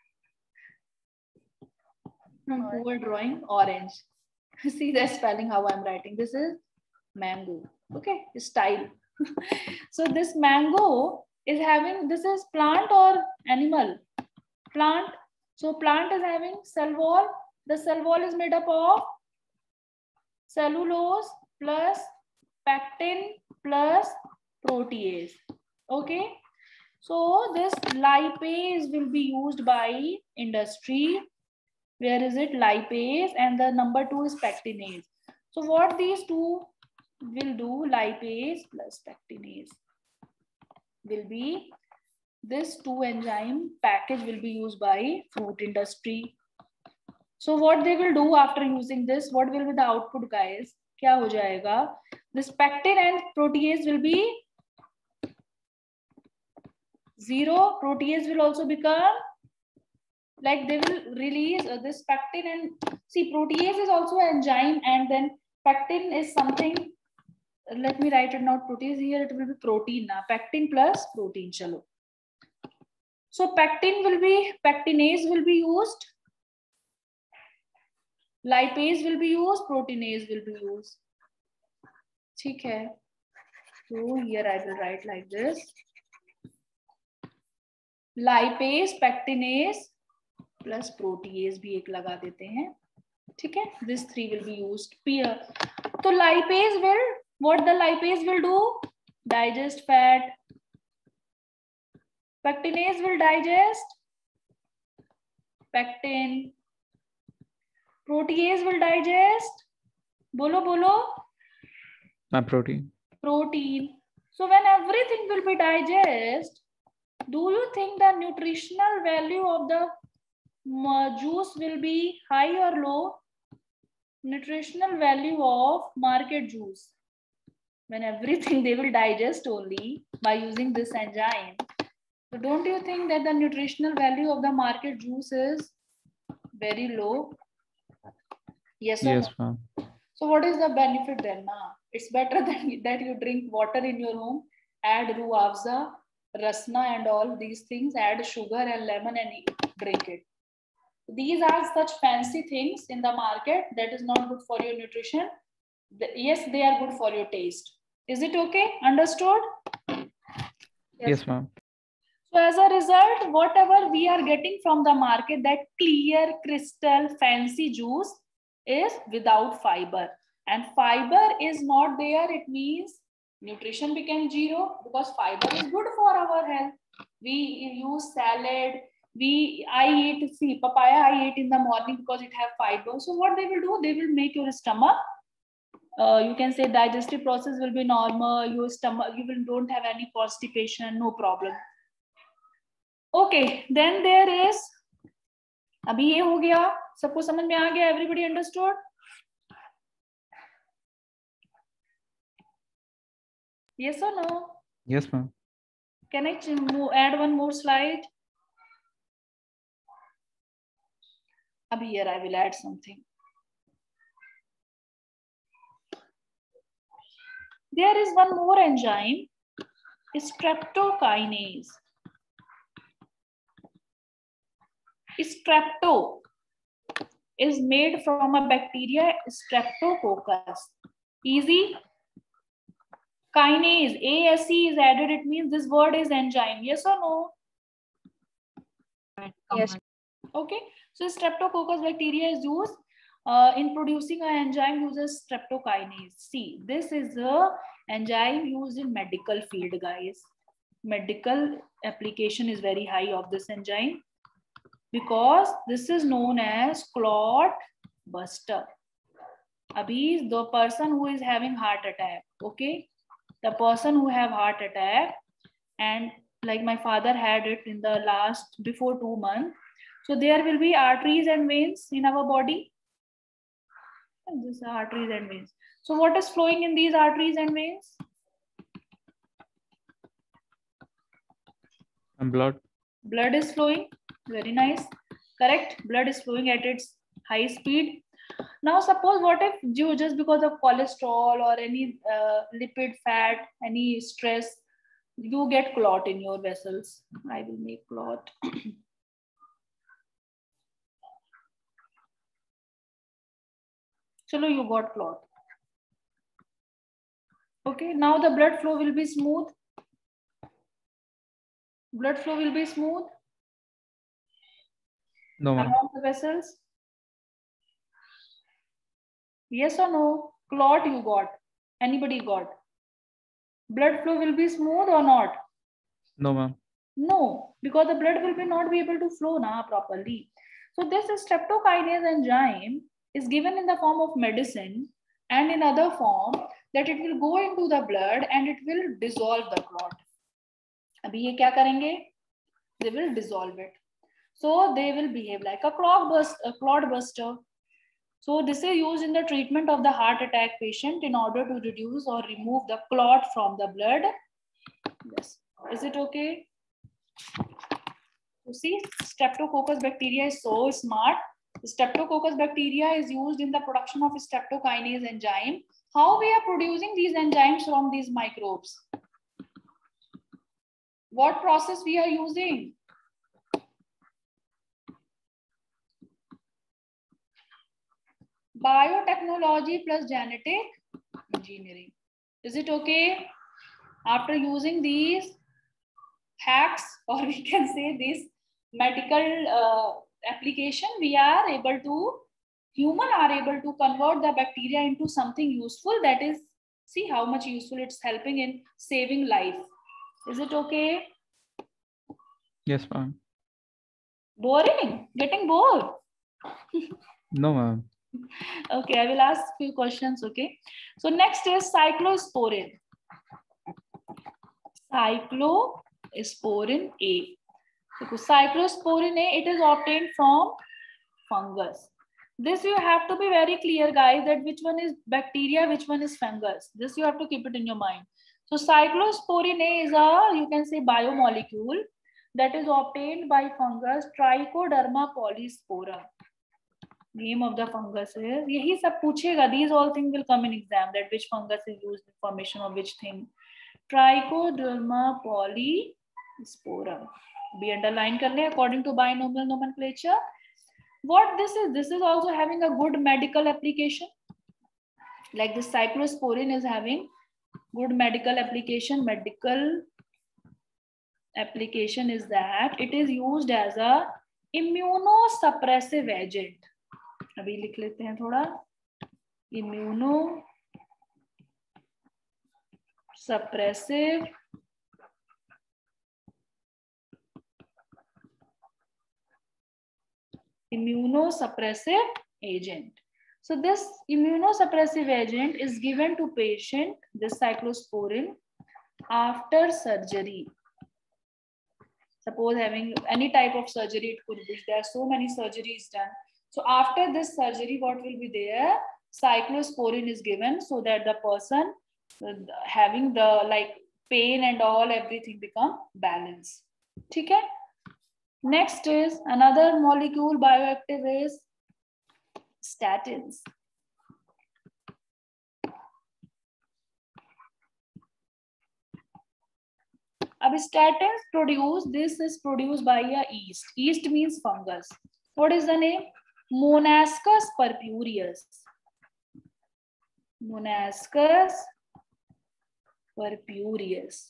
From poor drawing, orange. See the spelling how I'm writing. This is mango. Okay, style. So this mango is having, this is plant or animal? Plant. So plant is having cell wall. The cell wall is made up of cellulose plus pectin plus protease. Okay. So this lipase will be used by industry. Where is it? Lipase, and the number two is pectinase. So what these two will do, lipase plus pectinase will be, this two enzyme package will be used by fruit industry. So what they will do after using this, what will be the output, guys? Kya ho jayega? This pectin and protease will be zero. Protease will also become, like they will release uh, this pectin and, see, protease is also an enzyme, and then pectin is something, let me write it not protease, here it will be protein now. Pectin plus protein, chalo. So pectin will be, pectinase will be used, lipase will be used, proteinase will be used. ठीक है. So here I will write like this. Lipase, pectinase plus protease भी एक लगा देते हैं. ठीक है, this three will be used. Peer. So lipase will, what the lipase will do? Digest fat. Pectinase will digest pectin. Protease will digest. Bolo bolo. My protein. Protein. So when everything will be digest, do you think the nutritional value of the uh, juice will be high or low? Nutritional value of market juice. When everything they will digest only by using this enzyme. So don't you think that the nutritional value of the market juice is very low? Yes or Yes, no? ma'am. So what is the benefit then? Na? It's better than that you drink water in your home, add ruafza, rasna and all these things, add sugar and lemon and eat, drink it. These are such fancy things in the market that is not good for your nutrition. Yes, they are good for your taste. Is it okay? Understood? Yes, yes ma'am. So as a result, whatever we are getting from the market, that clear, crystal, fancy juice is without fiber. And fiber is not there. It means nutrition became zero because fiber is good for our health. We use salad. We, I eat, see, papaya I eat in the morning because it have fiber. So what they will do, they will make your stomach, uh, you can say digestive process will be normal. Your stomach, you will don't have any constipation, no problem. Okay, then there is, अभी ये हो गया, सबको समझ में आ गया? Everybody understood? Yes or no? Yes, ma'am. Can I add one more slide? Abhi here I will add something. There is one more enzyme, streptokinase. Strepto is made from a bacteria, Streptococcus. Easy. Kinase, A S E is added. It means this word is enzyme. Yes or no? Yes. Okay. So Streptococcus bacteria is used uh, in producing an enzyme uses streptokinase. See, this is a enzyme used in medical field, guys. Medical application is very high of this enzyme because this is known as clot buster. Abhi, the person who is having heart attack, okay? The person who have heart attack, and like my father had it in the last, before two months. So there will be arteries and veins in our body. And these are arteries and veins. So what is flowing in these arteries and veins? And blood. Blood is flowing. Very nice. Correct. Blood is flowing at its high speed. Now suppose what if you just because of cholesterol or any uh, lipid fat, any stress, you get clot in your vessels. I will make clot. Chalo, you got clot. Okay, now the blood flow will be smooth. Blood flow will be smooth. No, ma'am. Along the vessels. Yes or no? Clot you got. Anybody got? Blood flow will be smooth or not? No, ma'am. No, because the blood will be not be able to flow now properly. So this streptokinase enzyme is given in the form of medicine and in other form that it will go into the blood and it will dissolve the clot. Abhi ye kya karenge? They will dissolve it. So they will behave like a clot burst, a clot buster. So this is used in the treatment of the heart attack patient in order to reduce or remove the clot from the blood. Yes. Is it okay? You see, Streptococcus bacteria is so smart. Streptococcus bacteria is used in the production of streptokinase enzyme. How we are producing these enzymes from these microbes? What process we are using? Biotechnology plus genetic engineering. Is it okay? After using these hacks, or we can say this medical uh, application, we are able to human are able to convert the bacteria into something useful. That is, see how much useful it's helping in saving life. Is it okay? Yes, ma'am. Boring? Getting bored? No, ma'am. Okay, I will ask few questions. Okay. So next is cyclosporin. Cyclosporin A. So cyclosporin A, it is obtained from fungus. This you have to be very clear, guys, that which one is bacteria, which one is fungus. This you have to keep it in your mind. So cyclosporin A is a, you can say, biomolecule that is obtained by fungus Trichoderma polyspora. Name of the fungus is, yahi sab puchega. These all things will come in exam, that which fungus is used in formation of which thing. Trichoderma polyspora. Be underline kar le according to binomial nomenclature. What this is, this is also having a good medical application. Like this cyclosporin is having good medical application. Medical application is that it is used as a immunosuppressive agent. अभी लिख लेते हैं थोड़ा. Immunosuppressive immunosuppressive agent. So this immunosuppressive agent is given to patient, this cyclosporin, after surgery. Suppose having any type of surgery, it could be, there are so many surgeries done. So after this surgery, what will be there? Cyclosporin is given so that the person having the like pain and all, everything become balanced. Okay? Next is another molecule bioactive is statins. Ab statins produce, this is produced by a yeast. Yeast means fungus. What is the name? Monascus purpureus. Monascus purpureus.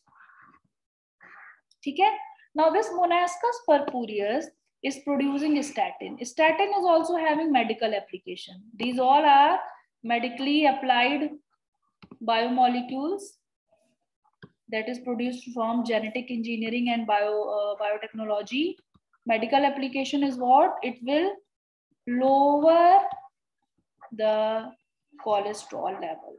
Okay? Now this Monascus purpureus is producing statin. Statin is also having medical application. These all are medically applied biomolecules that is produced from genetic engineering and bio uh, biotechnology. Medical application is what? It will lower the cholesterol level.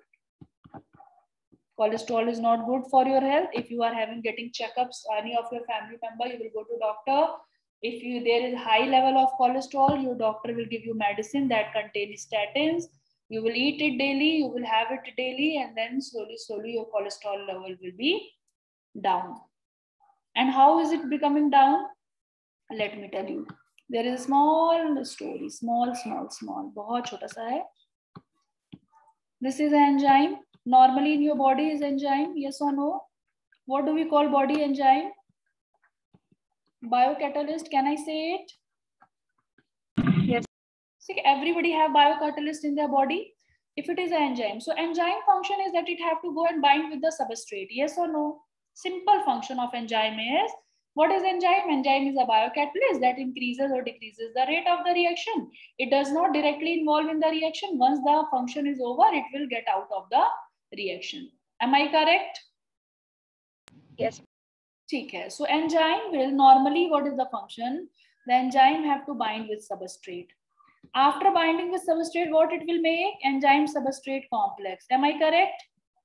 Cholesterol is not good for your health. If you are having getting checkups, any of your family member, you will go to doctor. If you there is high level of cholesterol, your doctor will give you medicine that contains statins. You will eat it daily, you will have it daily, and then slowly, slowly your cholesterol level will be down. And how is it becoming down? Let me tell you. There is a small story, small, small, small. बहुत छोटा सा है. This is an enzyme. Normally in your body is enzyme, yes or no? What do we call body enzyme? Biocatalyst, can I say it? Yes. See, everybody have biocatalyst in their body. If it is an enzyme, so enzyme function is that it have to go and bind with the substrate, yes or no? Simple function of enzyme is, what is enzyme? Enzyme is a biocatalyst that increases or decreases the rate of the reaction. It does not directly involve in the reaction. Once the function is over, it will get out of the reaction. Am I correct? Yes. Okay. So enzyme will normally, what is the function? The enzyme have to bind with substrate. After binding with substrate, what it will make? Enzyme substrate complex. Am I correct?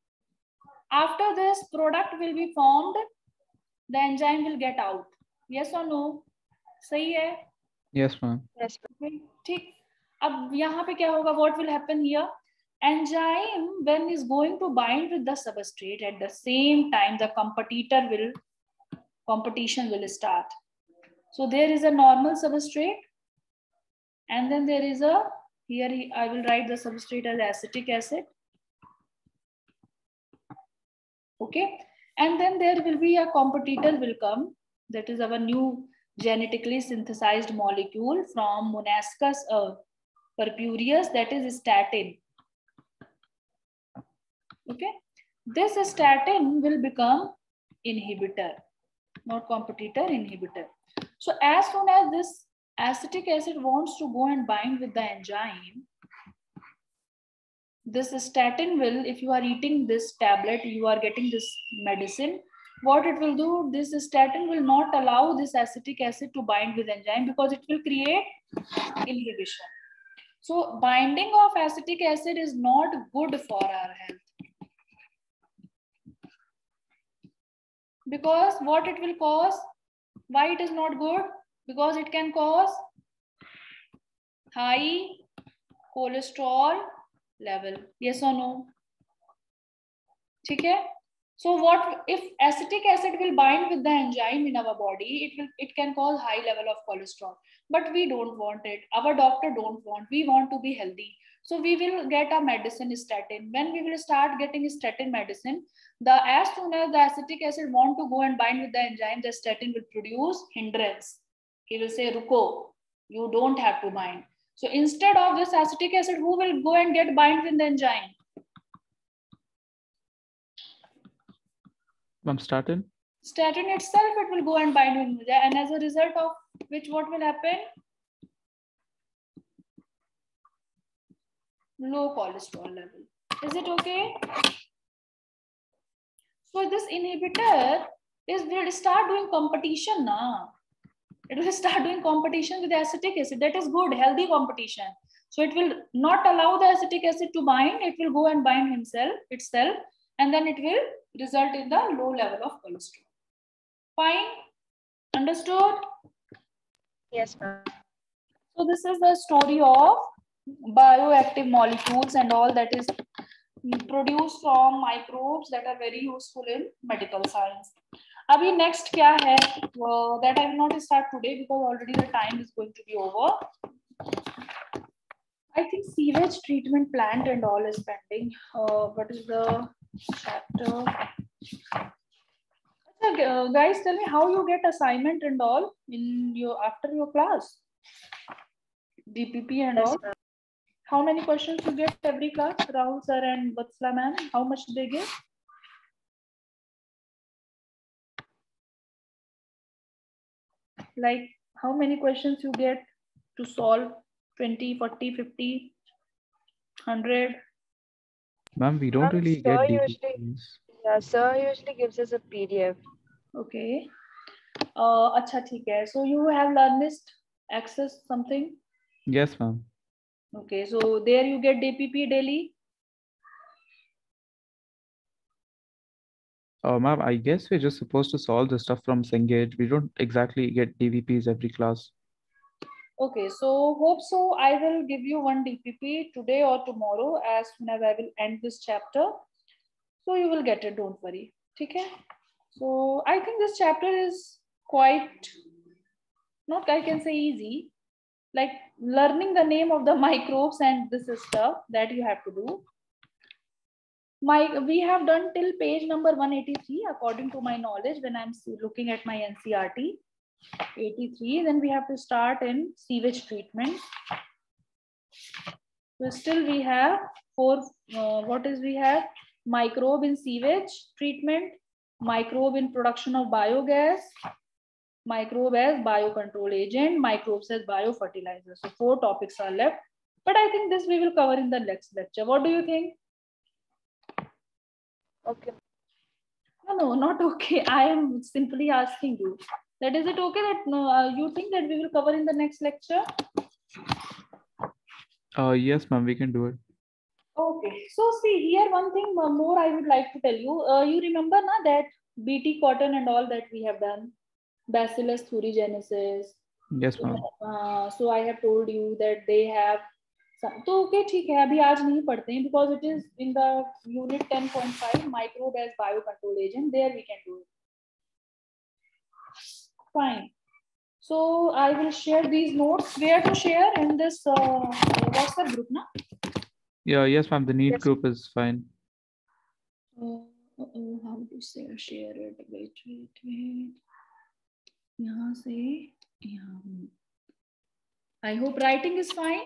After this, product will be formed. The enzyme will get out. Yes or no? सही है? Yes, ma'am. Yes. ठीक. अब यहाँ पे क्या होगा? What will happen here? Enzyme, when is going to bind with the substrate, at the same time the competitor will competition will start. So there is a normal substrate, and then there is a, here I will write the substrate as acetic acid. Okay, and then there will be a competitor will come, that is our new genetically synthesized molecule from Monascus uh, purpureus, that is statin. Okay, this statin will become inhibitor, not competitor, inhibitor. So as soon as this acetic acid wants to go and bind with the enzyme, this statin will, if you are eating this tablet, you are getting this medicine, what it will do, this statin will not allow this acetic acid to bind with enzyme because it will create inhibition. So binding of acetic acid is not good for our health. Because what it will cause, why it is not good? Because it can cause high cholesterol level. Yes or no? Okay. So what if acetic acid will bind with the enzyme in our body? It will, it can cause high level of cholesterol, but we don't want it. Our doctor don't want. We want to be healthy. So we will get a medicine, statin. When we will start getting statin medicine, the as soon as the acetic acid want to go and bind with the enzyme, the statin will produce hindrance. He will say, "Ruko, you don't have to bind." So instead of this acetic acid, who will go and get bind with the enzyme? Ma'am, statin? Statin itself, it will go and bind with enzyme, and as a result of which, what will happen? Low cholesterol level. Is it okay? So this inhibitor is will start doing competition now. It will start doing competition with the acetic acid. That is good, healthy competition. So it will not allow the acetic acid to bind. It will go and bind himself, itself, and then it will result in the low level of cholesterol. Fine? Understood? Yes, ma'am. So this is the story of bioactive molecules and all that is produced from microbes that are very useful in medical science. Abhi next kya hai? Uh, that I will not start today because already the time is going to be over. I think sewage treatment plant and all is pending. Uh, what is the chapter? Uh, guys, tell me how you get assignment and all in your after your class. D P P and Yes, all. ma'am. How many questions you get every class? Rahul sir and Vatsala ma'am, how much they give? Like how many questions you get to solve? twenty, forty, fifty, one hundred? Ma'am, we don't Ma'am, really sir get usually, D V Ps. yeah, sir usually gives us a P D F. Okay. Uh, acha, theek hai. So you have LearnList access something? Yes, ma'am. Okay, so there you get D P P daily? Uh, ma'am, I guess we're just supposed to solve the stuff from Cengage. We don't exactly get D V Ps every class. Okay, so hope so. I will give you one D P P today or tomorrow as soon as I will end this chapter. So you will get it, don't worry. Okay? So I think this chapter is quite, not I can say easy, like learning the name of the microbes and this is stuff that you have to do. My, we have done till page number one eighty-three according to my knowledge when I'm looking at my N C R T. eighty-three, then we have to start in sewage treatment. So still we have four, uh, what is we have? Microbe in sewage treatment, microbe in production of biogas, microbe as biocontrol agent, microbes as biofertilizer. So four topics are left, but I think this we will cover in the next lecture. What do you think? Okay. No, no, not okay. I am simply asking you. That is it okay that no, uh, you think that we will cover in the next lecture? Uh, yes, ma'am, we can do it. Okay, so see here one thing more I would like to tell you. Uh, you remember na that B T cotton and all that we have done, Bacillus thuringiensis. Yes, ma'am. Uh, so I have told you that they have some. तो okay ठीक है अभी आज नहीं पढ़ते हैं because it is in the unit ten point five microbe as biocontrol agent. There we can do it. Fine. So I will share these notes. Where to share in this uh, WhatsApp group, na? Yeah, yes, ma'am. The need Yes. group is fine. Uh, uh, how to say share it? Wait, wait, wait. यहाँ से यहाँ. I hope writing is fine.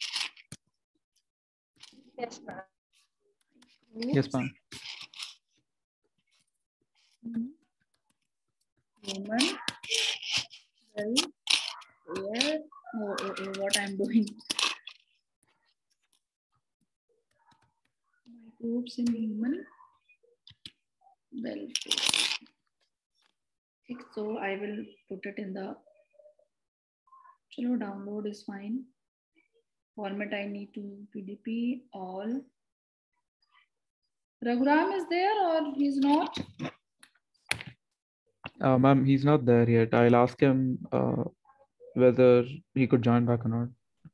Yes, ma'am. Yes, ma'am. Human. Well, where? Oh, oh, oh, what I'm doing. Groups in human welfare. So I will put it in the. Chalo, download is fine. Format I need to P D P all. Raghuram is there or he's not? Uh, ma'am, he's not there yet. I'll ask him uh, whether he could join back or not.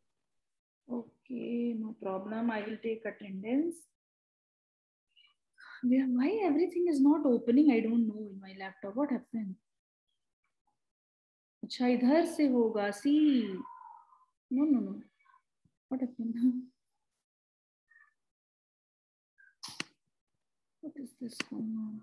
Okay, no problem. I will take attendance. Why everything is not opening? I don't know in my laptop. What happened? अच्छा इधर से होगा. See. No, no, no. What happened? What is this going on?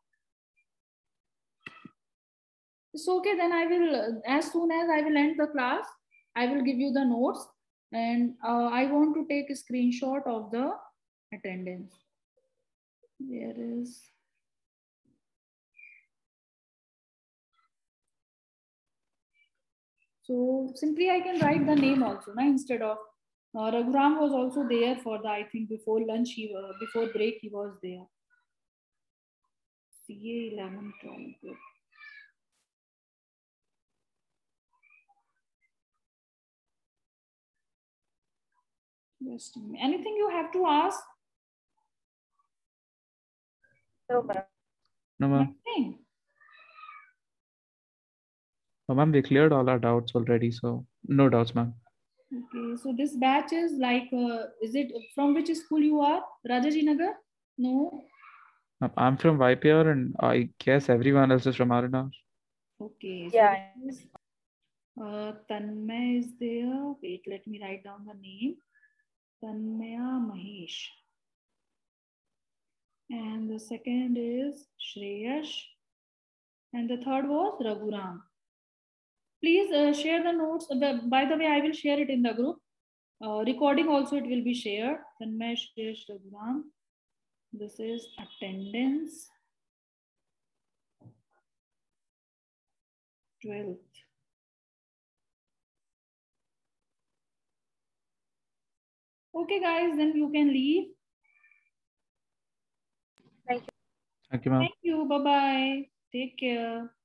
It's okay. Then I will, as soon as I will end the class, I will give you the notes, and uh, I want to take a screenshot of the attendance. Where is? So simply I can write the name also, na, instead of uh, Raghuram was also there for the, I think before lunch, he, uh, before break he was there. C A eleven twelve. Good. Just anything you have to ask? No, ma'am. No, ma'am. Nothing. No, ma'am, we cleared all our doubts already, so no doubts, ma'am. Okay, so this batch is like, uh, is it from which school you are? Rajaji Nagar? No. Ma'am, I'm from Y P R and I guess everyone else is from R N R. Okay. Yeah. So this is, uh, Tanmay is there. Wait, let me write down the name. Tanmaya Mahesh. And the second is Shreyash. And the third was Raghuram. Please uh, share the notes. By the way, I will share it in the group. Uh, recording also it will be shared. Tanmay, Shreyash, Raghuram. This is attendance. twelfth. Okay, guys, then you can leave. Thank you. Thank you, ma'am. Thank you. Bye-bye. Take care.